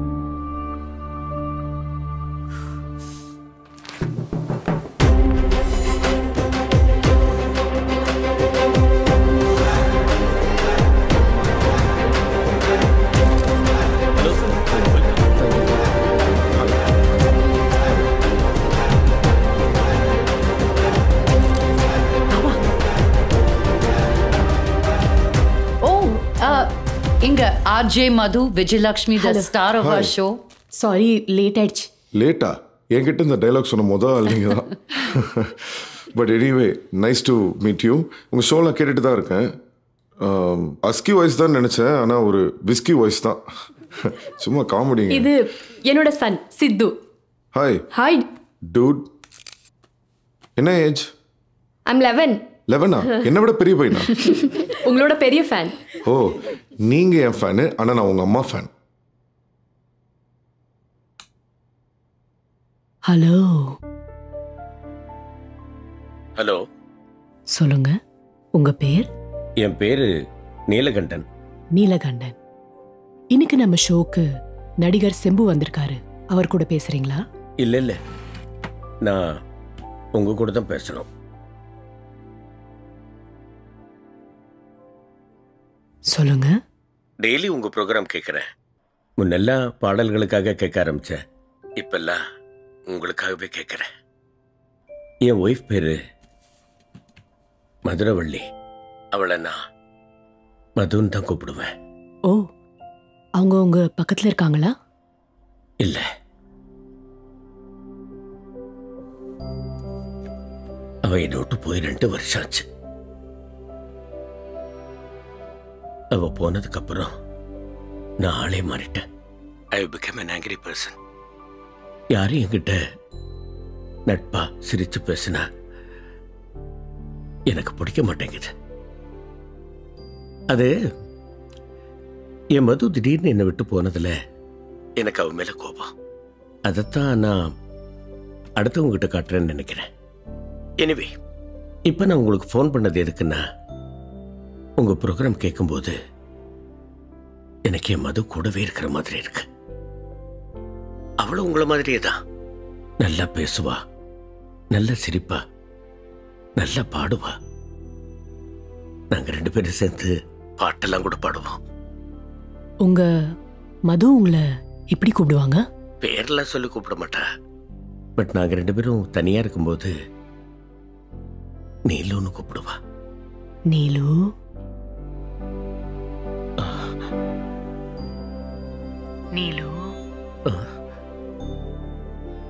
இங்க RJ Madhu, Vijayalakshmi, the star of our show. Sorry late ஆயிடுச்சு. லேட்டா? என்கிட்ட இந்த டைலாக் சொன்ன முதல் நீங்க தான். But anyway nice to meet you. உங்கள் ஷோலாம் கேட்டுட்டு தான் இருக்கேன். அஸ்கி வாய்ஸ் தான் நினச்சேன், ஆனால் ஒரு விஸ்கி வாய்ஸ் தான். சும்மா காமெடி. இது என்னோட son Sidhu. Hi. Hi dude. என்ன ஏஜ்? I'm 11. 11ஆ? என்னை விட பெரிய பையனா? உங்களோட பெரிய ஃபேன். ஓ, நீங்க என் ஃபேனு, ஆனால் நான் உங்க அம்மா ஃபேன். ஹலோ. ஹலோ. சொல்லுங்க, உங்க பேர்? என் பேரு நீலகண்டன். நீலகண்டன். இன்னைக்கு நம்ம ஷோக்கு நடிகர் செம்பு வந்திருக்காரு. அவர் கூட பேசுறீங்களா? இல்ல நான் உங்க கூட தான் பேசணும். சொல்லுங்க. டெய்லி உங்க ப்ரோக்ராம் கேட்குறேன். முன்னெல்லாம் பாடல்களுக்காக கேட்க ஆரம்பிச்சேன், இப்பெல்லாம் உங்களுக்காகவே கேட்குறேன். என் ஒய்ஃப் பேரு மதுரவள்ளி. அவளை நான் மதுன்னு தான் கூப்பிடுவேன். ஓ, அவங்க உங்க பக்கத்துல இருக்காங்களா? இல்ல, அவ என்னை விட்டு போய் 2 வருஷம் ஆச்சு. அவ போனதுக்கு அப்புறம் நான் ஆளே மாறிட்டேன். I become an angry person. யாரும் என்கிட்ட நட்பா சிரிச்சு பேசினா எனக்கு பிடிக்க மாட்டேங்குது. அது என் மது திடீர்னு என்னை விட்டு போனதுல எனக்கு அவ மேல கோபம். அதைத்தான் நான் அடுத்தவங்க கிட்ட காட்டுறேன்னு நினைக்கிறேன். எனிவே, இப்ப நான் உங்களுக்கு ஃபோன் பண்ணது எதுக்குன்னா, உங்க ப்ரோக்ராம் கேட்கும்போது எனக்கு என் மது கூடவே இருக்கிற மாதிரி இருக்கு. அவளும் உங்களை மாதிரியே தான். நல்லா பேசுவா, நல்லா சிரிப்பா, நல்லா பாடுவா. நாங்க 2 பேரும் சேர்ந்து பாட்டெல்லாம் கூட பாடுவோம். உங்க மது உங்களை எப்படி கூப்பிடுவாங்க? பேர்லாம் சொல்லி கூப்பிட மாட்டா. பட் நாங்க 2 பேரும் தனியா இருக்கும்போது நீலுன்னு கூப்பிடுவா. நீலு. நீலு.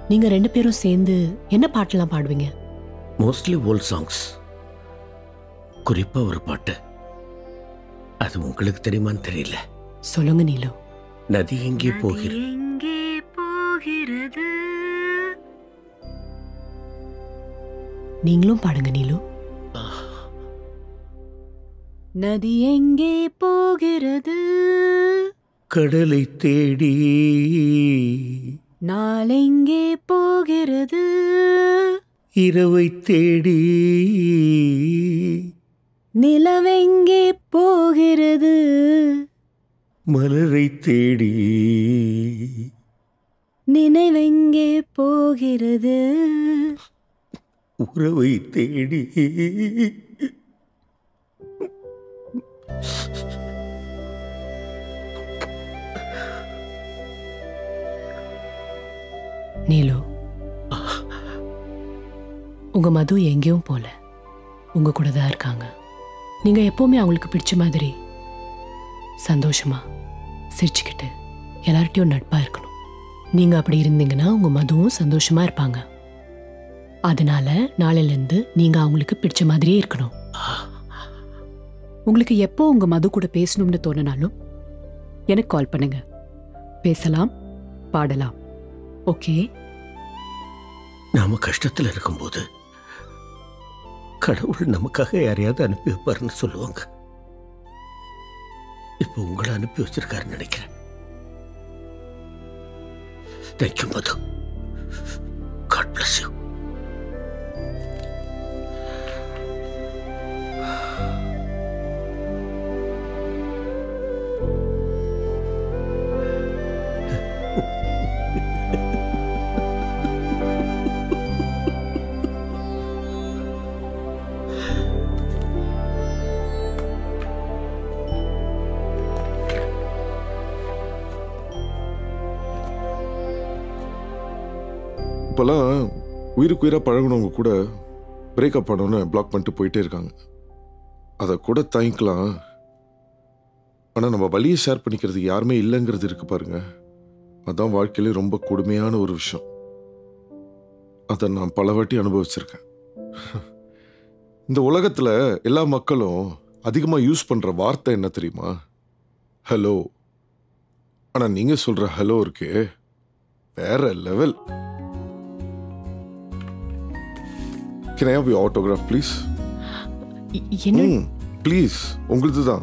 நீங்க 2 பேரும் சேர்ந்து என்ன பாட்டெல்லாம் பாடுவீங்க? Mostly old songs. குறிப்பா ஒரு பாட்டு, அது உங்களுக்கு தெரியுமான்னு தெரியல. சொல்லுங்க நீலு. நதி எங்கே போகிறது? நீங்களும் பாடுங்க நீலு. நதி எங்கே போகிறது? கடலை தேடி. நாளெங்கே போகிறது? இரவை தேடி. நிலவெங்கே போகிறது? மலரை தேடி. நினைவெங்கே போகிறது? உறவை தேடி. நீலு, உங்க மது எங்கேயும் போல, உங்க கூட தான் இருக்காங்க. நீங்க எப்பவுமே அவங்களுக்கு பிடிச்ச மாதிரி சந்தோஷமா சிரிச்சுக்கிட்டு எல்லார்ட்டையும் நட்பா இருக்கணும். நீங்க அப்படி இருந்தீங்கன்னா உங்க மதுவும் சந்தோஷமா இருப்பாங்க. அதனால நாளையில இருந்து நீங்க அவங்களுக்கு பிடிச்ச மாதிரியே இருக்கணும். உங்களுக்கு எப்போ உங்க மது கூட பேசணும்னு தோணினாலும் எனக்கு கால் பண்ணுங்க. பேசலாம், பாடலாம். ஓகே? நாம கஷ்டத்தில் இருக்கும்போது கடவுள் நமக்காக யாரையாவது அனுப்பி வைப்பாருன்னு சொல்லுவாங்க. இப்போ உங்களை அனுப்பி வச்சிருக்காருன்னு நினைக்கிறேன். Thank you Madhu. God bless you. இப்போல்லாம் உயிருக்கு உயிராக பழகினவங்க கூட பிரேக்கப் பண்ணோன்னு பிளாக் பண்ணிட்டு போயிட்டே இருக்காங்க. அதை கூட தாங்கிக்கலாம், ஆனால் நம்ம வலியை ஷேர் பண்ணிக்கிறது யாருமே இல்லைங்கிறது இருக்கு பாருங்க. அதான் வாழ்க்கையிலே ரொம்ப கொடுமையான ஒரு விஷயம். அதை நான் பல வாட்டி அனுபவிச்சிருக்கேன். இந்த உலகத்தில் எல்லா மக்களும் அதிகமாக யூஸ் பண்ணுற வார்த்தை என்ன தெரியுமா? ஹலோ. ஆனால் நீங்கள் சொல்கிற ஹலோ இருக்கே, வேற level. Can I have your autograph, please? Please. உங்களுது தான்.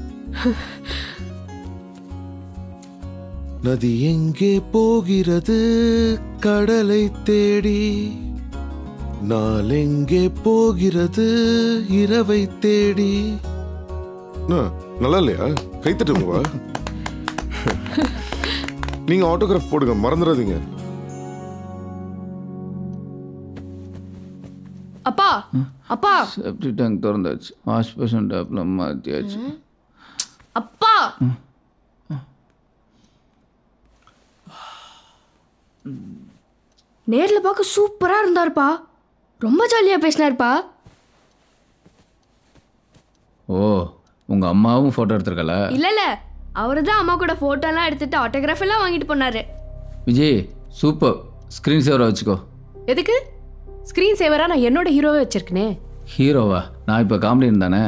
நதி எங்கே போகிறது கடலை தேடி, நாள் எங்கே போகிறது இரவை தேடி. நல்லா இல்லையா? கைத்தட்டுங்க. நீங்க ஆட்டோகிராஃப் போடுங்க, மறந்துடாதீங்க. அப்பா அப்பா செப்டிக் டேங்க் திறந்தாச்சு, வாஷ் பேஷன் டேப்ல மாத்தியாச்சு. அப்பா நேர்ல பார்க்க சூப்பரா இருந்தாருப்பா. ரொம்ப ஜாலியா பேசினாருப்பா. ஓ, உங்க அம்மாவும் போட்டோ எடுத்திருக்கல? இல்ல அவரு தான் அம்மா கூட போட்டோ எல்லாம் எடுத்துட்டு ஆட்டோகிராஃப் எல்லாம் வாங்கிட்டு போனாரு. விஜய் சூப்பர். ஸ்கிரீன் சேவரா வச்சுக்கோ. எதுக்கு? ஸ்கிரீன் சேவரா நான் என்னோட ஹீரோவே வச்சிருக்கனே. ஹீரோவா? நான் இப்ப காமெடி இருந்தானே.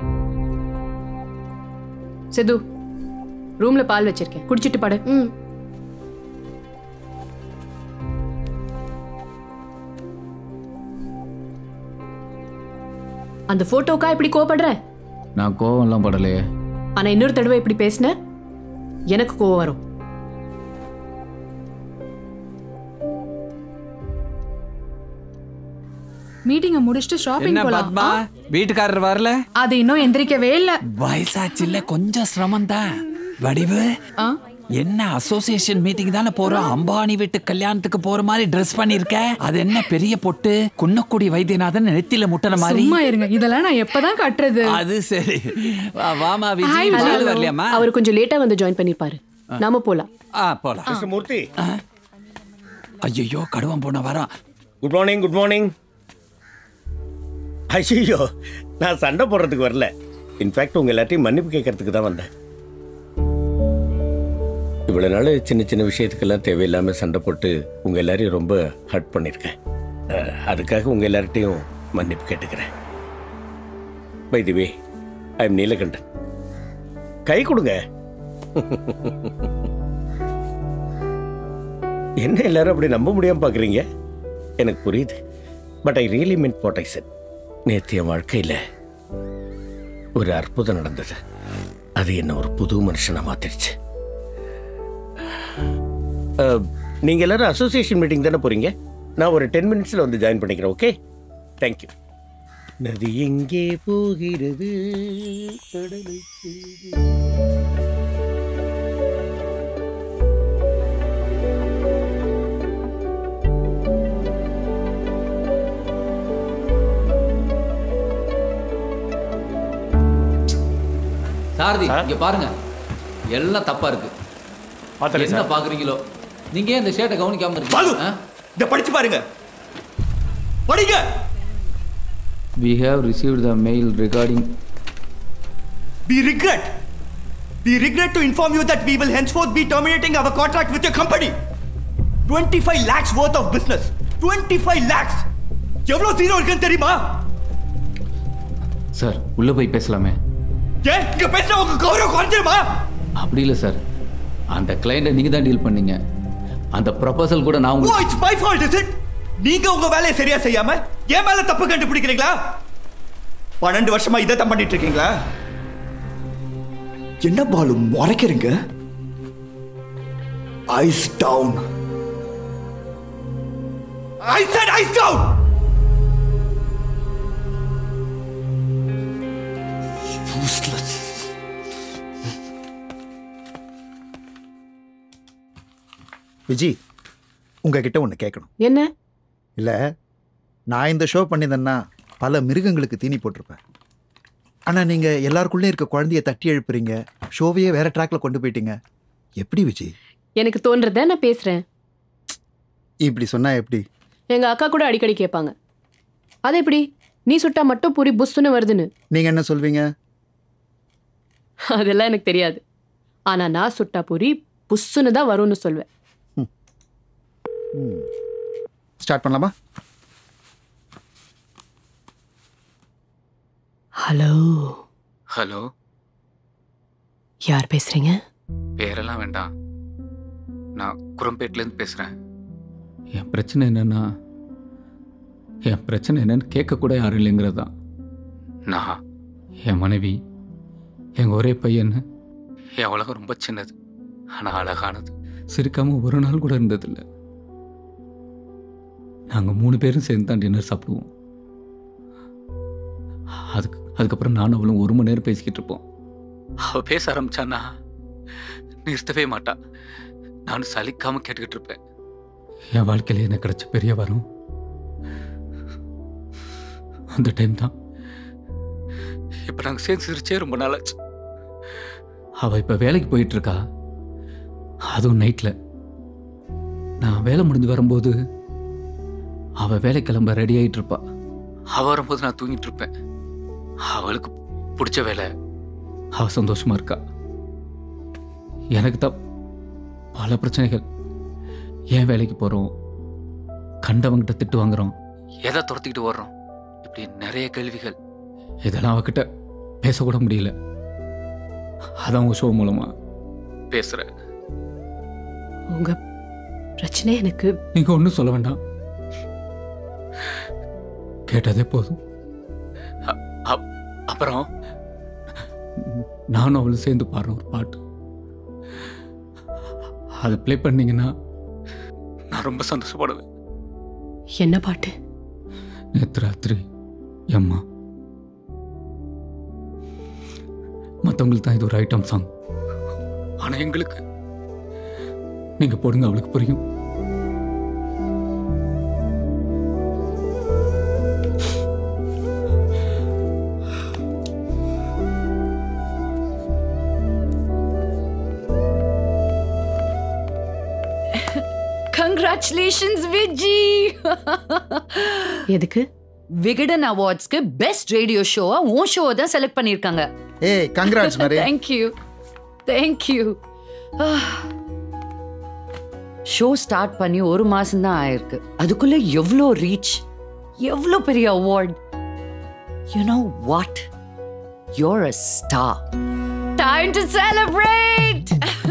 சித்து, ரூம்ல பால் வச்சிருக்கேன், குடிச்சிட்டு பாடு. அந்த போட்டோக்கா இப்படி கோவப்படுற? நான் கோவம் எல்லாம் படலையே. ஆனா இன்னொரு தடவை இப்படி பேசின எனக்கு கோவம் வரும். மீட்டிங்க முடிச்சிட்டு ஷாப்பிங் போலாம். பத்மா, வீட்டுக்காரர் வரல? அது இன்னும் எந்திரிக்கவே இல்ல. வயசாச்சு இல்ல, கொஞ்சம் சிரமம் தான். வடிவு என்ன அசோசியேஷன் மீட்டிங் தானே போறோம். அம்பானி வீட்டு கல்யாணத்துக்கு போற மாதிரி ட்ரெஸ் பண்ணிருக்க. அது என்ன பெரிய பொட்டு, குன்னக்குடி வைத்தியநாதன் நெத்தியில முட்டன மாதிரி. சும்மா இருங்க, இதெல்லாம் நான் எப்பதான் கட்டுறது? அது சரி. வாமா விஜய், பால் வரலையாமா? அவர் கொஞ்சம் லேட்டா வந்து ஜாயின் பண்ணிருப்பாரு. நாம போலாம். போலாம். மிஸ்டர் மூர்த்தி. ஐயோ, கடுவம் போன வரோம். Good morning. Good morning. ஐயோ, நான் சண்டை போடுறதுக்கு வரல. இன்ஃபேக்ட் உங்க எல்லாத்தையும் மன்னிப்பு கேட்கறதுக்கு தான் வந்தேன். இவ்வளோ நாள் சின்ன சின்ன விஷயத்துக்கெல்லாம் தேவையில்லாமல் சண்டை போட்டு உங்கள் எல்லாரையும் ரொம்ப ஹர்ட் பண்ணியிருக்கேன். அதுக்காக உங்கள் எல்லார்ட்டையும் மன்னிப்பு கேட்டுக்கிறேன். By the way, I am Neelakandan. கை கொடுங்க. என்ன எல்லாரும் அப்படி நம்ப முடியாமல் பார்க்குறீங்க? எனக்கு புரியுது. But I really mean what I said. நேற்று என் வாழ்க்கையில் ஒரு அற்புதம் நடந்தது. அது என்ன ஒரு புது மனுஷனா மாத்திருச்சு. நீங்க எல்லாரும் அசோசியேஷன் மீட்டிங் தானே போறீங்க? நான் ஒரு 10 minutesல வந்து ஜாயின் பண்ணிக்கிறேன். Okay, thank you. நதி எங்கே போகிறது? சாரதி, இங்க பாருங்க, எல்லாம் தப்பா இருக்கு. என்ன பாக்குறீங்களோ? நீங்க ஏன் இந்த ஷேட்டை கவனிக்காம இருக்கீங்க? இத படிச்சு பாருங்க. படிங்க. We have received the mail regarding. We regret to inform you that we will henceforth be terminating our contract with your company. 25 lakhs worth of business. 25 lakhs. எவ்வளவு ஜீரோ இருக்குன்னு தெரியுமா? சார், உள்ள போய் பேசலாமே. ஏன் இங்க பேசினா உங்க கௌரவம் குறைஞ்சிருமா? அப்படி இல்லை சார், அந்த கிளையண்ட்டை நீங்க தான் டீல் பண்ணீங்க. அந்த ப்ரொபோசல் கூட நான் உங்களுக்கு. It's my fault, is it? நீங்க உங்க வேலையை சரியா செய்யாம என் மேல தப்பு கண்டுபிடிக்கிறீங்களா? 12 வருஷமா இதை தான் பண்ணிட்டு இருக்கீங்களா? என்ன பாலு முறைக்கிறீங்க? Ice down. I said ice down. Useless. Viji, உங்ககிட்ட ஒன்று கேட்கணும். என்ன? இல்லை, நான் இந்த ஷோ பண்ணியிருந்தேன்னா பல மிருகங்களுக்கு தீனி போட்டிருப்பேன். ஆனால் நீங்கள் எல்லாருக்குள்ளே இருக்க குழந்தைய தட்டி எழுப்புறீங்க, ஷோவையே வேற ட்ராக்ல கொண்டு போயிட்டீங்க. எப்படி விஜி? எனக்கு தோன்றத நான் பேசுகிறேன். இப்படி சொன்னா எப்படி? எங்கள் அக்கா கூட அடிக்கடி கேட்பாங்க, அது எப்படி நீ சுட்டா மட்டும் பூரி புஸ்ஸுன்னு வருதுன்னு. நீங்கள் என்ன சொல்வீங்க? அதெல்லாம் எனக்கு தெரியாது. ஆனால் நான் சுட்டா பூரி புஸ்ஸுன்னு தான் வரும்னு சொல்வேன். ஸ்டார்ட் பண்ணலாமா? ஹலோ. ஹலோ, யார் பேசுறீங்க? பேரெல்லாம் வேண்டாம். நான் குரம்பேட்லேருந்து பேசுகிறேன். என் பிரச்சனை என்னன்னு கேட்கக்கூட யாரும் இல்லைங்கிறது தான். நான், என் மனைவி, எங்கள் ஒரே பையன்னு, என் உலகம் ரொம்ப சின்னது ஆனால் அழகானது. சிரிக்காமல் ஒரு நாள் கூட இருந்ததில்லை. நாங்கள் 3 பேரும் சேர்ந்து தான் டின்னர் சாப்பிடுவோம். அதுக்கப்புறம் நானும் அவளும் 1 மணி நேரம் பேசிக்கிட்டு இருப்போம். அவள் பேச ஆரம்பிச்சான்னா நிறுத்தவே மாட்டா. நானும் சலிக்காமல் கேட்டுக்கிட்டு இருப்பேன். என் வாழ்க்கையில் எனக்கு கிடைச்ச பெரிய வரம் அந்த டைம் தான். இப்போ நாங்கள் சேர்ந்து சிரிச்சே ரொம்ப நாளாச்சு. அவள் இப்போ வேலைக்கு போயிட்டு இருக்கா, அதுவும் நைட்டில். நான் வேலை முடிஞ்சு வரும்போது அவள் வேலை கிளம்ப ரெடி ஆகிட்டு இருப்பா. அவள் வரும்போது நான் தூங்கிட்டு இருப்பேன். அவளுக்கு பிடிச்ச வேலை, அவள் சந்தோஷமா இருக்கா. எனக்கு தான் பல பிரச்சனைகள். ஏன் வேலைக்கு போகிறோம், கண்டவங்கிட்ட திட்டு வாங்குறோம், எதை துரத்திக்கிட்டு வர்றோம், இப்படி நிறைய கேள்விகள். இதெல்லாம் அவகிட்ட பேசக்கூட முடியல. அதான் உங்க ஷோ மூலமா பேசுகிறேன். உங்க பிரச்சனை எனக்கு. நீங்க ஒன்றும் சொல்ல வேண்டாம், கேட்டதே போதும். அப்புறம் நானும் அவளும் சேர்ந்து பாடுற ஒரு பாட்டு, அதை ப்ளே பண்ணீங்கன்னா நான் ரொம்ப சந்தோஷப்படுவேன். என்ன பாட்டு? நேற்று ராத்திரி அம்மா. மற்றவங்களுக்கு தான் இது ஒரு ஐட்டம் சாங், ஆனால் எங்களுக்கு நீங்க போடுங்க, அவளுக்கு புரியும். Congratulations, Vijay. எதுக்கு? விகடன் அவார்ட்ஸ்க்கு பெஸ்ட் ரேடியோ ஷோவா உன் ஷோவை தான் செலக்ட் பண்ணிருக்காங்க. ஏய், congrats Mary. Thank you. Show start பண்ணி 1 மாசம் தான் ஆயிருக்கு. அதுக்குள்ள எவ்வளோ ரீச், எவ்வளோ பெரிய award. You know what, you're a star. Time to celebrate.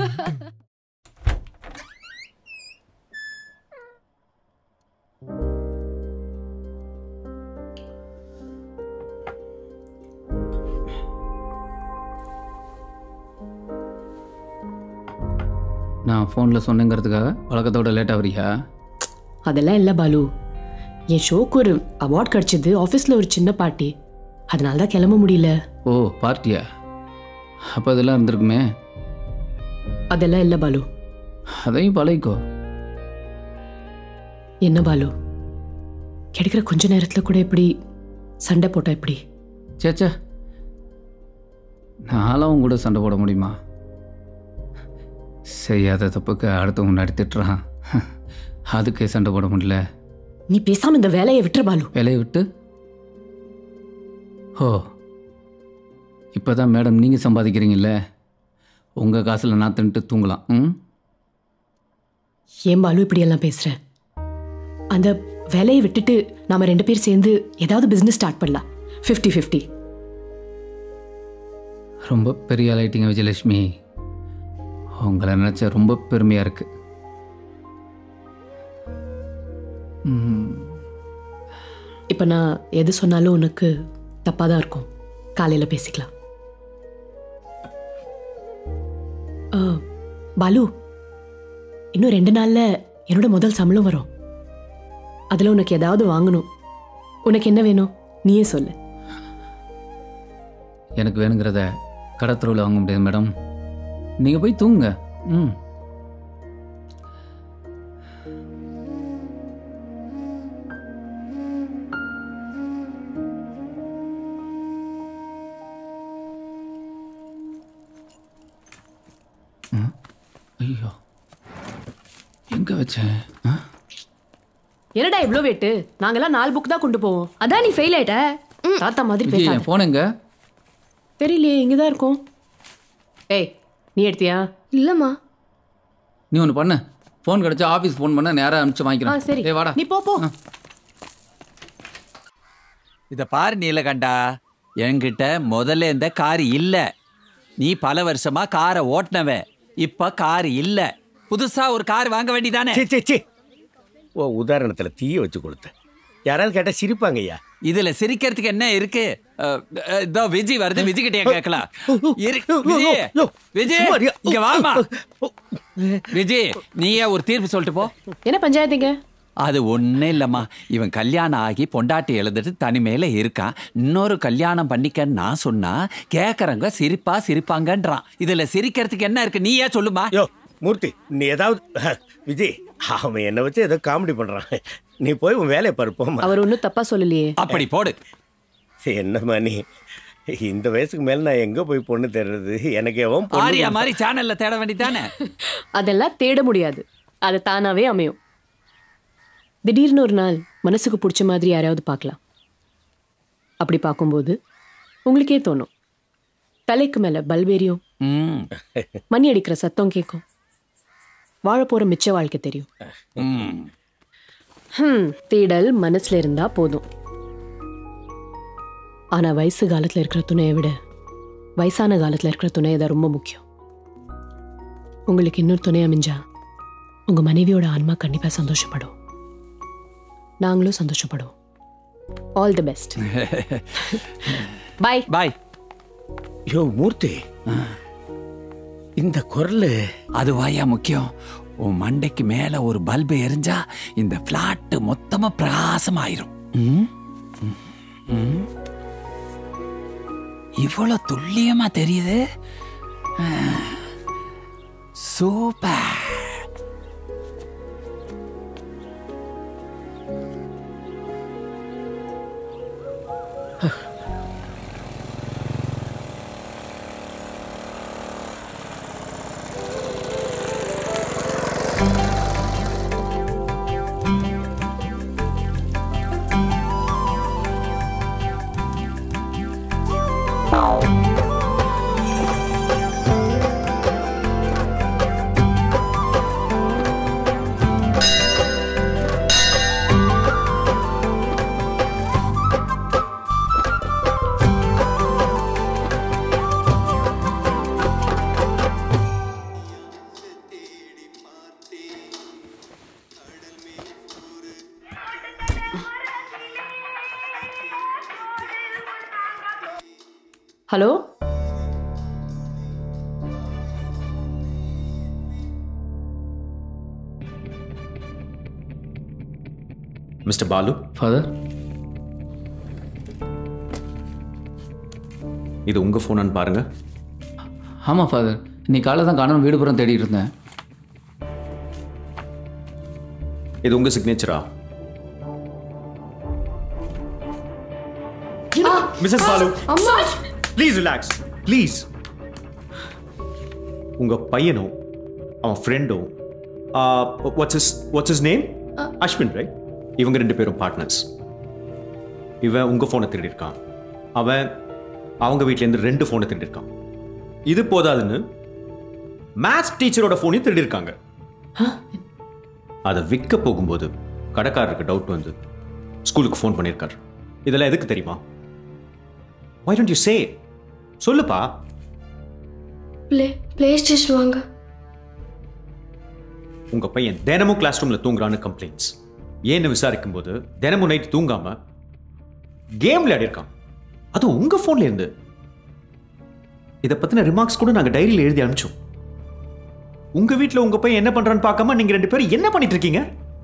நான் ஃபோனில் சொன்னேங்கிறதுக்காக வழக்கத்தோட லேட்டாக வரியா? அதெல்லாம் இல்லை பாலு, என் ஷோக்கு ஒரு அவார்ட் கிடச்சிது, ஆஃபீஸில் ஒரு சின்ன பார்ட்டி, அதனால தான் கிளம்ப முடியல. ஓ பார்ட்டியா? அப்போ அதெல்லாம் இருந்திருக்குமே. அதெல்லாம் இல்லை பாலு. அதையும் பழகிக்கோ. என்ன பாலு, கிடைக்கிற கொஞ்ச நேரத்தில் கூட இப்படி சண்டை போட்டா எப்படி? சேச்சா, நானும் கூட சண்டை போட முடியுமா? செய்யாத தப்புக்கு அடுத்த முன்னாடி திட்டுறான், அதுக்கே சண்டை போட முடியல. நீ பேசாம இந்த வேலையை விட்டுற பாலு. வேலையை விட்டு? ஓ, இப்போதான் மேடம் நீங்கள் சம்பாதிக்கிறீங்கல்ல, உங்கள் காசில் நான் தின்ட்டு தூங்கலாம். ஏன் பாலு இப்படியெல்லாம் பேசுற? அந்த வேலையை விட்டுட்டு நாம 2 பேர் சேர்ந்து ஏதாவது பிஸ்னஸ் ஸ்டார்ட் பண்ணலாம். 50-50. ரொம்ப பெரிய ஆளாயிட்டீங்க விஜயலட்சுமி, உங்களை நினச்சா ரொம்ப பெருமையாக இருக்கு. இப்போ நான் எது சொன்னாலும் உனக்கு தப்பாக தான் இருக்கும். காலையில் பேசிக்கலாம். பாலு, இன்னும் 2 நாளில் என்னோட முதல் சம்பளம் வரும். அதில் உனக்கு ஏதாவது வாங்கணும். உனக்கு என்ன வேணும் நீயே சொல்லு. எனக்கு வேணுங்கிறத கடத்தருவில் வாங்க முடியாது மேடம், நீங்கள் போய் தூங்குங்க. ஐயோ, எங்க வச்சேன்? என்னடா இவ்வளோ வெயிட்டு? நாங்கெல்லாம் 4 புக் தான் கொண்டு போவோம். அதான் நீ ஃபெயில் ஆயிட்ட. தாத்தா மாதிரி விஜய், பேசாத. என் ஃபோன் எங்க? தெரியலையே, இங்கே தான் இருக்கும். ஏய், நீ எடுத்தியா? இல்லம்மா. நீ ஒன்று பண்ணு, ஃபோன் கிடச்சா ஆஃபீஸ் ஃபோன் பண்ண நேராக அனுப்பிச்சு வாங்கிக்கிறேன். சரி, ஏய் வாடா. நீ போ போ. இத பாரு நீலகண்டா, என்கிட்ட முதல்ல இந்த கார் இல்ல. நீ பல வருஷமா காரை ஓட்டினவ, இப்ப கார் இல்ல. புதுசா ஒரு கார் வாங்க வேண்டியதானே? ஓ உதாரணத்துல தீய வச்சு கொடுத்த யாராவது கேட்டா சிரிப்பாங்க ஐயா. இதுல சிரிக்கிறதுக்கு என்ன இருக்கு? இதோ விஜய் வருது, விஜய் கிட்டே கேட்கலாம். விஜய் இங்க வாமா. விஜய் நீயே ஒரு தீர்ப்பு சொல்லிட்டு போ. என்ன பஞ்சாயத்துங்க? அது ஒண்ணே இல்லம்மா, இவன் கல்யாணம் ஆகி பொண்டாட்டி எழுதிட்டு தனிமையில இருக்கான். இன்னொரு கல்யாணம் பண்ணிக்கன்னு நான் சொன்னா கேக்குறவங்க சிரிப்பாங்கன்றான். இதுல சிரிக்கிறதுக்கு என்ன இருக்கு? நீயே சொல்லுமா. யோ மூர்த்தி, நீ ஏதாவது விஜய், அவன் என்ன வச்சு ஏதோ காமெடி பண்றான். நீ போய் உன் வேலையை பருப்போம். அவர் ஒன்றும் தப்பா சொல்லலையே. அப்படி போடு. என்னம்மா நீ இந்த வயசுக்கு மேல நான் எங்க போய் பொண்ணு தேடுறது? எனக்கு எவன் ஆரியா மாதிரி சேனல்ல தேட வேண்டியதானே? அதெல்லாம் தேட முடியாது, அது தானாவே அமையும். திடீர்னு ஒரு நாள் மனசுக்கு பிடிச்ச மாதிரி யாராவது பார்க்கலாம். அப்படி பார்க்கும்போது உங்களுக்கே தோணும், தலைக்கு மேல பல்பேரியும், மணி அடிக்கிற சத்தம் கேட்கும், வாழ போற மிச்ச வாழ்க்கை தெரியும். தேடல் மனசுல இருந்தா போதும். ஆனா வயசு காலத்துல இருக்கிற துணையை விட வயசான காலத்துல இருக்கிற துணையை தான் ரொம்ப முக்கியம். உங்களுக்கு இன்னொரு துணை அமைஞ்சா உங்க மனைவியோட ஆன்மா கண்டிப்பா சந்தோஷப்படும், நாங்களும் சந்தோஷப்படுவோம். All the best. Bye bye. யோ மூர்த்தி, இந்த குரல் அதுவாயா முக்கியம்? உன் மண்டைக்கு மேல ஒரு பல்பு எரிஞ்சா இந்த பிளாட் மொத்தமா பிரகாசமாயிரும். இவ்வளவு துல்லியமா தெரியுது. Super. Hello mister Balu. Father, இது உங்க ஃபோனான்னு பாருங்க. ஆமாம் ஃபாதர், இன்னைக்கு காலை தான் காணணும் வீடுபுறம் தேடிட்டு இருந்தேன். இது உங்க சிக்னேச்சரா? Missus Balu, please relax please. உங்க பையனும் அவன் ஃப்ரெண்டும் what's his name? Ashwin, right? இவங்க 2 பேரும் பார்ட்னர்ஸ். இவன் உங்க ஃபோனை திருடி இருக்கான், அவன் அவங்க வீட்டிலேருந்து 2 ஃபோனை திருடி இருக்கான். இது போதாதுன்னு மேத்ஸ் டீச்சரோட ஃபோனையும் திருடி இருக்காங்க. அதை விற்க போகும்போது கடைக்காரருக்கு டவுட் வந்து ஸ்கூலுக்கு ஃபோன் பண்ணியிருக்காரு. இதெல்லாம் எதுக்கு தெரியுமா? Why don't you say? சொல்லுப்பா. ப்ளே ஸ்டேஷன் வாங்க. உங்க பையன் தினமும் கிளாஸ் ரூம்ல தூங்குறான்னு கம்ப்ளைண்ட்ஸ். ஏன்னு விசாரிக்கும் போது தினமும் நைட் தூங்காம கேம் விளையாடி இருக்கான், அதுவும் உங்க போன்ல இருந்து. இதை பத்தின ரிமார்க்ஸ் கூட நாங்க டைரியில எழுதி அனுப்பிச்சோம். உங்க வீட்டுல உங்க பையன் என்ன பண்றான்னு பார்க்காம நீங்க 2 பேரும் என்ன பண்ணிட்டு இருக்கீங்க?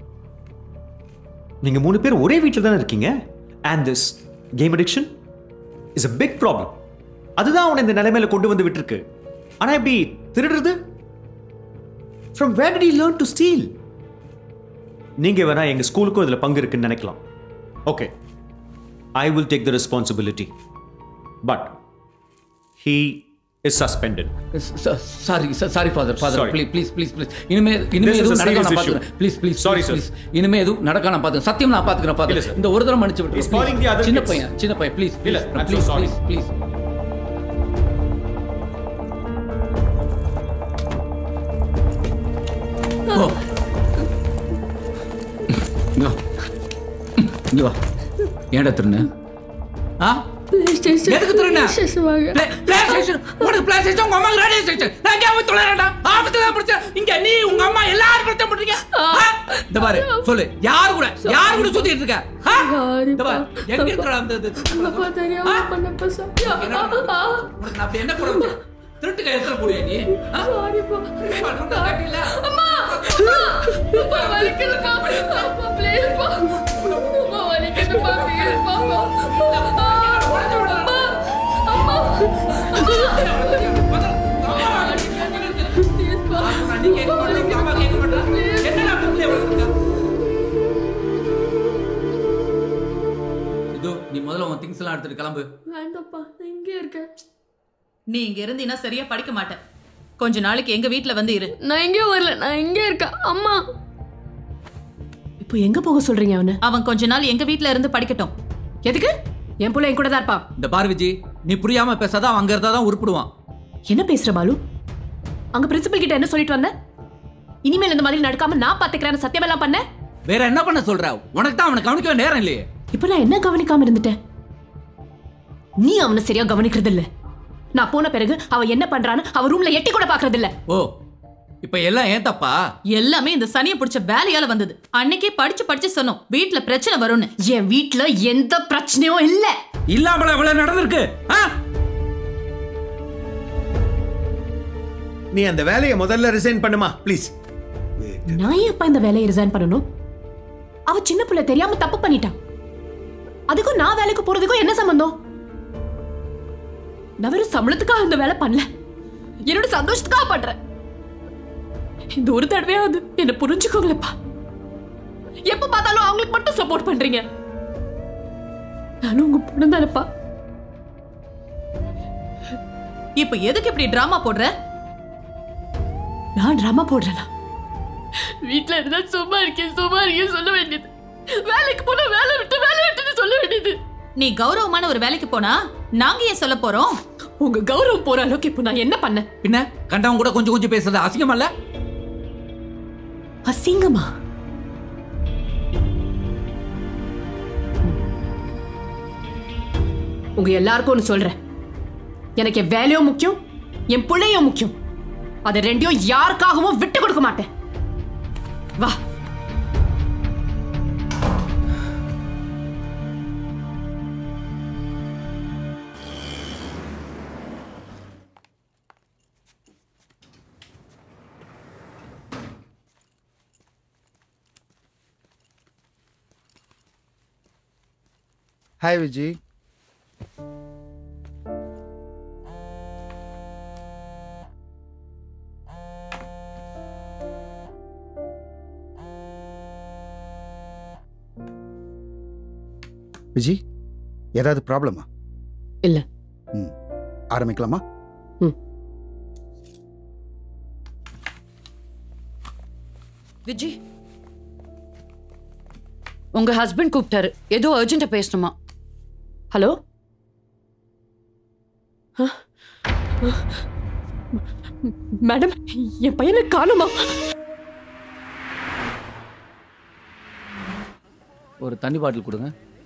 நீங்க 3 பேர் ஒரே வீட்டில் தானே இருக்கீங்க. And this game addiction is a big problem. அதுதான் அவனை இந்த நிலைமையில கொண்டு வந்து விட்டுருக்கு. ஆனா எப்படி திருடுறது? From where did he learn to steal? நீங்க வேணா எங்க ஸ்கூலுக்கும் இதுல பங்கு இருக்குன்னு நினைக்கலாம். Okay, I will take the responsibility, but he is suspended. Sorry father, please. இனிமே எதுவும் நடக்க நான் பாத்துக்கிறேன். Please. Sorry sir. இனிமே எதுவும் நடக்க நான் பாத்துக்கிறேன். சத்தியம் நான் பாத்துக்கிறேன் father. இந்த ஒரு தடவை மன்னிச்சு விட்டு. சின்ன பையன் please. Please. இங்க வா. ஏன்டா திருண்ண? எதுக்கு திருண்ண? உனக்கு பிளே ஸ்டேஷன் உங்க அம்மாக்கு ரேடியோ ஸ்டேஷன். நான் எங்க போய் தொலைறேன்டா? ஆபத்துல பிரச்சனை. இங்க நீ உங்க அம்மா எல்லாரும் பிரச்சனை பண்றீங்க. இந்த பாரு சொல்லு, யார் கூட சுத்திட்டு இருக்க? இந்த பாரு எங்க இருக்கற அந்த அப்பா தெரியாம பண்ணப்ப சாப்பியா. உனக்கு நான் என்ன பண்ணணும்? திருட்டு கை எடுத்து போறியா நீ? சாரிப்பா. அம்மா அப்பா வலிக்குதுப்பா. அப்பா ப்ளீஸ் பா. அம்மா வலிக்குதுப்பா. ப்ளீஸ் பா. அம்மா. நீ முதல்ல உன் திங்ஸ் எல்லாம் எடுத்துட்டு கிளம்பு. வேண்டாப்பா, நான் இங்கே இருக்கேன். நீ இங்க இருந்தீனா சரியா படிக்க மாட்டேன். கொஞ்ச நாளைக்கு எங்க வீட்ல வந்து இரு. நான் எங்கேயும் வரல, நான் இங்கே இருக்கேன். அம்மா இப்போ எங்க போக சொல்றீங்க? அவன் கொஞ்ச நாள் எங்க வீட்ல இருந்து படிக்கட்டும். எதுக்கு? என் புள்ள என் கூட தான் இருப்பான். இந்த பாரு விஜி, நீ புரியாம பேசாத. அவன் அங்க இருந்தா தான் உருப்பிடுவான். என்ன பேசுற பாலு? அங்க பிரின்சிபல் கிட்ட என்ன சொல்லிட்டு வந்த? இனிமேல் இந்த மாதிரி நடக்காம நான் பாத்துக்கிறேன்னு சத்தியமெல்லாம் பண்ண. வேற என்ன பண்ண சொல்ற? உனக்கு தான் அவனை கவனிக்க நேரம் இல்லையே. இப்ப நான் என்ன கவனிக்காம இருந்துட்டேன்? நீ அவனை சரியா கவனிக்கிறது இல்ல. நான் போன பிறகு அவ என்ன பண்றான்னு அவ ரூம்ல எட்டி கூட பாக்குறது இல்ல. ஓ, இப்ப எல்லாம் ஏன் தப்பா? எல்லாமே இந்த சனியை பிடிச்ச வேலையால வந்தது. அன்னைக்கே படிச்சு சொன்னோம் வீட்ல பிரச்சனை வரும்னு. என் வீட்ல எந்த பிரச்சனையும் இல்ல. இல்லாமல இவ்வளவு நடந்திருக்கு. நீ அந்த வேலையை முதல்ல ரிசைன் பண்ணுமா ப்ளீஸ். நான் எப்ப இந்த வேலையை ரிசைன் பண்ணணும்? அவ சின்ன பிள்ளை தெரியாம தப்பு பண்ணிட்டான். அதுக்கும் நான் வேலைக்கு போறதுக்கும் என்ன சம்பந்தம்? நான் வெறும் சம்பளத்துக்காக இந்த வேலை பண்ணல, என்னோட சந்தோஷத்துக்காக பண்றேன். இந்த ஒரு தடவையாவது என்ன புரிஞ்சுக்கோங்களப்பா. எப்ப பார்த்தாலும் அவங்களுக்கு மட்டும் சப்போர்ட் பண்றீங்க. நானும் உங்க பொண்ணு தானப்பா. இப்ப எதுக்கு இப்படி டிராமா போடுற? நான் டிராமா போடுறேனா? வீட்டுல இருந்தா சும்மா இருக்கேன் சொல்ல வேண்டியது. வேலைக்கு போனா வேலை விட்டுன்னு சொல்ல வேண்டியது. நீ கௌரவமான ஒரு வேலைக்கு போனா நாங்க ஏன் சொல்ல போறோம்? உங்க கௌரவம் போற அளவுக்கு இப்ப நான் என்ன பண்ண? பின்ன கண்டவங்க கூட கொஞ்சம் பேசுறது அசிங்கமா இல்ல? அசிங்கமா? உங்க எல்லாருக்கும் ஒண்ணு சொல்றேன். எனக்கு என் வேலையும் முக்கியம், என் பிள்ளையும் முக்கியம். அது ரெண்டையும் யாருக்காகவும் விட்டு கொடுக்க மாட்டேன். வா. ஹாய் விஜி. விஜி, ஏதாவது ப்ராப்ளமா? இல்ல. ஆரம்பிக்கலாமா? விஜி, உங்க ஹஸ்பண்ட் கூப்பிட்டாரு, ஏதோ அர்ஜென்ட்டா பேசணுமா? ஹலோ? மேடம், என் பையனை காணுமா? ஒரு தண்ணி பாட்டில் கொடுங்க.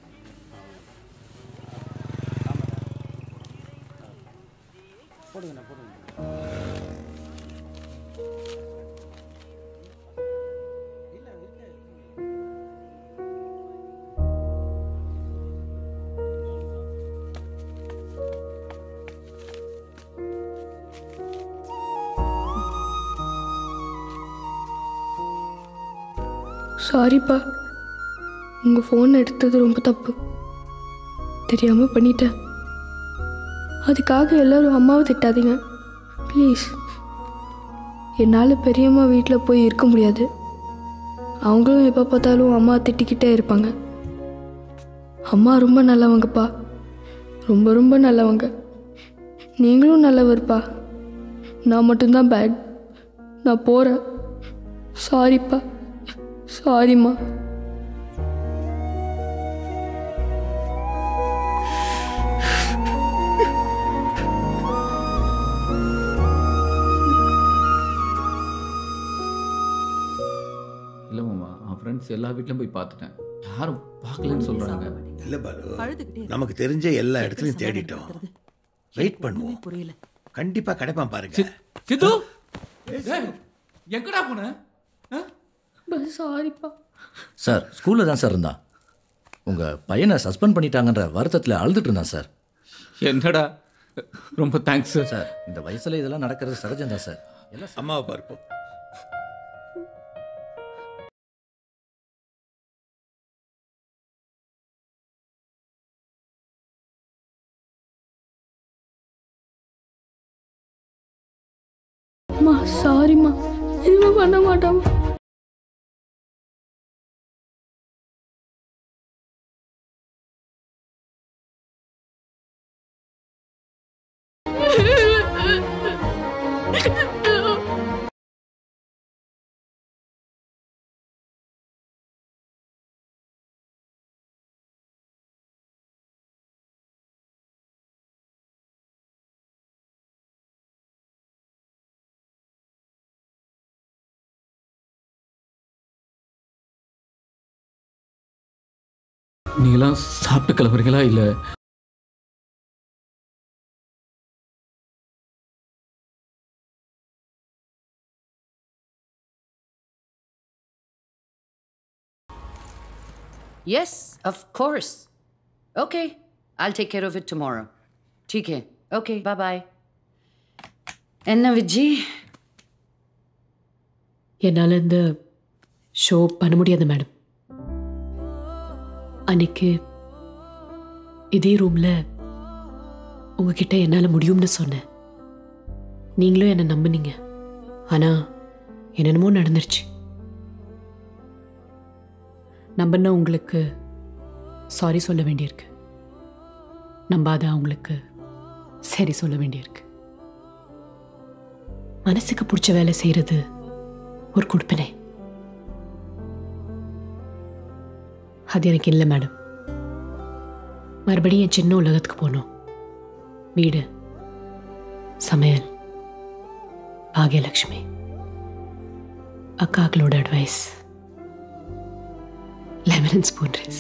சாரிப்பா, உங்கள் ஃபோன் எடுத்தது ரொம்ப தப்பு, தெரியாமல் பண்ணிட்டேன். அதுக்காக எல்லாரும் அம்மாவை திட்டாதீங்க ப்ளீஸ். என்னால் பெரியம்மா வீட்டில் போய் இருக்க முடியாது. அவங்களும் எப்போ பார்த்தாலும் அம்மா திட்டிக்கிட்டே இருப்பாங்க. அம்மா ரொம்ப நல்லவங்கப்பா, ரொம்ப ரொம்ப நல்லவங்க. நீங்களும் நல்லவர்ப்பா, நான் மட்டும்தான் பேட். நான் போகிறேன். சாரிப்பா, சாரிம்மா. இல்லை மாமா, அவன் ஃப்ரெண்ட்ஸ் எல்லா வீட்லையும் போய் பார்த்துட்டேன், யாரும் பார்க்கலன்னு சொல்கிறாங்க. இல்லை பாலு, நமக்கு தெரிஞ்ச எல்லா இடத்துலையும் தேடிட்டோம். வெயிட் பண்ணுவோம், புரியல. கண்டிப்பாக கிடைப்பான் பாருங்க. சித்து, எங்கடா போன? சாரிப்பா சார். ஸ்கூலில் தான் சார் இருந்தான். உங்கள் பையனை சஸ்பெண்ட் பண்ணிட்டாங்கன்ற வருத்தத்தில் அழுதுட்டு இருந்தான் சார். என்னடா, ரொம்ப தேங்க்ஸ் சார். இந்த வயசில் இதெல்லாம் நடக்கிறது சகஜம் தான் சார். எல்லாம் அம்மாவை பார்ப்போம். அம்மா சாரிம்மா, இனிமே பண்ண மாட்டாமா. நீங்களாம் சாப்பிட்டு கிளம்புறீங்களா? இல்லை Yes, of course. Okay, I'll take care of it tomorrow. ठीक है. Okay, bye bye. என்ன விஜி, என்னால் இந்த ஷோ பண்ண முடியாது மேடம். அன்னைக்கு இதே ரூமில் உங்ககிட்ட என்னால் முடியும்னு சொன்னேன். நீங்களும் என்னை நம்பினீங்க. ஆனால் என்னென்னமோ நடந்துருச்சு. நம்பின உங்களுக்கு சாரி சொல்ல வேண்டியிருக்கு, நம்பாத அவங்களுக்கு சரி சொல்ல வேண்டியிருக்கு. மனசுக்கு பிடிச்ச வேலை செய்கிறது ஒரு கொடுப்பினை. அது எனக்கு இல்லை மேடம். மறுபடியும் என் சின்ன உலகத்துக்கு போகணும். வீடு, சமையல், பாகியலட்சுமி, அக்காக்களோட advice, lemon and spoon race.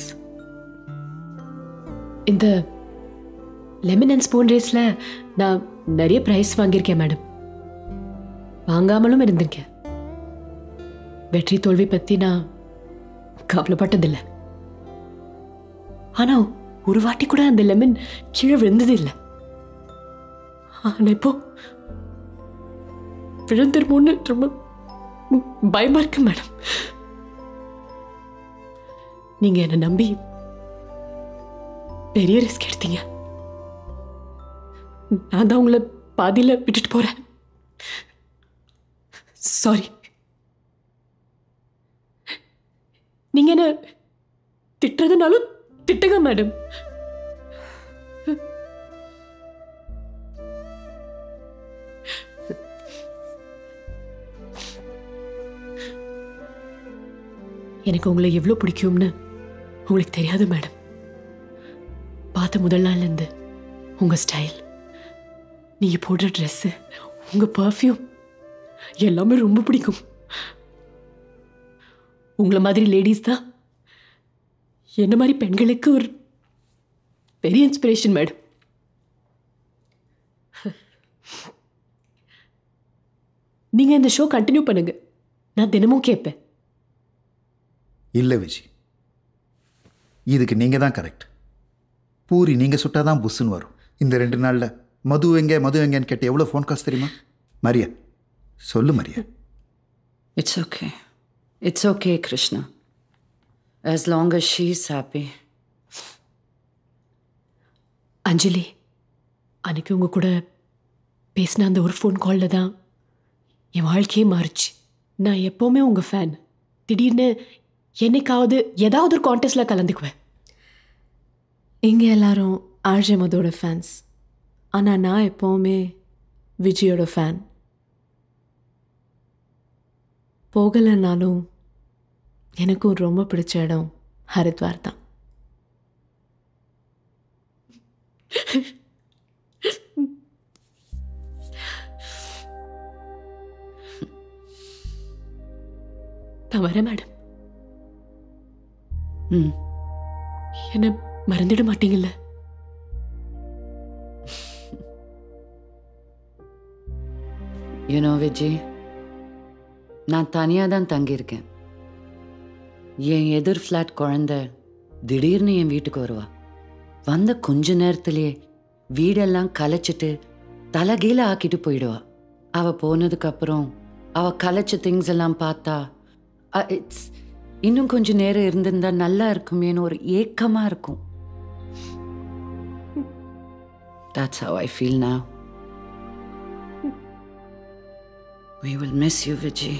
இந்த லெமன் அண்ட் ஸ்பூன் ரேஸில் நான் நிறைய ப்ரைஸ் வாங்கியிருக்கேன் மேடம். வாங்காமலும் இருந்திருக்கேன். வெற்றி தோல்வி பற்றி நான் கவலைப்பட்டதில்லை. ஆனால் ஒரு வாட்டி கூட அந்த லெமன் கீழே விழுந்தது இல்லை. ஆனால் இப்போ விழுந்துருமோன்னு ரொம்ப பயமா இருக்கு மேடம். நீங்க என்னை நம்பி பெரிய ரிஸ்க் எடுத்தீங்க. நான் தான் உங்களை பாதியில விட்டுட்டு போறேன். சாரி. நீங்க என்ன திட்டுறதுனாலும் திட்டுங்க மேடம். எனக்கு உங்களை எவ்வளவு பிடிக்கும்னு உங்களுக்கு தெரியாது மேடம். பார்த்த முதல் நாள்ல இருந்து உங்க ஸ்டைல், நீங்க போடுற ட்ரெஸ், உங்க பர்ஃப்யூம் எல்லாமே ரொம்ப பிடிக்கும். உங்களை மாதிரி லேடிஸ் தான் என்ன மாதிரி பெண்களுக்கு ஒரு பெரிய இன்ஸ்பிரேஷன் மேடம். நீங்க இந்த ஷோ கண்டினியூ பண்ணுங்க, நான் தினமும் கேட்பேன். இல்லை விஜய், இதுக்கு நீங்கள் தான் கரெக்ட். பூரி நீங்கள் சுட்டாதான் புஷ்ஷுன்னு வரும். இந்த 2 நாளில் மது எங்கன்னு கேட்டு எவ்வளோ ஃபோன் கால்ஸ் தெரியுமா? மரியா சொல்லு Maria. It's okay Krishna, as long as she is happy. அஞ்சலி, அன்னைக்கு உங்க கூட பேசின அந்த ஒரு ஃபோன் காலில் தான் என் வாழ்க்கையே மாறுச்சு. நான் எப்போவுமே உங்க ஃபேன். திடீர்னு என்னைக்காவது ஏதாவது ஒரு கான்டெஸ்ட்ல கலந்துக்குவேன். இங்கே எல்லாரும் ஆர்ஜே மதோட ஃபேன்ஸ், ஆனால் நான் எப்போவுமே விஜயோட ஃபேன். போகலைன்னாலும் எனக்கும் ரொம்ப பிடிச்ச இடம் ஹரித்வார் தான். நான் வரேன் மேடம். என்ன மறந்துட மாட்டீங்கல்ல? விஜய், நான் தனியாக தான் தங்கியிருக்கேன். என் எதிர் ஃப்ளாட் குழந்தை திடீர்னு என் வீட்டுக்கு வருவா. வந்த கொஞ்ச நேரத்திலேயே வீடெல்லாம் கலைச்சிட்டு தலைகீழ ஆக்கிட்டு போயிடுவா. அவ போனதுக்கப்புறம் அவ கலைச்ச திங்ஸ் எல்லாம் பார்த்தா இன்னும் கொஞ்சம் நேரம் இருந்திருந்தா நல்லா இருக்குமேன்னு ஒரு ஏக்கமா இருக்கும். That's how I feel now. We will miss you, Vijay.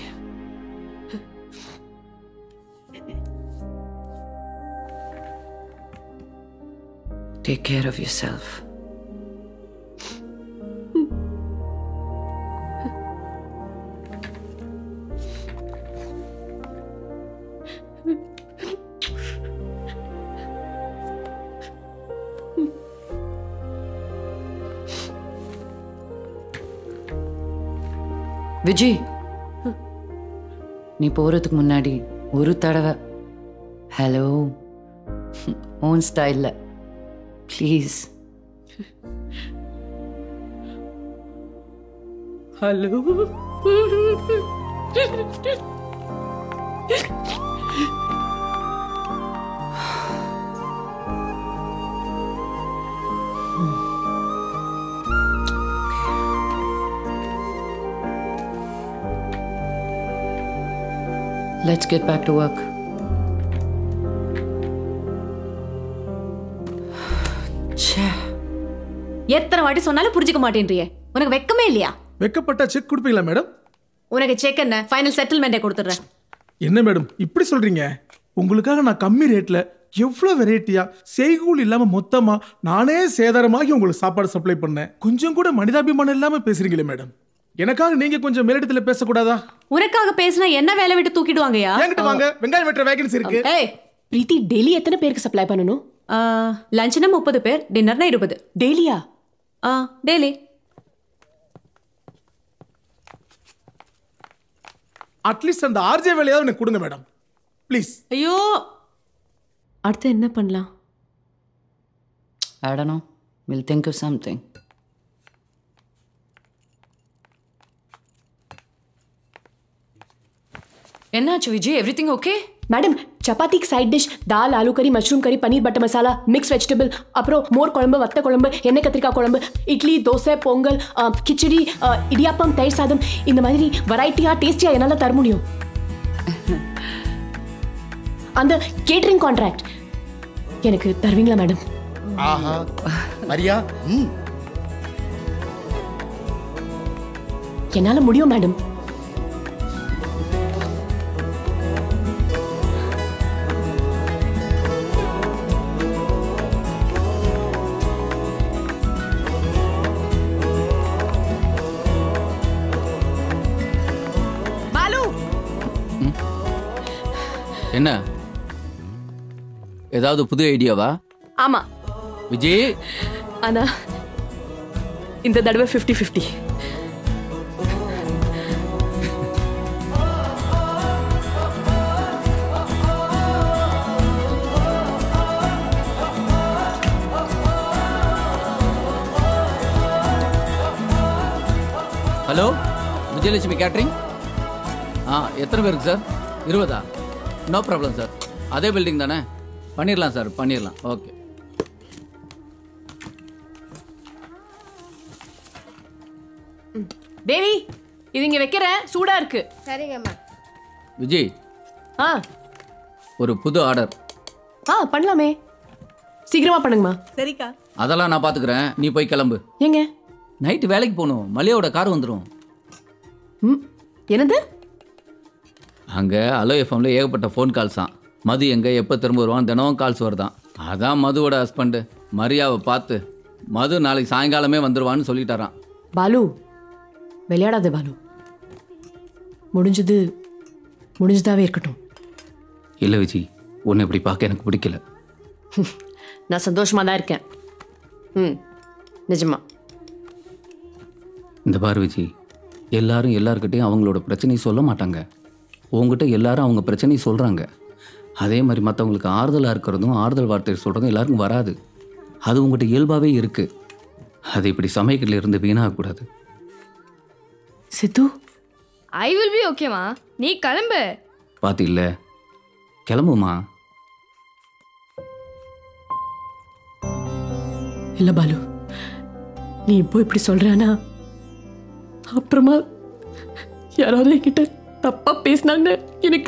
Take care of yourself. Vijay, நீ போறதுக்கு முன்னாடி ஒரு தடவை ஹலோ ஓன் ஸ்டைல்ல please. Hello. Let's get back to work. எத்தனை வாட்டி சொன்னாலும் புரிஞ்சுக்க மாட்டேன்றியே. உனக்கு வெக்கமே இல்லையா? வெக்கப்பட்டா செக் கொடுப்பீங்களா மேடம்? உனக்கு செக் என்ன, ஃபைனல் செட்டில்மெண்ட்டை கொடுத்துட்றேன். என்ன மேடம் இப்படி சொல்றீங்க? உங்களுக்காக நான் கம்மி ரேட்ல எவ்வளோ வெரைட்டியா செய்கூல் இல்லாம மொத்தமா நானே சேதாரமாகி உங்களுக்கு சாப்பாடு சப்ளை பண்ணேன். கொஞ்சம் கூட மனிதாபிமானம் இல்லாம பேசுறீங்களே மேடம். எனக்காக நீங்க கொஞ்சம் மேலிடத்துல பேசக்கூடாதா? உனக்காக பேசினா என்ன வேலை விட்டு தூக்கிடுவாங்கயா? என்கிட்ட வாங்க, வெங்காயம் வெட்டுற வேகன்சி இருக்கு. ஏய் பிரீத்தி, டெய்லி எத்தனை பேருக்கு சப்ளை பண்ணணும்? லஞ்ச்னா 30 பேர், டின்னர்னா 20. டெய்லியா? டெய்லி. அட்லீஸ்ட் அந்த ஆர்ஜே வேலையாவது எனக்கு கொடுங்க மேடம் ப்ளீஸ். ஐயோ, அடுத்து என்ன பண்ணலாம்? I don't know. We'll think of something. என்னாச்சு விஜய், எவ்ரிதிங் ஓகே? மேடம், சப்பாத்திக்கு சைட் டிஷ் தால், ஆலு கறி, மஷ்ரூம் கறி, paneer butter masala, mix vegetable, அப்புறம் மோர் குழம்பு, வத்த குழம்பு, எண்ணெய் கத்திரிக்காய் குழம்பு, இட்லி, தோசை, பொங்கல், கிச்சடி, இடியாப்பம், தயிர் சாதம், இந்த மாதிரி வெரைட்டியா டேஸ்டியா என்னால தர முடியும். அந்த கேட்டரிங் கான்ட்ராக்ட் எனக்கு தருவீங்களா மேடம்? ஆஹா மரியா என்னால முடியும் மேடம். பாலு என்ன ஏதாவது புது ஐடியாவா? ஆமா விஜய், ஆனா இந்த தடவை 50-50. Hello Vijayalakshmi catering. எத்தனை பேருக்கு சார்? 20? No problem sir. அதே பில்டிங் தானே? பண்ணிடலாம் சார், பண்ணிடலாம். ஓகே. தேவி, இது இங்க வைக்கிறேன், சூடா இருக்கு. சரிங்கம்மா. விஜய், ஆ ஒரு புது ஆர்டர். பண்ணலாமே. சீக்கிரமா பண்ணுங்கம்மா. சரிக்கா. அதெல்லாம் நான் பார்த்துக்கிறேன், நீ போய் கிளம்பு. ஏங்க நைட்டு வேலைக்கு போகணும், மல்லியாவோட கார் வந்துடும். என்னது? அங்கே அலோ எஃப்எம்ல ஏகப்பட்ட ஃபோன் கால்ஸ் தான். மது எங்கே எப்போ திரும்ப வருவான் தினமும் கால்ஸ் வருதான். அதான் மதுவோட ஹஸ்பண்டு மரியாவை பார்த்து மது நாளைக்கு சாயங்காலமே வந்துடுவான்னு சொல்லிட்டாரான். பாலு விளையாடாத பாலு. முடிஞ்சதாவே இருக்கட்டும். இல்லை விஜய், உன்னை இப்படி பார்க்க எனக்கு பிடிக்கல. நான் சந்தோஷமா தான் இருக்கேன். நிஜமா. இந்த பாரு விஜய், எல்லாரும் எல்லாருக்கிட்டையும் அவங்களோட பிரச்சனையை சொல்ல மாட்டாங்க. உங்ககிட்ட எல்லாரும் அவங்க பிரச்சனையை சொல்கிறாங்க. அதே மாதிரி மற்றவங்களுக்கு ஆறுதலாக இருக்கிறதும் ஆறுதல் வார்த்தை சொல்கிறதும் எல்லாருக்கும் வராது. அது உங்கள்கிட்ட இயல்பாகவே இருக்குது. அது இப்படி சமையலில் இருந்து வீணாகக்கூடாது. சித்து, ஐ வில் பி ஓகேமா, நீ கிளம்பு. பார்த்து இல்லை, கிளம்புமா. இல்ல பாலு, நீ இப்போ இப்படி சொல்றானா அப்புறமா யாராவது என்கிட்ட தப்பா பேசினாங்க எனக்கு.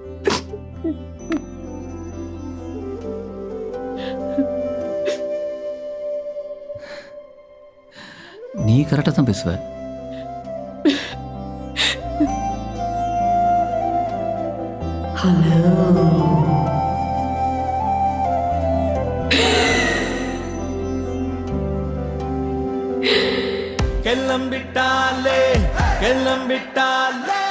நீ கரெக்டாக தான் பேசுவ. ஹலோ, கிளம்பிட்டாலே